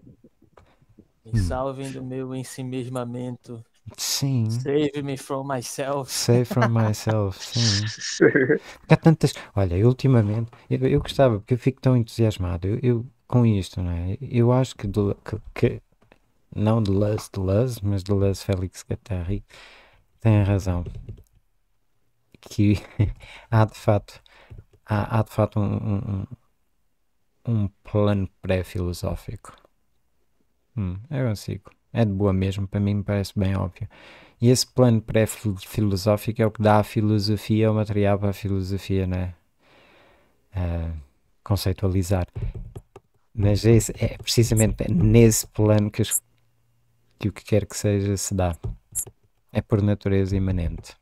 Me salvem do meu ensimismamento. Sim, Save me from myself. save from myself, sim. Porque há tantas. Olha, eu ultimamente, eu, eu gostava, porque eu fico tão entusiasmado eu, eu- com isto, não é? Eu acho que, de- que, que- não de Luz de Luz, mas de Luz Félix Guattari, tem razão. Que há de fato, há, há de fato um, um, um um plano pré-filosófico. Hum, eu consigo. É de boa mesmo, para mim me parece bem óbvio. E esse plano pré-filosófico é o que dá a filosofia, o material para a filosofia, né? Ah, conceitualizar. Mas esse, é precisamente nesse plano que, as- que o que quer que seja se dá. É por natureza imanente.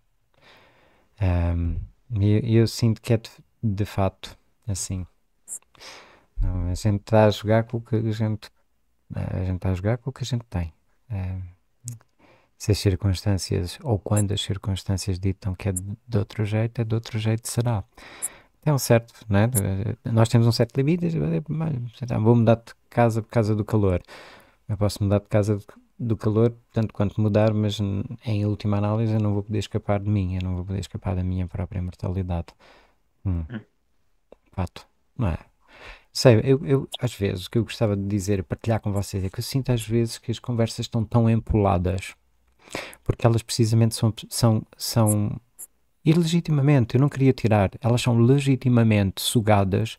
Ahm, E eu, eu sinto que é de, de fato assim. Não, a gente está a jogar com o que a gente, a gente está a jogar com o que a gente tem. Ahm, se as circunstâncias, ou quando as circunstâncias ditam que é de, de outro jeito, é de outro jeito será. É um certo, né? Nós temos um certo limite, mas, sei lá, vou mudar de casa por causa do calor. Eu posso mudar de casa de- do calor, tanto quanto mudar, mas n- em última análise eu não vou poder escapar de mim, eu não vou poder escapar da minha própria mortalidade. Hum, fato, não é? Sei, eu, eu, às vezes, o que eu gostava de dizer, partilhar com vocês, é que eu sinto às vezes que as conversas estão tão empoladas, porque elas precisamente são, são, são ilegitimamente, eu não queria tirar, elas são legitimamente sugadas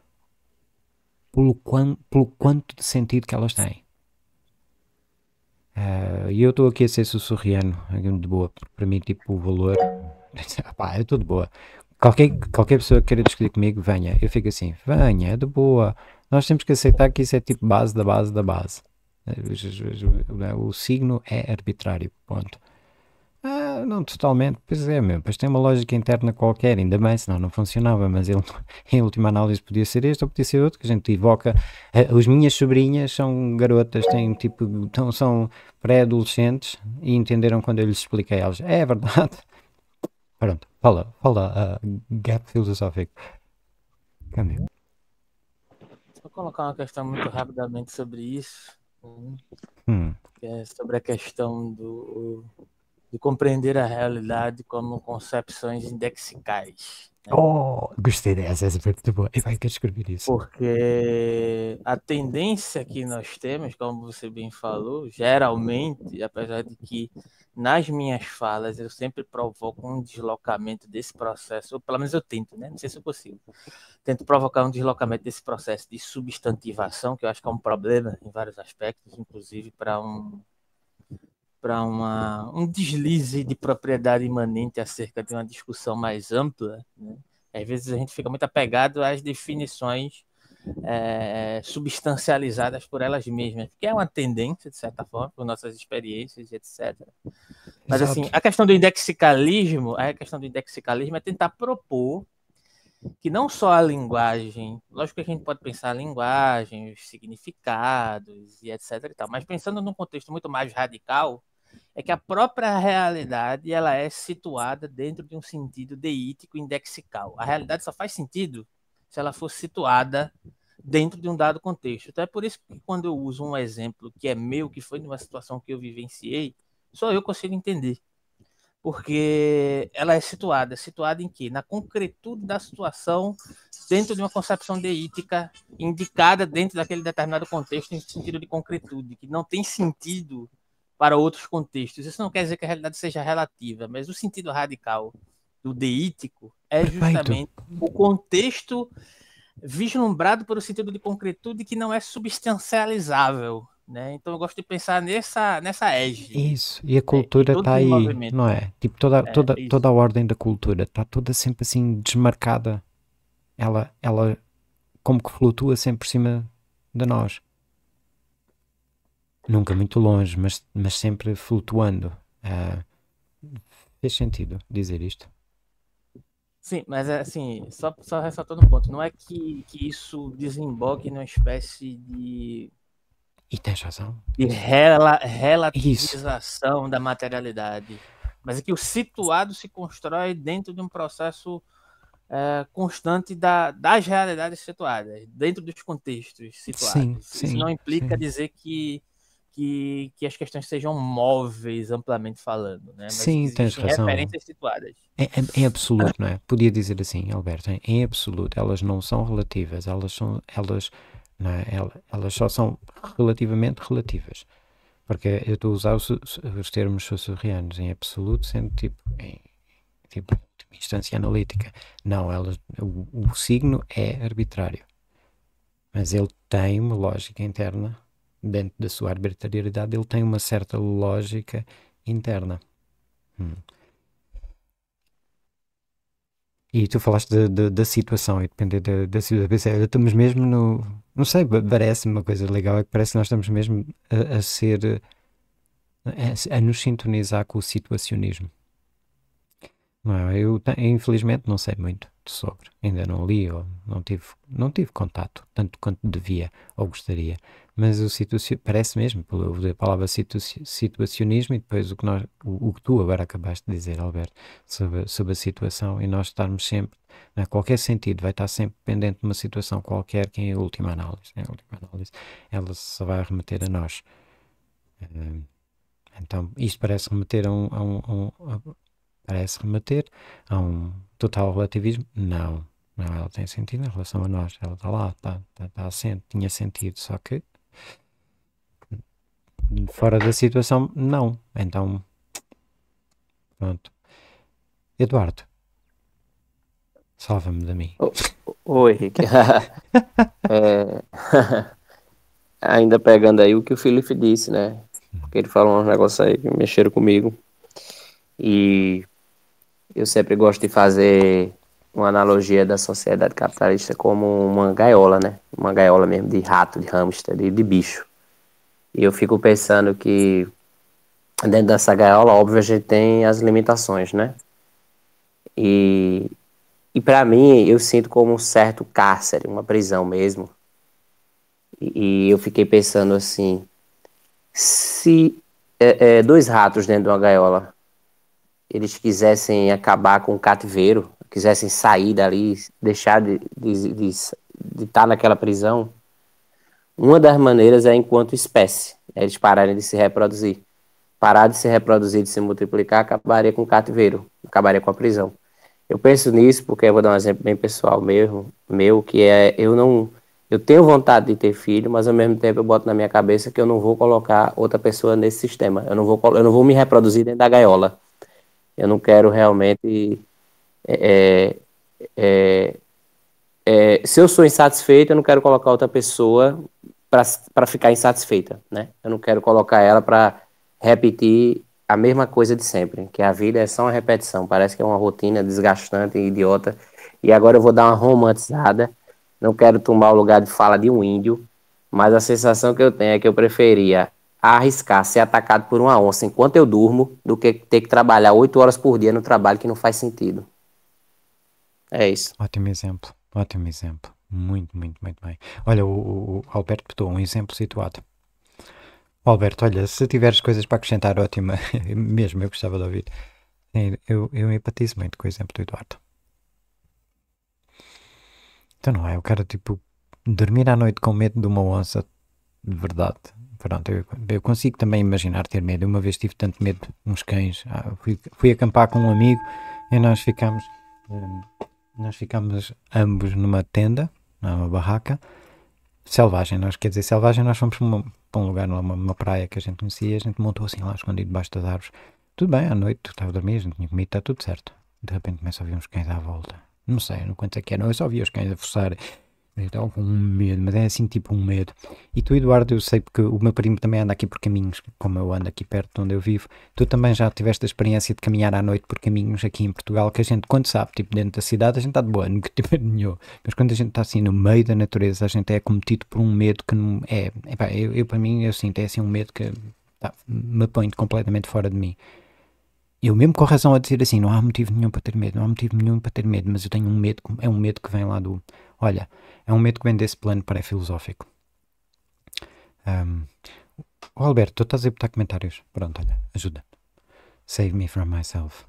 pelo, quan, pelo quanto de sentido que elas têm. Ah, E eu estou aqui a ser sussurriano, de boa, porque para mim, tipo, o valor. Pá, eu estou de boa. Qualquer, qualquer pessoa que queira discutir comigo, venha. Eu fico assim, venha, é de boa. Nós temos que aceitar que isso é tipo base da base da base. O signo é arbitrário, ponto. Ah, não totalmente, pois é, meu, pois tem uma lógica interna qualquer, ainda bem, senão não funcionava, mas ele, em última análise podia ser este ou podia ser outro, que a gente evoca. Uh, as minhas sobrinhas são garotas, têm tipo, tão, são pré-adolescentes e entenderam quando eu lhes expliquei a elas. É verdade. Pronto, fala, fala, uh, gap filosófico. Câmbio. Vou colocar uma questão muito rapidamente sobre isso, né? Hum. Que é sobre a questão do, de compreender a realidade como concepções indexicais. Né? Oh, gostei dessa, essa foi muito boa. E vai, quero escrever isso. Porque a tendência que nós temos, como você bem falou, geralmente, apesar de que nas minhas falas eu sempre provoco um deslocamento desse processo, ou pelo menos eu tento, né? Não sei se eu consigo. Tento provocar um deslocamento desse processo de substantivação, que eu acho que é um problema em vários aspectos, inclusive para um para uma um deslize de propriedade imanente acerca de uma discussão mais ampla, né? Às vezes a gente fica muito apegado às definições é, substancializadas por elas mesmas, que é uma tendência, de certa forma, por nossas experiências, etcétera. Mas, Exato. assim, a questão do indexicalismo, a questão do indexicalismo é tentar propor que não só a linguagem, lógico que a gente pode pensar a linguagem, os significados e etc e tal, mas pensando num contexto muito mais radical, é que a própria realidade ela é situada dentro de um sentido deítico indexical. A realidade só faz sentido se ela for situada dentro de um dado contexto. Então é por isso que quando eu uso um exemplo que é meu, que foi numa situação que eu vivenciei, só eu consigo entender. Porque ela é situada, situada em quê? Na concretude da situação dentro de uma concepção deítica indicada dentro daquele determinado contexto em sentido de concretude, que não tem sentido para outros contextos. Isso não quer dizer que a realidade seja relativa, mas o sentido radical do deítico é justamente Perfeito. O contexto vislumbrado por um sentido de concretude que não é substancializável. Né? Então eu gosto de pensar nessa, nessa égide. Isso, e a cultura está aí, movimento. não é? Tipo, toda, é, toda, toda a ordem da cultura está toda sempre assim desmarcada. Ela, ela como que flutua sempre por cima de nós. Nunca muito longe, mas, mas sempre flutuando. Uh, fez sentido dizer isto? Sim, mas assim, só, só ressaltando um ponto, não é que, que isso desemboque numa espécie de E tens razão. de rela, relativização Isso. da materialidade. Mas é que o situado se constrói dentro de um processo é, constante da, das realidades situadas, dentro dos contextos situados. Sim, Isso sim, não implica sim. dizer que, que, que as questões sejam móveis, amplamente falando. Né? Mas sim, tens razão. referências situadas. Em, em absoluto, não é? Podia dizer assim, Alberto, em, em absoluto, elas não são relativas, elas são... Elas, não é? Elas só são relativamente relativas, porque eu estou a usar os, os termos sussurrianos em absoluto, sendo tipo em tipo, instância analítica. Não, elas, o, o signo é arbitrário, mas ele tem uma lógica interna. Dentro da sua arbitrariedade, ele tem uma certa lógica interna. Hum. E tu falaste de, de, da situação e depender da, da situação. Estamos mesmo no... Não sei, parece-me uma coisa legal, é que parece que nós estamos mesmo a, a ser... A, a nos sintonizar com o situacionismo. Não, eu, infelizmente, não sei muito sobre. Ainda não li ou não tive, não tive contato, tanto quanto devia ou gostaria. Mas o situacion... parece mesmo, pela palavra situ... situacionismo e depois o que, nós, o, o que tu agora acabaste de dizer, Alberto, sobre, sobre a situação e nós estarmos sempre, em qualquer sentido, vai estar sempre pendente de uma situação qualquer que em última análise, em última análise, ela só vai remeter a nós. Então, isto parece remeter a um... A um, a um a, parece remeter a um total relativismo? Não. Não, ela tem sentido em relação a nós. Ela está lá, está, está, está assente, tinha sentido, só que fora da situação, não. Então, pronto. Eduardo, salva-me de mim. Oi, Rick. é, ainda pegando aí o que o Felipe disse, né? Porque ele falou uns negócios aí que mexeram comigo. E eu sempre gosto de fazer uma analogia da sociedade capitalista como uma gaiola, né? Uma gaiola mesmo de rato, de hamster, de, de bicho. E eu fico pensando que dentro dessa gaiola, óbvio, a gente tem as limitações, né? E, e para mim, eu sinto como um certo cárcere, uma prisão mesmo. E, e eu fiquei pensando assim, se é, é, dois ratos dentro de uma gaiola, eles quisessem acabar com o cativeiro, quisessem sair dali, deixar de estar de, de, de tá naquela prisão, uma das maneiras é enquanto espécie, é eles pararem de se reproduzir. Parar de se reproduzir, de se multiplicar, acabaria com o cativeiro, acabaria com a prisão. Eu penso nisso porque eu vou dar um exemplo bem pessoal meu, meu que é, eu não, eu tenho vontade de ter filho, mas ao mesmo tempo eu boto na minha cabeça que eu não vou colocar outra pessoa nesse sistema. Eu não vou, eu não vou me reproduzir dentro da gaiola. Eu não quero realmente é, é, é, se eu sou insatisfeito, eu não quero colocar outra pessoa para ficar insatisfeita, né? Eu não quero colocar ela para repetir a mesma coisa de sempre, que a vida é só uma repetição, parece que é uma rotina desgastante e idiota. E agora eu vou dar uma romantizada, não quero tomar o lugar de fala de um índio, mas a sensação que eu tenho é que eu preferia arriscar ser atacado por uma onça enquanto eu durmo do que ter que trabalhar oito horas por dia no trabalho que não faz sentido. É isso. Ótimo exemplo, ótimo exemplo. Muito, muito, muito bem. Olha, o, o Alberto botou um exemplo situado. Alberto, olha, se tiveres coisas para acrescentar, ótima. Mesmo, eu gostava de ouvir. Sim, eu, eu empatizo muito com o exemplo do Eduardo. Então não é, o cara, tipo, dormir à noite com medo de uma onça, de verdade. Pronto, eu, eu consigo também imaginar ter medo. Uma vez tive tanto medo de uns cães. Ah, fui, fui acampar com um amigo e nós ficamos... hum, nós ficamos ambos numa tenda, numa barraca, selvagem. Nós, quer dizer, selvagem, nós fomos para, uma, para um lugar, numa uma praia que a gente conhecia, a gente montou assim lá, escondido debaixo das árvores. Tudo bem, à noite, estava a dormir, a gente tinha comido, está tudo certo. De repente começa a ouvir uns cães à volta. Não sei, não quanto é que era, eu só vi os cães a forçar. Eu estava com um medo, mas é assim tipo um medo. E tu, Eduardo, eu sei porque o meu primo também anda aqui por caminhos, como eu ando aqui perto de onde eu vivo. Tu também já tiveste a experiência de caminhar à noite por caminhos aqui em Portugal, que a gente, quando sabe, tipo dentro da cidade, a gente está de boa, nunca tive medo nenhum. Mas quando a gente está assim no meio da natureza, a gente é acometido por um medo que não é. Epá, eu, eu para mim, eu sinto, é assim um medo que tá, me põe completamente fora de mim. Eu mesmo com razão a dizer assim, não há motivo nenhum para ter medo, não há motivo nenhum para ter medo, mas eu tenho um medo, é um medo que vem lá do, olha, é um medo que vem desse plano pré-filosófico. Um, oh Alberto, tu estás a botar comentários, pronto, olha, ajuda. Save me from myself.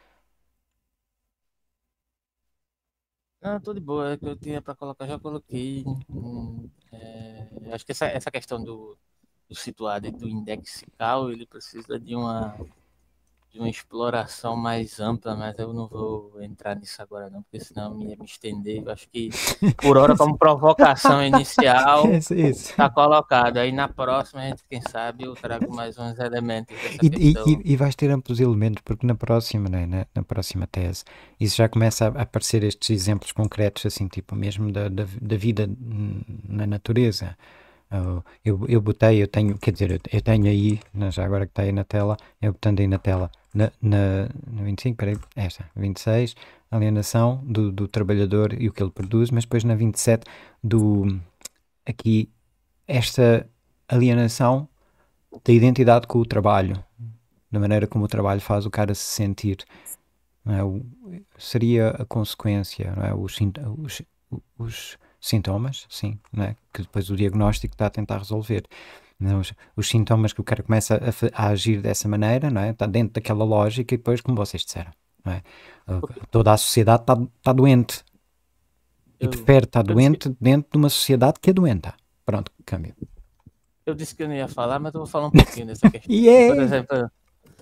Não, tô de boa, é que eu tinha para colocar, já coloquei. Hum, é, eu acho que essa, essa questão do, do situado e do indexical, ele precisa de uma, de uma exploração mais ampla, mas eu não vou entrar nisso agora não, porque senão me ia me estender. Eu acho que, por hora, como provocação inicial, Isso, isso. está colocado. Aí na próxima, a gente, quem sabe, eu trago mais uns elementos dessa E, questão. e, e vais ter amplos elementos, porque na próxima, né, na, na próxima tese, isso já começa a aparecer estes exemplos concretos, assim, tipo, mesmo da, da, da vida na natureza. Uh, eu, eu botei, eu tenho, quer dizer, eu, eu tenho aí, né, já agora que está aí na tela, eu botando aí na tela, na, na, na vinte e cinco, peraí, esta, vinte e seis, alienação do, do trabalhador e o que ele produz, mas depois na vinte e sete, do, aqui, esta alienação da identidade com o trabalho, da maneira como o trabalho faz o cara se sentir, não é? O, seria a consequência, não é? Os, os, os sintomas, sim, não é? Que depois o diagnóstico está a tentar resolver. Não, os, os sintomas que o cara começa a, a agir dessa maneira, não é? Está dentro daquela lógica e depois, como vocês disseram, não é? Toda a sociedade está, está doente e Eu, prefere estar eu disse que- doente dentro de uma sociedade que é doenta. Pronto, câmbio. eu disse que eu não ia falar, mas eu vou falar um pouquinho dessa questão. Yeah! Por exemplo,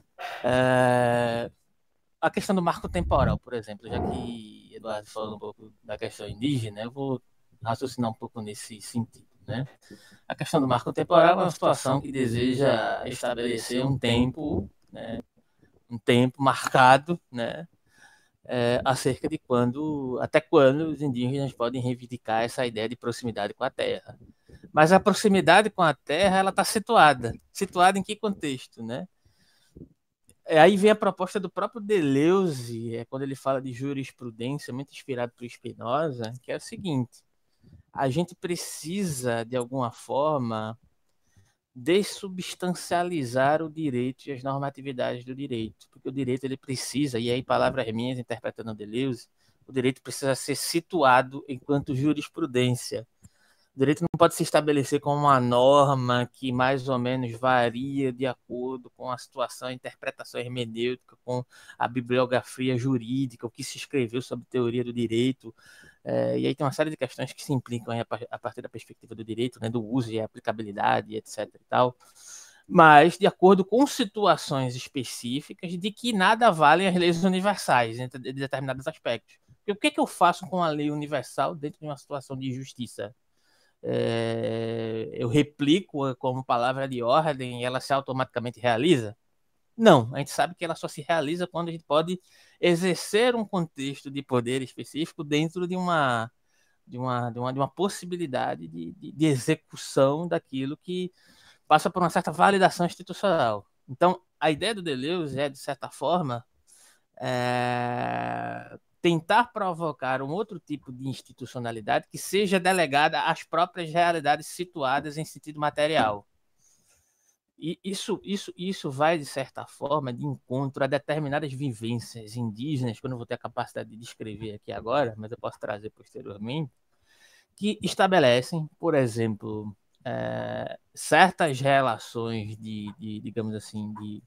é, a questão do marco temporal, por exemplo, já que Eduardo falou um pouco da questão indígena, eu vou raciocinar um pouco nesse sentido, né? A questão do marco temporal é uma situação que deseja estabelecer um tempo, né, um tempo marcado, né, é, acerca de quando, até quando os indígenas podem reivindicar essa ideia de proximidade com a terra. Mas a proximidade com a terra, ela está situada. Situada em que contexto, né? aí vem a proposta do próprio Deleuze, é quando ele fala de jurisprudência, muito inspirado por Spinoza, que é o seguinte: a gente precisa, de alguma forma, dessubstancializar o direito e as normatividades do direito, porque o direito ele precisa, e aí palavras minhas interpretando Deleuze, o direito precisa ser situado enquanto jurisprudência. O direito não pode se estabelecer como uma norma que mais ou menos varia de acordo com a situação, a interpretação hermenêutica, com a bibliografia jurídica, o que se escreveu sobre teoria do direito. É, e aí tem uma série de questões que se implicam aí a partir da perspectiva do direito, né, do uso e aplicabilidade, etc e tal. Mas de acordo com situações específicas de que nada valem as leis universais dentro de determinados aspectos. Porque o que, é que eu faço com a lei universal dentro de uma situação de injustiça? É, eu replico como palavra de ordem e ela se automaticamente realiza? Não, a gente sabe que ela só se realiza quando a gente pode exercer um contexto de poder específico dentro de uma, de uma, de uma, de uma possibilidade de, de, de execução daquilo que passa por uma certa validação institucional. Então, a ideia do Deleuze é, de certa forma, é, tentar provocar um outro tipo de institucionalidade que seja delegada às próprias realidades situadas em sentido material. E isso, isso, isso vai, de certa forma, de encontro a determinadas vivências indígenas, que eu não vou ter a capacidade de descrever aqui agora, mas eu posso trazer posteriormente, que estabelecem, por exemplo, é, certas relações de, de digamos assim, de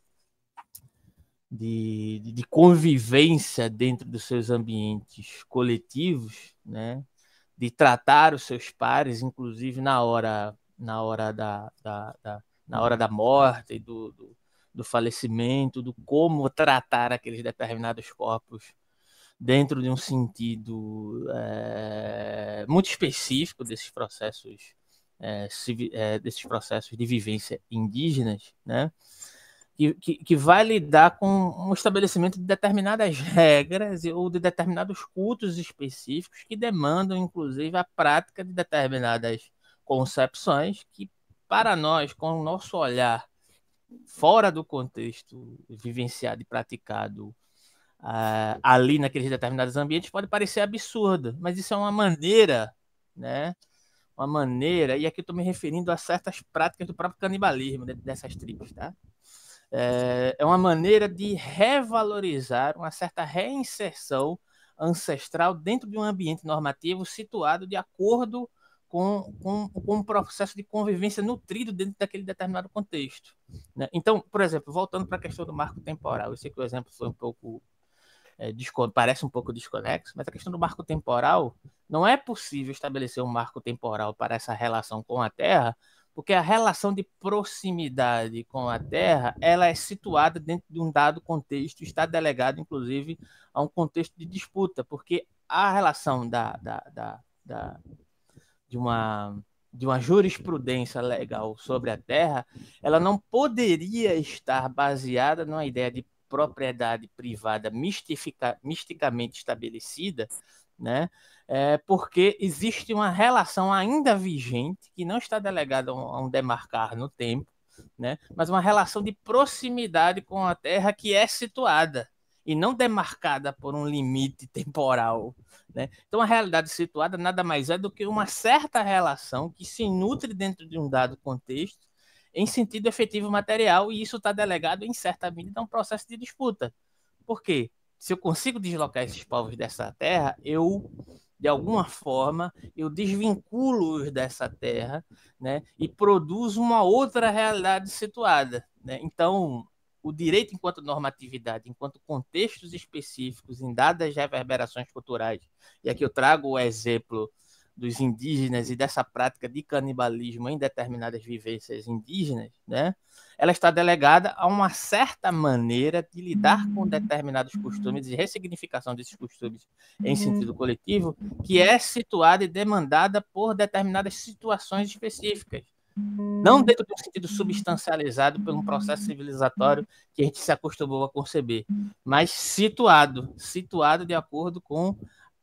De, de convivência dentro dos seus ambientes coletivos, né? De tratar os seus pares, inclusive na hora, na hora da, da, da na hora da morte, do, do, do falecimento, do como tratar aqueles determinados corpos dentro de um sentido é, muito específico desses processos, é, é, desses processos de vivência indígenas, né? Que, que, que vai lidar com um estabelecimento de determinadas regras ou de determinados cultos específicos que demandam, inclusive, a prática de determinadas concepções que, para nós, com o nosso olhar fora do contexto vivenciado e praticado uh, ali naqueles determinados ambientes, pode parecer absurda, mas isso é uma maneira, né? Uma maneira, e aqui eu estou me referindo a certas práticas do próprio canibalismo dessas tribos, tá? É uma maneira de revalorizar uma certa reinserção ancestral dentro de um ambiente normativo situado de acordo com, com, com um processo de convivência nutrido dentro daquele determinado contexto, né? Então, por exemplo, voltando para a questão do marco temporal, eu sei que o exemplo foi um pouco, é, parece um pouco desconexo, mas a questão do marco temporal, não é possível estabelecer um marco temporal para essa relação com a Terra, porque a relação de proximidade com a Terra ela é situada dentro de um dado contexto, está delegado, inclusive, a um contexto de disputa, porque a relação da, da, da, da, de, uma, de uma jurisprudência legal sobre a Terra, ela não poderia estar baseada numa ideia de propriedade privada mistifica, misticamente estabelecida, né? É porque existe uma relação ainda vigente que não está delegada a um demarcar no tempo, né? Mas uma relação de proximidade com a Terra que é situada e não demarcada por um limite temporal, né? Então a realidade situada nada mais é do que uma certa relação que se nutre dentro de um dado contexto em sentido efetivo material, e isso está delegado em certa medida a um processo de disputa. Por quê? Se eu consigo deslocar esses povos dessa terra, eu, de alguma forma, eu desvinculo-os dessa terra, né, e produzo uma outra realidade situada, né? Então, o direito enquanto normatividade, enquanto contextos específicos em dadas reverberações culturais, e aqui eu trago o exemplo dos indígenas e dessa prática de canibalismo em determinadas vivências indígenas, né? Ela está delegada a uma certa maneira de lidar com determinados costumes e ressignificação desses costumes em sentido coletivo, que é situada e demandada por determinadas situações específicas. Não dentro de um sentido substancializado por um processo civilizatório que a gente se acostumou a conceber, mas situado, situado de acordo com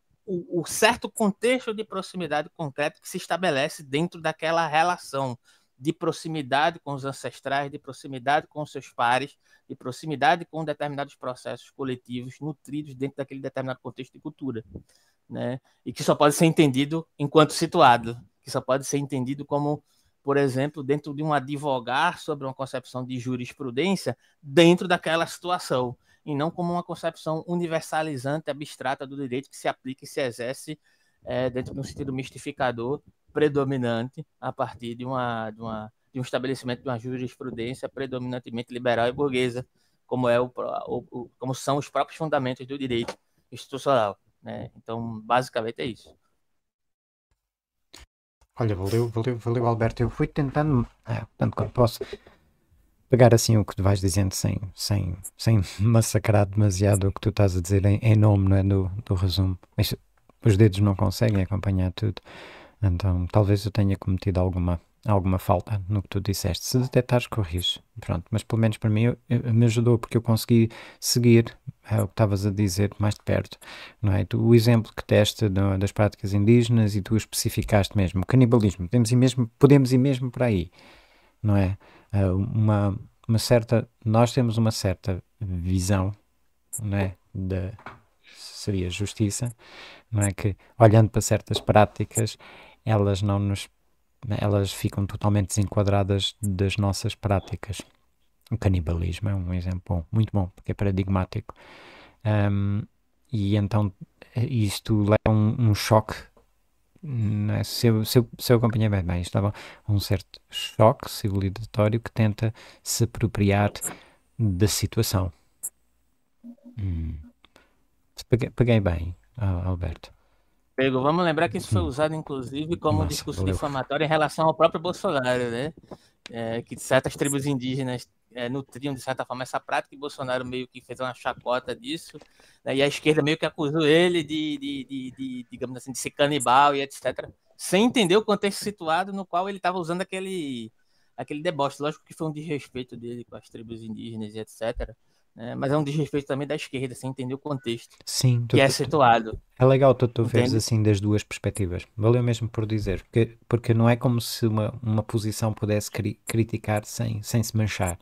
o, o certo contexto de proximidade concreto que se estabelece dentro daquela relação, de proximidade com os ancestrais, de proximidade com os seus pares, de proximidade com determinados processos coletivos nutridos dentro daquele determinado contexto de cultura, né? E que só pode ser entendido enquanto situado, que só pode ser entendido como, por exemplo, dentro de um advogar sobre uma concepção de jurisprudência dentro daquela situação, e não como uma concepção universalizante, abstrata do direito que se aplica e se exerce é, dentro de um sentido mistificador predominante a partir de, uma, de, uma, de um estabelecimento de uma jurisprudência predominantemente liberal e burguesa, como, é o, o, o, como são os próprios fundamentos do direito institucional, né? Então, basicamente é isso. Olha, valeu, valeu, valeu, Alberto. Eu fui tentando, é, tanto quanto posso, pegar assim o que tu vais dizendo sem, sem, sem massacrar demasiado o que tu estás a dizer em, em nome, não é, do, do resumo. Mas os dedos não conseguem acompanhar tudo, então talvez eu tenha cometido alguma, alguma falta no que tu disseste. Se detectares, corriges, pronto. Mas pelo menos para mim eu, eu, me ajudou, porque eu consegui seguir é, o que estavas a dizer mais de perto, não é? Tu, o exemplo que deste do, das práticas indígenas, e tu especificaste mesmo o canibalismo, podemos ir mesmo, podemos ir mesmo para aí, não é? Uh, uma, uma certa, nós temos uma certa visão, não é, de, seria justiça, não é, que olhando para certas práticas, elas não nos, elas ficam totalmente desenquadradas das nossas práticas. O canibalismo é um exemplo bom, muito bom, porque é paradigmático, um, e então isto leva a um, um choque. Não é? Se, eu, se, eu, se eu acompanhei bem, bem, estava um certo choque civilizatório que tenta se apropriar da situação. Hum. Peguei, peguei bem, Alberto. Pego. Vamos lembrar que isso foi usado, inclusive, como Nossa, discurso valeu. difamatório em relação ao próprio Bolsonaro, né? É, que certas tribos indígenas é, nutriam, de certa forma, essa prática, e Bolsonaro meio que fez uma chacota disso, né? E a esquerda meio que acusou ele de, de, de, de, digamos assim, de ser canibal e etcétera, sem entender o contexto situado no qual ele estava usando aquele, aquele deboche. Lógico que foi um desrespeito dele com as tribos indígenas e etcétera, né? Mas é um desrespeito também da esquerda, sem entender o contexto Sim, tu, que é tu, tu, situado. é legal tu, tu veres Entende? assim das duas perspectivas. Valeu mesmo por dizer, porque, porque não é como se uma, uma posição pudesse cri, criticar sem, sem se manchar.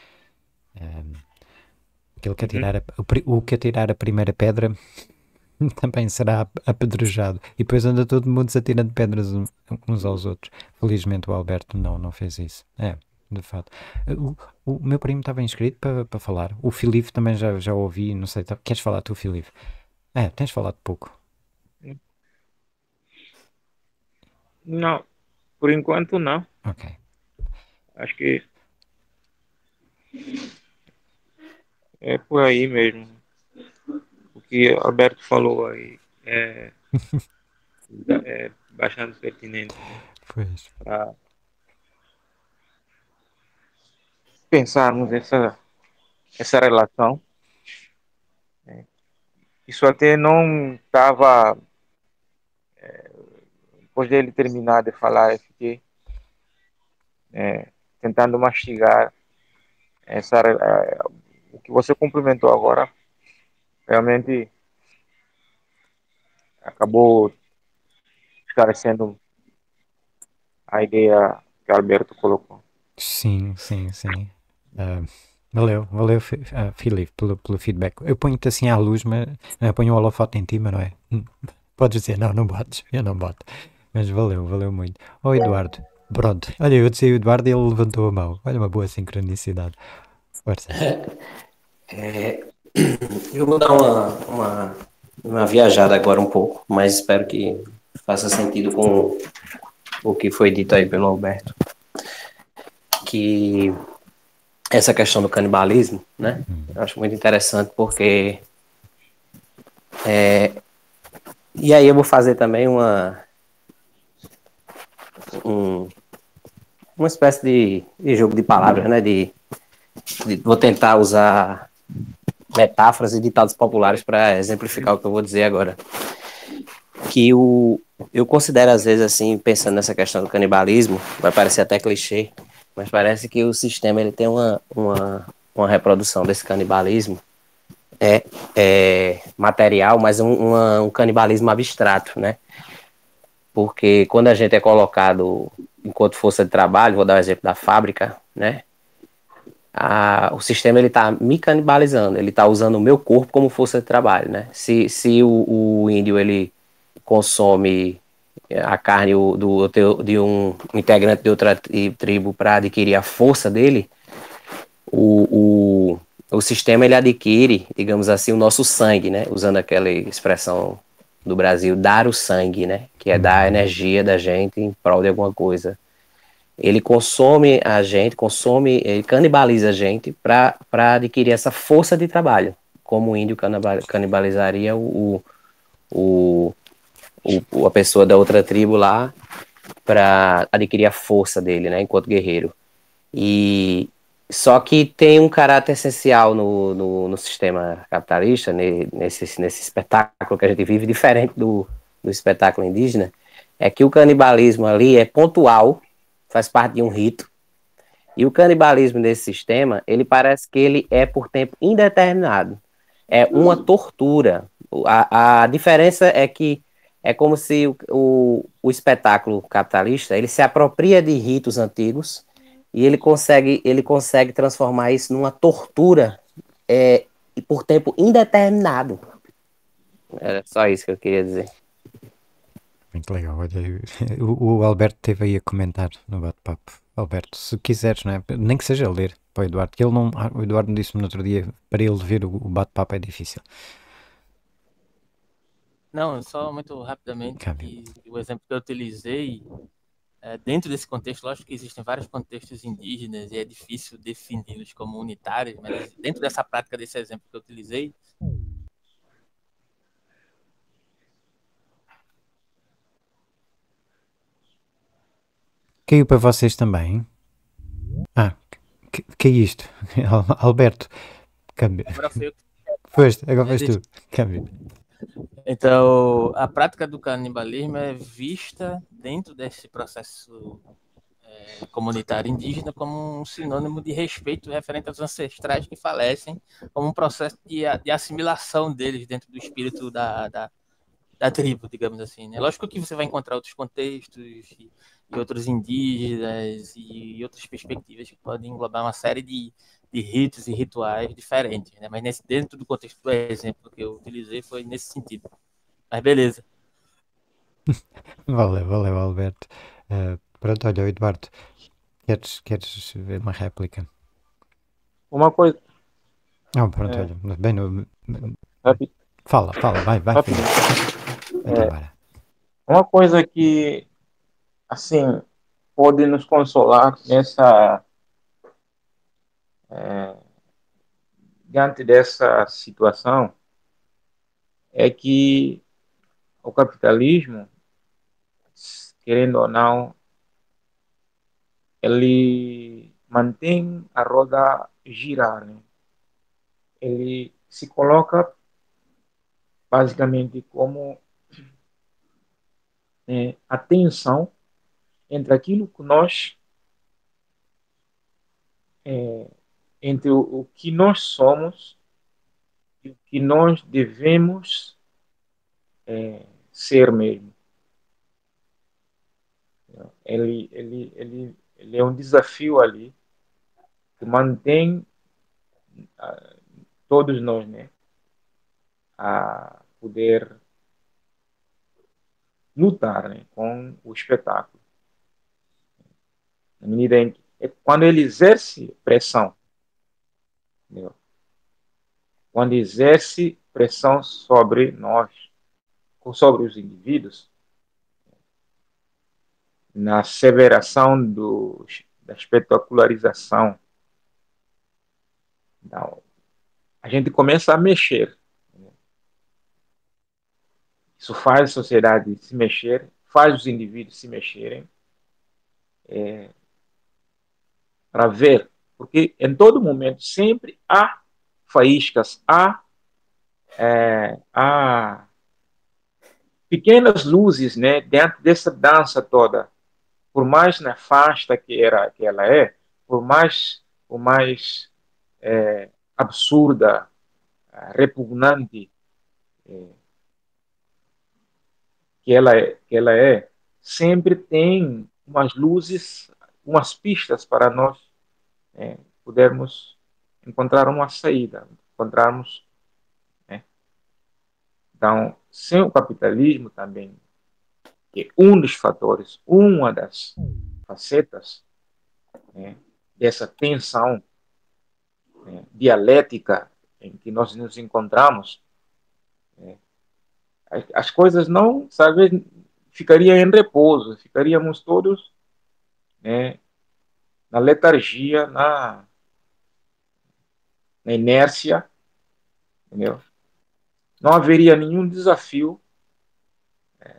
Um, aquele que atirar a, o, o que atirar a primeira pedra também será apedrejado. E depois anda todo mundo se atirando pedras uns aos outros. Felizmente o Alberto não, não fez isso. É, de fato. O, o meu primo estava inscrito para, para falar. O Filipe também já, já ouvi, não sei. Tá, queres falar tu, Filipe? É, tens falado pouco. Não, por enquanto não. Ok. Acho que é por aí mesmo. O que Alberto falou aí é, é bastante pertinente, né? Pois. Para pensarmos essa, essa relação. É. Isso até não estava... É, depois dele terminar de falar, eu fiquei é, tentando mastigar essa, é, o que você cumprimentou agora. Realmente acabou esclarecendo a ideia que o Alberto colocou. Sim, sim, sim. Uh, valeu, valeu, uh, Filipe, pelo, pelo feedback. Eu ponho-te assim à luz, mas eu ponho o holofote em ti, mas não é? Podes dizer, não, não botes, eu não boto. Mas valeu, valeu muito. Ó Eduardo, pronto. Olha, eu disse o Eduardo e ele levantou a mão. Olha, uma boa sincronicidade. Força. É, eu vou dar uma, uma, uma viajada agora um pouco, mas espero que faça sentido com o que foi dito aí pelo Alberto. Que essa questão do canibalismo, né? Eu acho muito interessante porque... É, e aí eu vou fazer também uma... Um, uma espécie de, de jogo de palavras, né? De, de, vou tentar usar metáforas e ditados populares para exemplificar o que eu vou dizer agora. Que o, eu considero, às vezes, assim, pensando nessa questão do canibalismo, vai parecer até clichê, mas parece que o sistema ele tem uma, uma, uma reprodução desse canibalismo é, é material, mas um, uma, um canibalismo abstrato, né? Porque quando a gente é colocado enquanto força de trabalho, vou dar o exemplo da fábrica, né? A, o sistema ele está me canibalizando, ele está usando o meu corpo como força de trabalho, né? Se, se o, o índio ele consome a carne do, do, de um integrante de outra tribo para adquirir a força dele, o, o, o sistema ele adquire, digamos assim, o nosso sangue, né? Usando aquela expressão do Brasil, dar o sangue, né? Que é dar a energia da gente em prol de alguma coisa. Ele consome a gente, consome, ele canibaliza a gente para adquirir essa força de trabalho, como o índio canibalizaria o, o, o, a pessoa da outra tribo lá para adquirir a força dele, né, enquanto guerreiro. E só que tem um caráter essencial no, no, no sistema capitalista, nesse, nesse espetáculo que a gente vive, diferente do, do espetáculo indígena, é que o canibalismo ali é pontual, faz parte de um rito, e o canibalismo nesse sistema, ele parece que ele é por tempo indeterminado, é uma tortura. A, a diferença é que é como se o, o, o espetáculo capitalista, ele se apropria de ritos antigos e ele consegue, ele consegue transformar isso numa tortura é, por tempo indeterminado. Era só isso que eu queria dizer. Muito legal. Olha, o, o Alberto esteve aí a comentar no bate-papo. Alberto, se quiseres, não é? Nem que seja ler para o Eduardo, que ele não, o Eduardo disse-me no outro dia, para ele ver o, o bate-papo é difícil. Não, só muito rapidamente, que o exemplo que eu utilizei, é, dentro desse contexto, lógico que existem vários contextos indígenas e é difícil defini-los como unitários, mas dentro dessa prática, desse exemplo que eu utilizei, caiu para vocês também? Ah, que, que é isto? Alberto, câmbio. Agora foi eu que... Foste, agora foste tu. Câmbio. Então, a prática do canibalismo é vista dentro desse processo é, comunitário indígena como um sinônimo de respeito referente aos ancestrais que falecem, como um processo de, de assimilação deles dentro do espírito da, da, da tribo, digamos assim. Né? Lógico que você vai encontrar outros contextos e, e outros indígenas e, e outras perspectivas que podem englobar uma série de, de ritos e rituais diferentes, né? Mas nesse, dentro do contexto do exemplo que eu utilizei foi nesse sentido. Mas beleza. Valeu, valeu, Alberto. Uh, pronto, olha, Eduardo, queres, queres ver uma réplica? Uma coisa. Não, pronto, é, olha, bem, no, rápido, fala, fala, vai, vai, rápido. vai, É, embora. uma coisa que, assim, pode nos consolar nessa, é, diante dessa situação é que o capitalismo, querendo ou não, ele mantém a roda girar, né? Ele se coloca basicamente como é, a tensão entre aquilo que nós, é, entre o, o que nós somos e o que nós devemos é, ser mesmo. Ele, ele, ele, ele é um desafio ali que mantém uh, todos nós, né, a poder lutar, né, com o espetáculo. Na medida em que, é quando ele exerce pressão, entendeu? Quando exerce pressão sobre nós, ou sobre os indivíduos, na asseveração do, da espetacularização, então, a gente começa a mexer. Isso faz a sociedade se mexer, faz os indivíduos se mexerem, é, para ver, porque em todo momento sempre há faíscas, há, é, há pequenas luzes, né, dentro dessa dança toda, por mais nefasta que, era, que ela é, por mais, por mais é, absurda, repugnante é, que, ela é, que ela é, sempre tem umas luzes, umas pistas para nós é, pudermos encontrar uma saída, encontrarmos. Né? Então, sem o capitalismo também, que é um dos fatores, uma das facetas né, dessa tensão né, dialética em que nós nos encontramos, né, as, as coisas não, sabe, ficariam em repouso, ficaríamos todos né, na letargia, na, na inércia, entendeu? Não haveria nenhum desafio é,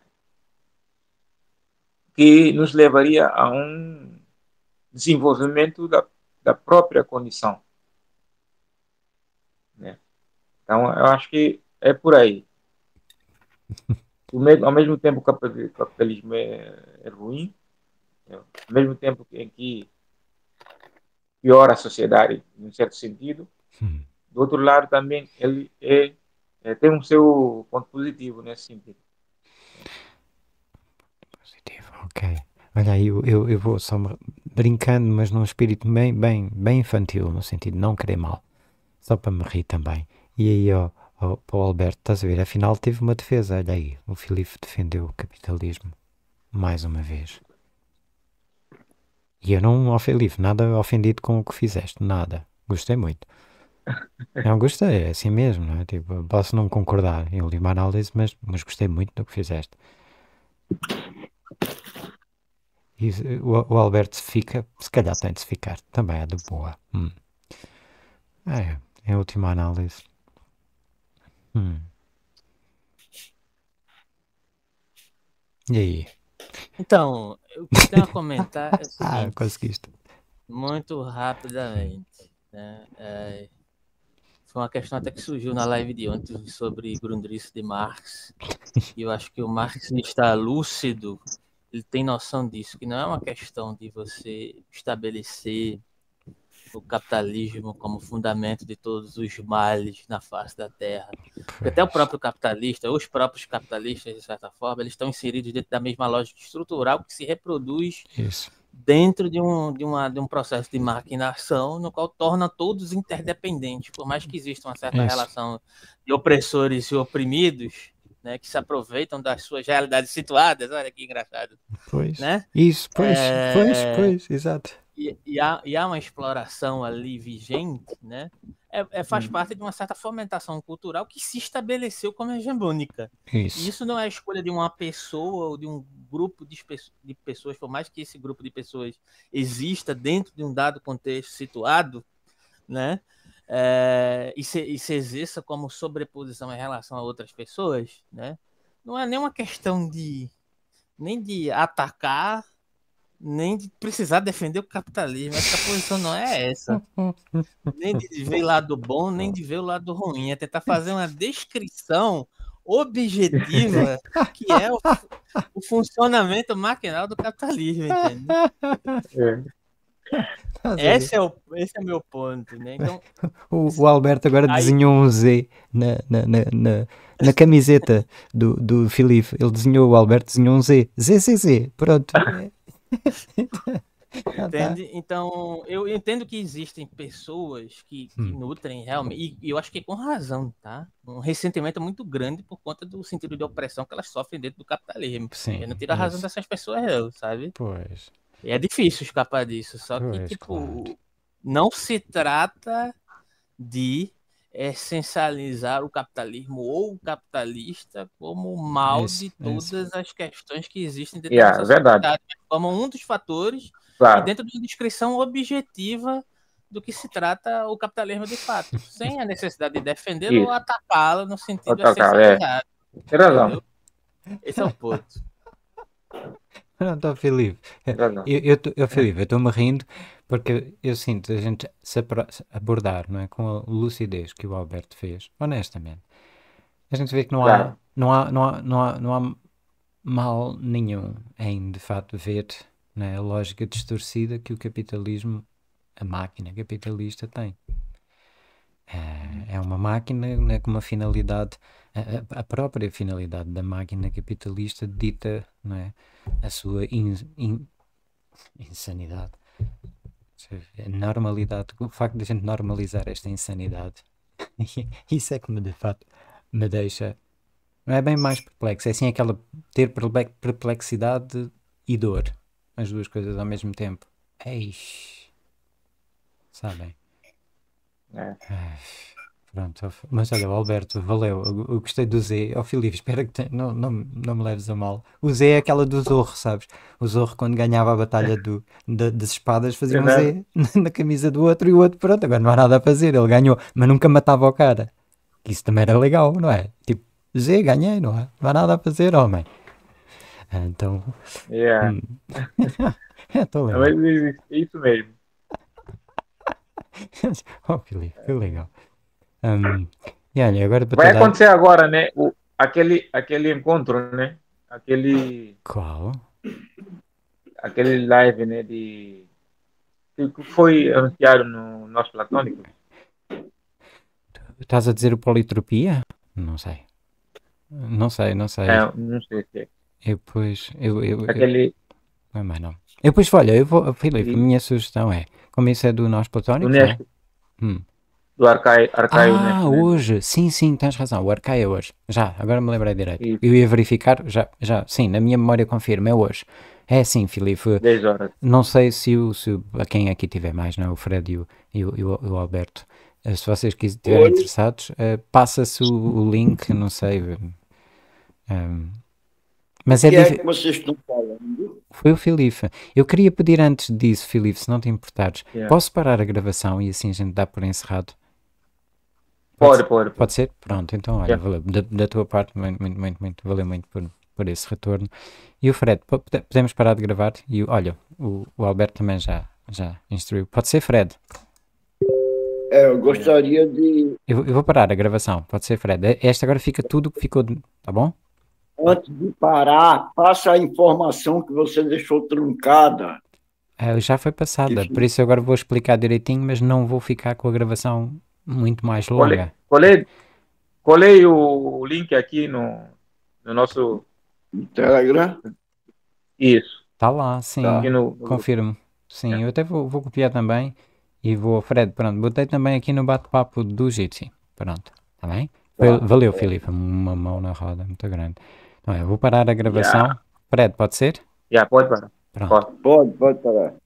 que nos levaria a um desenvolvimento da, da própria condição. Né? Então, eu acho que é por aí. Mesmo, ao mesmo tempo, o capitalismo é, é ruim, né? Ao mesmo tempo em que piora a sociedade, em um certo sentido, Hum. do outro lado também ele é, é, tem um seu ponto positivo nesse sentido. Positivo, ok. Olha aí, eu, eu, eu vou só brincando, mas num espírito bem, bem, bem infantil, no sentido de não querer mal, só para me rir também. E aí, ó, ó, para o Alberto, estás a ver? Afinal, teve uma defesa. Olha aí, o Filipe defendeu o capitalismo, mais uma vez. E eu não, ó Filipe, nada ofendido com o que fizeste, nada. Gostei muito. Não gostei, é assim mesmo, não é? Tipo, posso não concordar em última análise, mas, mas gostei muito do que fizeste. E o, o Alberto se fica, se calhar tem de se ficar, também é de boa. Hum. É, em última análise. Hum. E aí? Então, o que eu tenho a comentar é o Ah, seguinte, conseguiste. muito rapidamente, né? É, foi uma questão até que surgiu na live de ontem sobre Grundrisse de Marx, e eu acho que o Marx está lúcido, ele tem noção disso, que não é uma questão de você estabelecer o capitalismo como fundamento de todos os males na face da Terra. Porque até o próprio capitalista, os próprios capitalistas, de certa forma, eles estão inseridos dentro da mesma lógica estrutural que se reproduz Isso. dentro de um, de, uma, de um processo de maquinação no qual torna todos interdependentes, por mais que exista uma certa Isso. relação de opressores e oprimidos, né, que se aproveitam das suas realidades situadas. Olha que engraçado. Pois. Né? Isso, pois, É... pois, pois, exato. E, e, há, e há uma exploração ali vigente, né? É, é, faz Hum. parte de uma certa fomentação cultural que se estabeleceu como hegemônica. Isso. E isso não é a escolha de uma pessoa ou de um grupo de, de pessoas, por mais que esse grupo de pessoas exista dentro de um dado contexto situado, né? É, e, se, e se exerça como sobreposição em relação a outras pessoas, né? Não é nenhuma questão de nem de atacar, nem de precisar defender o capitalismo. Acho que a posição não é essa. Nem de ver o lado bom, nem de ver o lado ruim. É tentar fazer uma descrição objetiva que é o, o funcionamento maquinal do capitalismo, entende? É. Esse é o esse é meu ponto, né? Então, o, o Alberto agora aí... desenhou um Z na, na, na, na, na camiseta do, do Filipe. Ele desenhou, o Alberto desenhou um Z. Z, Z, Z. Pronto. Entende? Então, eu entendo que existem pessoas que, que Hum. nutrem realmente, e eu acho que com razão, tá? Um ressentimento muito grande por conta do sentido de opressão que elas sofrem dentro do capitalismo. Sim, Eu não tiro a razão isso. dessas pessoas, não, sabe? Pois. E é difícil escapar disso, só que, Pois, tipo, claro. não se trata de essencializar o capitalismo ou o capitalista como o mal Isso, de isso. todas as questões que existem dentro Yeah, da nossa verdade. sociedade, como um dos fatores e Claro. dentro de uma descrição objetiva do que se trata o capitalismo de fato, sem a necessidade de defendê-lo ou Isso. atacá-lo no sentido Atacar, é. essencializado. Tem razão. Entendeu? Esse é o ponto. Pronto, ó, Filipe. Tem razão. Eu, eu, tô- eu, Filipe, eu estou-me rindo porque eu sinto a gente se apro- se abordar, não é, com a lucidez que o Alberto fez, honestamente. A gente vê que não há, Claro. não há, não há, não há, não há mal nenhum em, de facto, ver, né, a lógica distorcida que o capitalismo, a máquina capitalista tem. É, é uma máquina, né, com uma finalidade, a, a- a própria finalidade da máquina capitalista dita, não é, a sua in- in- Insanidade. A normalidade, o facto de a gente normalizar esta insanidade, isso é que me de fato me deixa, não é bem mais perplexo, é assim aquela ter perple- perplexidade e dor, as duas coisas ao mesmo tempo. Eish, sabem? É. Ai, pronto, mas olha, Alberto, valeu, eu, eu gostei do Z. Ó Filipe, espera que te- não, não, não me leves a mal. O Z é aquela do Zorro, sabes? O Zorro, quando ganhava a batalha do, da- das espadas, fazia um Z na, na camisa do outro e o outro, pronto, agora não há nada a fazer, ele ganhou, mas nunca matava o cara. Isso também era legal, não é? Tipo, Z, ganhei, não é? Não há nada a fazer, homem. Ah, então, Yeah. hum. É tão Não, legal. mas isso, isso mesmo. Oh, Filipe, que legal. Hum, e olha, agora para Vai te dar. acontecer agora, né? O, aquele, aquele encontro, né? Aquele, Qual? aquele live, né? De, que foi anunciado no nosso Platônico. Estás a dizer o Politropia? Não sei. Não sei, não sei. É, não sei se é. Eu depois. Eu, eu, eu, Aquele não é mais não. Eu depois, olha, eu vou. Filipe, a de, minha sugestão é. Como isso é do Nós do Platónicos, não é? Nesco, Hum. do Arcaio, Arcaio Ah, Nesco, né? Do, hoje. Sim, sim, tens razão. O Arcaia é hoje. Já, agora me lembrei direito. e Eu ia verificar, já, já. Sim, na minha memória confirma, é hoje. É sim, Filipe. dez horas. Não sei se o. Se, o- a quem aqui tiver mais, não é? O Fred e o, e o, e o- e o Alberto. Eh, Se vocês quis- estiverem Oi. interessados, eh, passa-se o, o link, não sei. hum, mas O é que é difícil. que vocês estão falando? Foi o Filipe. Eu queria pedir antes disso, Filipe, se não te importares, Yeah. posso parar a gravação e assim a gente dá por encerrado? Pode, pode, Pode pode. ser? Pronto, então olha, Yeah. valeu. Da, da tua parte, muito, muito, muito, muito, valeu muito por, por esse retorno. E o Fred, po- pode- podemos parar de gravar? E o- olha, o, o Alberto também já, já instruiu. Pode ser, Fred? É, eu gostaria de, Eu, vou- eu vou parar a gravação, pode ser, Fred. E- Esta agora fica tudo o que ficou, de- tá bom? antes de parar, passa a informação que você deixou truncada. Ah, já foi passada, por isso eu agora vou explicar direitinho, mas não vou ficar com a gravação muito mais Colei, longa. colei, colei o link aqui no, no nosso. No Telegram? Isso. Está lá, sim, Tá. Aqui no, no- confirmo. Sim, É. eu até vou, vou copiar também e vou, Fred, pronto, botei também aqui no bate-papo do Jitsi. Pronto, está bem? Foi- Tá. Valeu, Filipe, uma mão na roda, muito grande. Então, eu vou parar a gravação. Fred, pode ser? Yeah, pode parar. Pronto. Pode. Pode, pode parar.